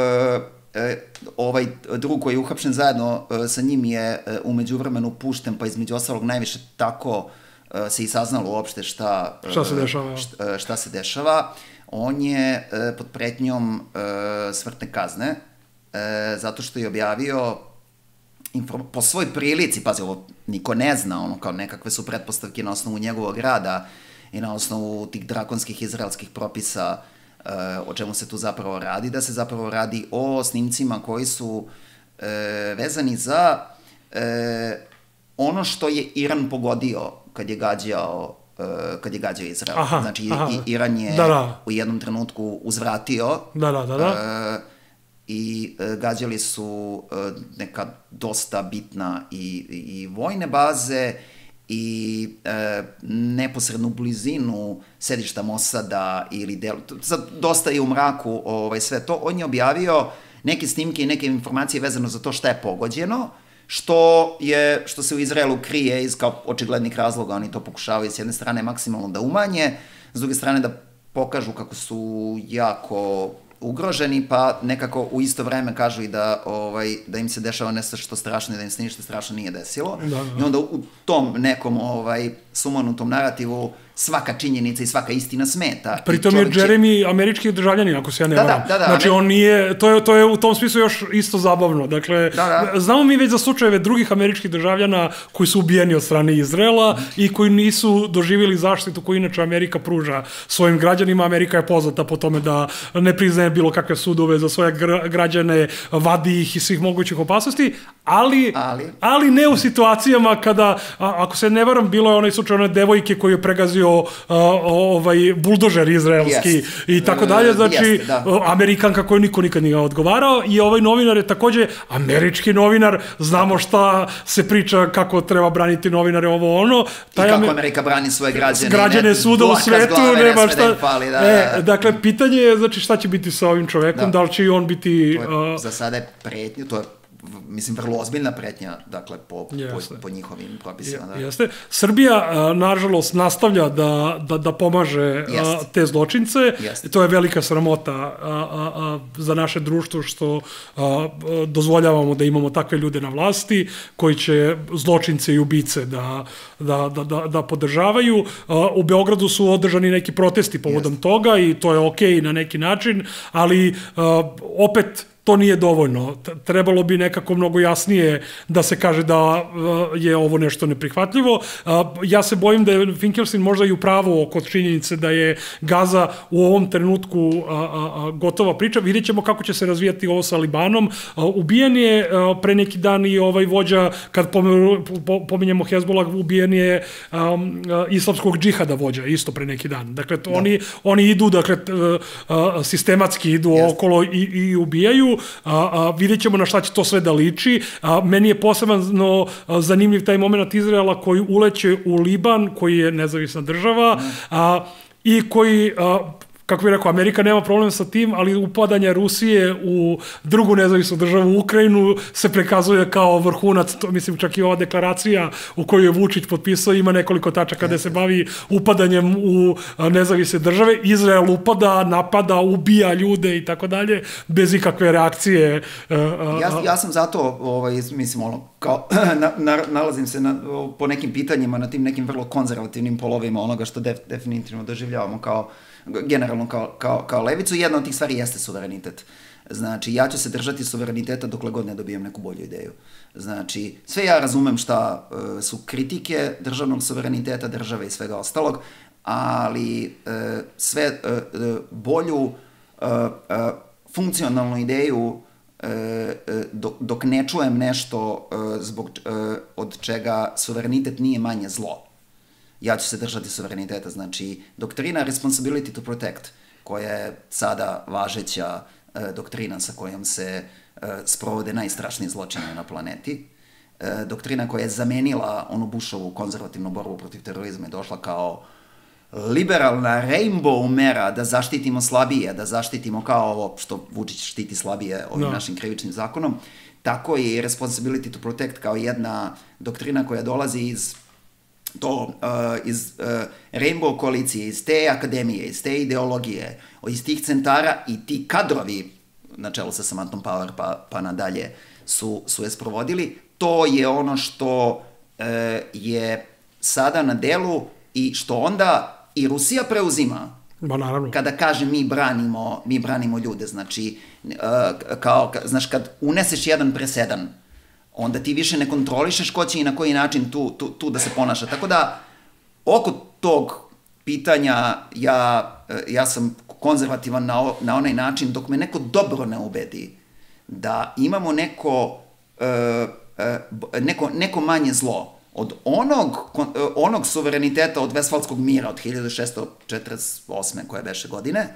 e, ovaj drug koji je uhapšen zajedno e, sa njim je e, umeđu vremenu pušten, pa između ostalog najviše tako e, se i saznalo uopšte šta, e, šta se dešava. Šta, šta se dešava. On je e, pod pretnjom e, smrtne kazne, e, zato što je objavio inform... po svoj prilici, pazi, ovo niko ne zna, ono, kao nekakve su pretpostavke na osnovu njegovog rada i na osnovu tih drakonskih izraelskih propisa, e, o čemu se tu zapravo radi, da se zapravo radi o snimcima koji su e, vezani za e, ono što je Iran pogodio kad je gađao kad je gađao Izrael. Aha, znači, aha. I, Iran je da, da. u jednom trenutku uzvratio da, da, da, da. Uh, i uh, gađali su uh, neka dosta bitna i, i vojne baze i uh, neposrednu blizinu sedišta Mosada ili del... Sad, dosta je u mraku ovaj, sve to. On je objavio neke snimke i neke informacije vezano za to šta je pogođeno, što je, što se u Izraelu krije iz kao očiglednih razloga, oni to pokušavaju s jedne strane maksimalno da umanje, s druge strane da pokažu kako su jako ugroženi, pa nekako u isto vreme kažu i da, ovaj, da im se dešava nešto što strašno i da im se ništa strašno nije desilo. Da, da. I onda u tom nekom ovaj, sumanutom narativu svaka činjenica i svaka istina smeta. Pritom je Jeremy će... američki državljanin, ako se ja ne varam. Da, da, da, znači, on nije, to je, to je u tom smislu još isto zabavno. Dakle, da, da. Znamo mi već za slučajeve drugih američkih državljana koji su ubijeni od strane Izraela i koji nisu doživjeli zaštitu koju inače Amerika pruža svojim građanima. Amerika je poznata po tome da ne priznaje bilo kakve sudove za svoje građane, vadi ih i svih mogućih opasnosti, ali, ali. ali ne u situacijama kada, a, ako se ne varam, bilo je onaj slučaj one devojke koju je pregazio Uh, ovaj buldožer izraelski yes. i tako dalje, znači yes, da. Amerikanka koju niko nikad nije odgovarao i ovaj novinar je takođe američki novinar, znamo šta se priča, kako treba braniti novinare, ovo ono. Taj I kako Amerika brani svoje građane. Građane svuda u svetu, nema šta. Da pali, da, e, da. Dakle, pitanje je, znači, šta će biti sa ovim čovekom, da, da li će i on biti... Je, uh, za sada je pretnje, to je mislim, vrlo ozbiljna pretnja, dakle, po, po, po njihovim propisima. Da. Jeste. Srbija, nažalost, nastavlja da, da, da pomaže a, te zločince. Jeste. To je velika sramota a, a, a, za naše društvo što a, a, dozvoljavamo da imamo takve ljude na vlasti koji će zločince i ubice da, da, da, da, da podržavaju. A, u Beogradu su održani neki protesti povodom Jeste. toga i to je okej na neki način, ali a, opet to nije dovoljno. Trebalo bi nekako mnogo jasnije da se kaže da je ovo nešto neprihvatljivo. Ja se bojim da je Finkelstein možda i u pravu kod činjenice da je Gaza u ovom trenutku gotova priča. Vidjet ćemo kako će se razvijati ovo sa Libanom. Ubijen je pre neki dan i ovaj vođa, kad pominjemo Hezbollah, ubijen je islamskog džihada vođa, isto pre neki dan. Dakle, oni, oni idu, dakle, sistematski idu yes. okolo i, i ubijaju. A, a, vidjet ćemo na šta će to sve da liči. A, meni je posebno zanimljiv taj moment Izraela koji uleće u Liban, koji je nezavisna država, a, i koji... A, kako bih rekao, Amerika nema problem sa tim, ali upadanje Rusije u drugu nezavisnu državu, Ukrajinu, se prikazuje kao vrhunac. To, mislim, čak i ova deklaracija u kojoj je Vučić potpisao ima nekoliko tačaka gde se bavi upadanjem u nezavisne države. Izrael upada, napada, ubija ljude i tako dalje, bez ikakve reakcije. Ja, ja sam zato, ovaj, mislim, ono, kao, na, na, nalazim se na, po nekim pitanjima na tim nekim vrlo konzervativnim polovima onoga što def, definitivno doživljavamo kao generalno kao, kao, kao levicu. Jedna od tih stvari jeste suverenitet. Znači, ja ću se držati suvereniteta dokle god ne dobijem neku bolju ideju. Znači, sve ja razumem šta uh, su kritike državnog suvereniteta, države i svega ostalog, ali uh, sve uh, bolju uh, uh, funkcionalnu ideju uh, dok, dok ne čujem nešto uh, zbog, uh, od čega suverenitet nije manje zlo, ja ću se držati suvereniteta. Znači, doktrina responsibility to protect, koja je sada važeća e, doktrina sa kojom se e, sprovode najstrašniji zločine na planeti, e, doktrina koja je zamenila onu Bushovu konzervativnu borbu protiv terorizma i došla kao liberalna rainbow mera da zaštitimo slabije, da zaštitimo kao ovo što Vučić štiti slabije ovim no. našim krivičnim zakonom, tako i responsibility to protect kao jedna doktrina koja dolazi iz to uh, iz uh, Rainbow koalicije, iz te akademije, iz te ideologije, iz tih centara i ti kadrovi, na čelu sa Samanthom Power pa, pa nadalje, su, su je sprovodili. To je ono što uh, je sada na delu i što onda i Rusija preuzima. Ba, naravno. Kada kaže mi branimo, mi branimo ljude, znači, uh, kao, ka, znaš, kad uneseš jedan presedan, onda ti više ne kontrolišeš ko će i na koji način tu, tu, tu da se ponaša. Tako da, oko tog pitanja ja, ja sam konzervativan na, o, na onaj način dok me neko dobro ne ubedi da imamo neko, neko, neko manje zlo od onog, onog suvereniteta od Vestfalskog mira od hiljadu šeststo četrdeset osme koje beše godine.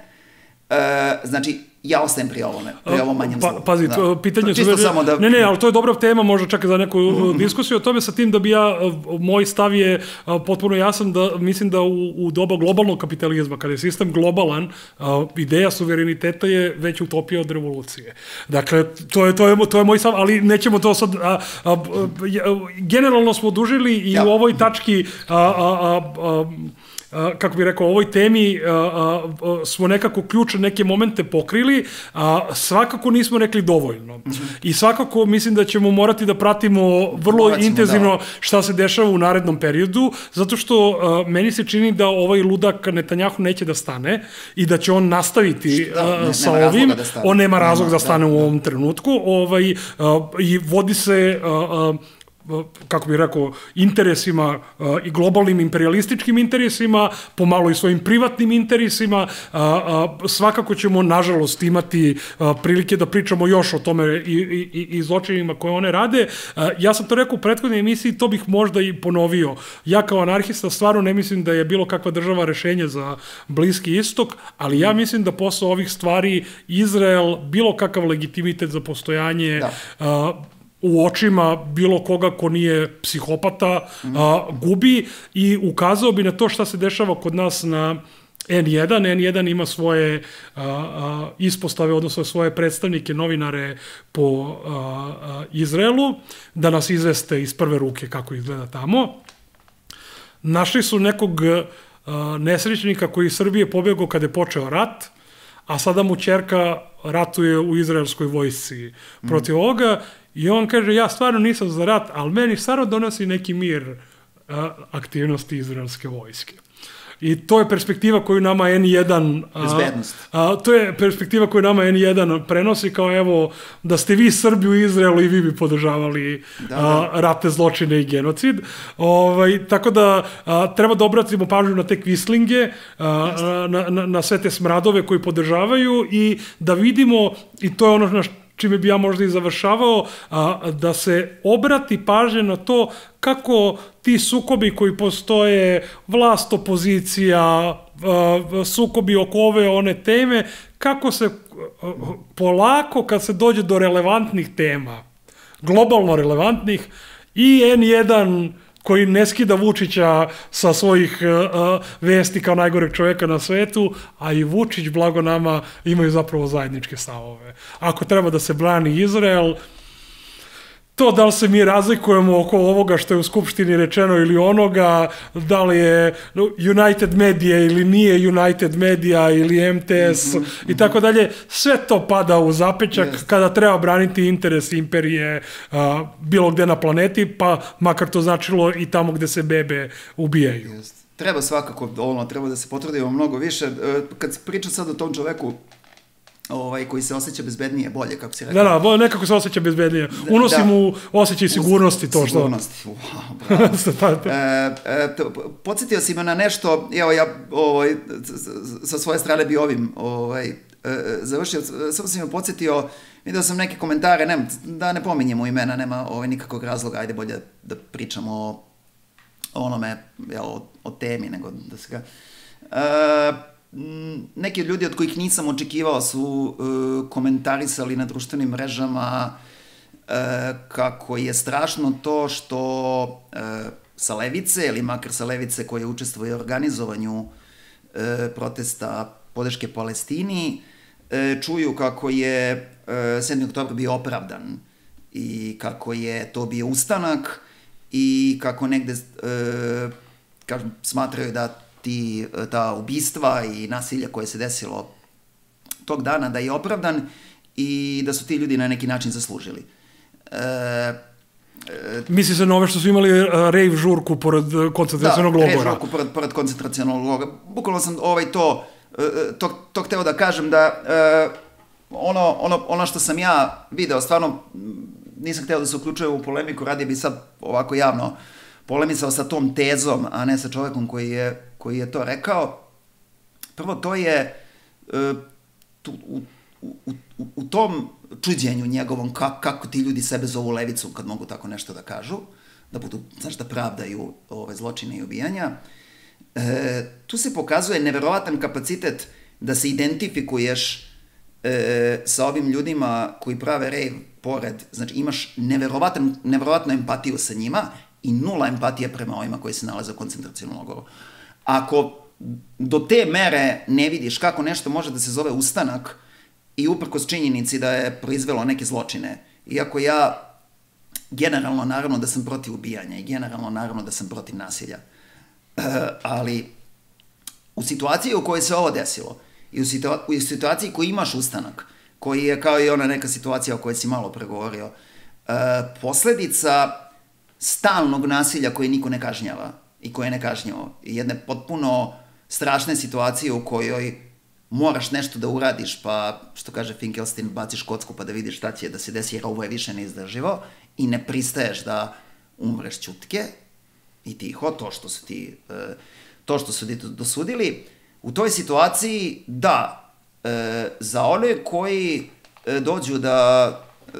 Znači, ja ostajem pri ovome, pri ovom manjem zlu. Pa, pazi, da. to, pitanje... Čisto su... samo da... Ne, ne, ali to je dobra tema, možda čak za neku mm-hmm. diskusiju o tome, sa tim da bi ja, moj stav je potpuno jasan, da mislim da u, u doba globalnog kapitalizma, kada je sistem globalan, ideja suvereniteta je već utopija od revolucije. Dakle, to je, to je, to je moj stav, ali nećemo to sad... A, a, a, generalno smo odužili i ja. u ovoj tački... A, a, a, a, kako bih rekao, o ovoj temi a, a, smo nekako ključne neke momente pokrili, a svakako nismo rekli dovoljno. Mm-hmm. I svakako mislim da ćemo morati da pratimo vrlo Moracimo, intenzivno da. šta se dešava u narednom periodu, zato što a, meni se čini da ovaj ludak Netanjahu neće da stane i da će on nastaviti da, ne, sa ovim. Da on nema razlog nema, da stane da, u ovom da. trenutku. Ovaj, a, I vodi se... A, a, kako bih rekao, interesima uh, i globalnim imperialističkim interesima, pomalo i svojim privatnim interesima. Uh, uh, svakako ćemo, nažalost, imati uh, prilike da pričamo još o tome i, i, i zločinima koje one rade. Uh, ja sam to rekao u prethodnoj emisiji, to bih možda i ponovio. Ja kao anarhista stvarno ne mislim da je bilo kakva država rešenje za Bliski istok, ali ja mislim da posle ovih stvari Izrael bilo kakav legitimitet za postojanje da. Uh, u očima bilo koga ko nije psihopata, mm. a, gubi, i ukazao bi na to šta se dešava kod nas na en jedan. en jedan ima svoje a, a, ispostave, odnosno svoje predstavnike, novinare po a, a, Izraelu, da nas izveste iz prve ruke kako izgleda tamo. Našli su nekog a, nesrećnika koji iz Srbije pobegao kada je počeo rat, a sada mu ćerka ratuje u izraelskoj vojsci protiv mm. ovoga. I on kaže, ja stvarno nisam za rat, ali meni stvarno donosi neki mir a, aktivnosti izraelske vojske. I to je perspektiva koju nama N jedan... Bezbednost. A, to je perspektiva koju nama N jedan prenosi kao evo da ste vi Srbi u Izraelu i vi bi podržavali da, da. A, ratne zločine i genocid. Ovaj, tako da a, treba da obratimo pažnju na te kvislinge, a, na, na, na sve te smradove koji podržavaju i da vidimo, i to je ono na čime bi ja možda i završavao, a, da se obrati pažnje na to kako ti sukobi koji postoje, vlast, opozicija, a, sukobi oko ove one teme, kako se a, polako kad se dođe do relevantnih tema, globalno relevantnih, i N jedan koji ne skida Vučića sa svojih uh, vesti kao najgoreg čoveka na svetu, a i Vučić, blago nama, imaju zapravo zajedničke stavove. Ako treba da se brani Izrael, to da li se mi razlikujemo oko ovoga što je u Skupštini rečeno ili onoga, da li je United Media ili nije United Media ili M T S mm -hmm. i tako dalje, sve to pada u zapećak yes. kada treba braniti interes imperije a, bilo gde na planeti, pa makar to značilo i tamo gde se bebe ubijaju. Yes. Treba svakako, ono, treba da se potrudimo mnogo više. Kad pričam sad o tom čoveku, ovaj, koji se osjeća bezbednije, bolje, kako si rekao. Da, da, nekako se osjeća bezbednije. Unosi da, mu osjećaj sigurnosti, to što... Sigurnosti, wow, bravo. e, e, podsjetio si me na nešto, evo ja ovaj, sa svoje strane bi ovim ovaj, e, završio, samo si me podsjetio, vidio sam neke komentare, ne, da ne pominjemo imena, nema ovaj, nikakvog razloga, ajde bolje da pričamo o onome, ja, o, o temi, nego da se ga... E, neki ljudi od kojih nisam očekivao su uh, komentarisali na društvenim mrežama uh, kako je strašno to što uh, sa levice, ili makar sa levice koje učestvuje u organizovanju uh, protesta podrške Palestini, uh, čuju kako je uh, sedmi oktobar bio opravdan i kako je to bio ustanak i kako negde uh, kažem, smatraju da ti, ta ubistva i nasilja koje se desilo tog dana da je opravdan i da su ti ljudi na neki način zaslužili. E, e, Misli se na ove što su imali uh, rave žurku pored koncentracionog logora. Da, rave žurku pored, pored koncentracionog logora. Bukvalno sam ovaj to, to, to hteo da kažem da uh, ono, ono, ono što sam ja video, stvarno nisam hteo da se uključujem u polemiku, radije bi sad ovako javno polemisao sa tom tezom, a ne sa čovekom koji je, koji je to rekao. Prvo, to je uh, tu, u, u, u, u tom čuđenju njegovom kako, kako ti ljudi sebe zovu levicom kad mogu tako nešto da kažu, da budu, znaš, da pravdaju ove zločine i ubijanja. E, tu se pokazuje neverovatan kapacitet da se identifikuješ e, sa ovim ljudima koji prave rave pored, znači imaš neverovatan, neverovatnu empatiju sa njima i nula empatije prema ovima koji se nalaze u koncentracionom logoru. Ako do te mere ne vidiš kako nešto može da se zove ustanak i uprkos činjenici da je proizvelo neke zločine, iako ja generalno naravno da sam protiv ubijanja i generalno naravno da sam protiv nasilja, e, ali u situaciji u kojoj se ovo desilo i u, situa u situaciji koji imaš ustanak, koji je kao i ona neka situacija o kojoj si malo pregovorio, e, posledica stalnog nasilja koje niko ne kažnjava i koje ne kažnjava i jedne potpuno strašne situacije u kojoj moraš nešto da uradiš, pa, što kaže Finkelstein, baciš kocku pa da vidiš šta će da se desi, jer ovo je više neizdrživo i ne pristaješ da umreš ćutke i tiho, to što su ti, to što su ti dosudili. U toj situaciji, da, za one koji dođu da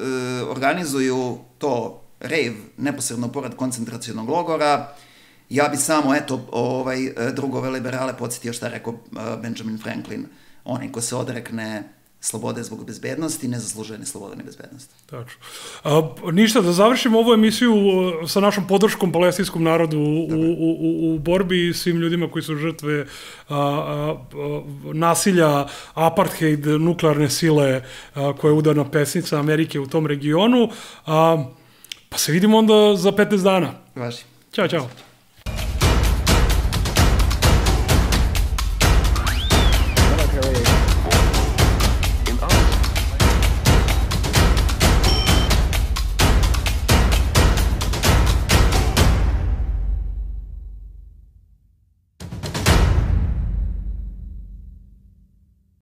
organizuju to rave neposredno pored koncentracionog logora, ja bi samo, eto, ovaj, drugove liberale podsjetio šta rekao Benjamin Franklin, onaj ko se odrekne slobode zbog bezbednosti, ne zaslužuje ni sloboda ni bezbednost. Tačno. A, ništa, da završimo ovu emisiju sa našom podrškom palestinskom narodu u, u, u, u borbi, svim ljudima koji su žrtve a, a, a, nasilja, apartheid, nuklearne sile a, koja je udarna pesnica Amerike u tom regionu. A, pa se vidimo onda za petnaest dana. Važi. Ćao, čao.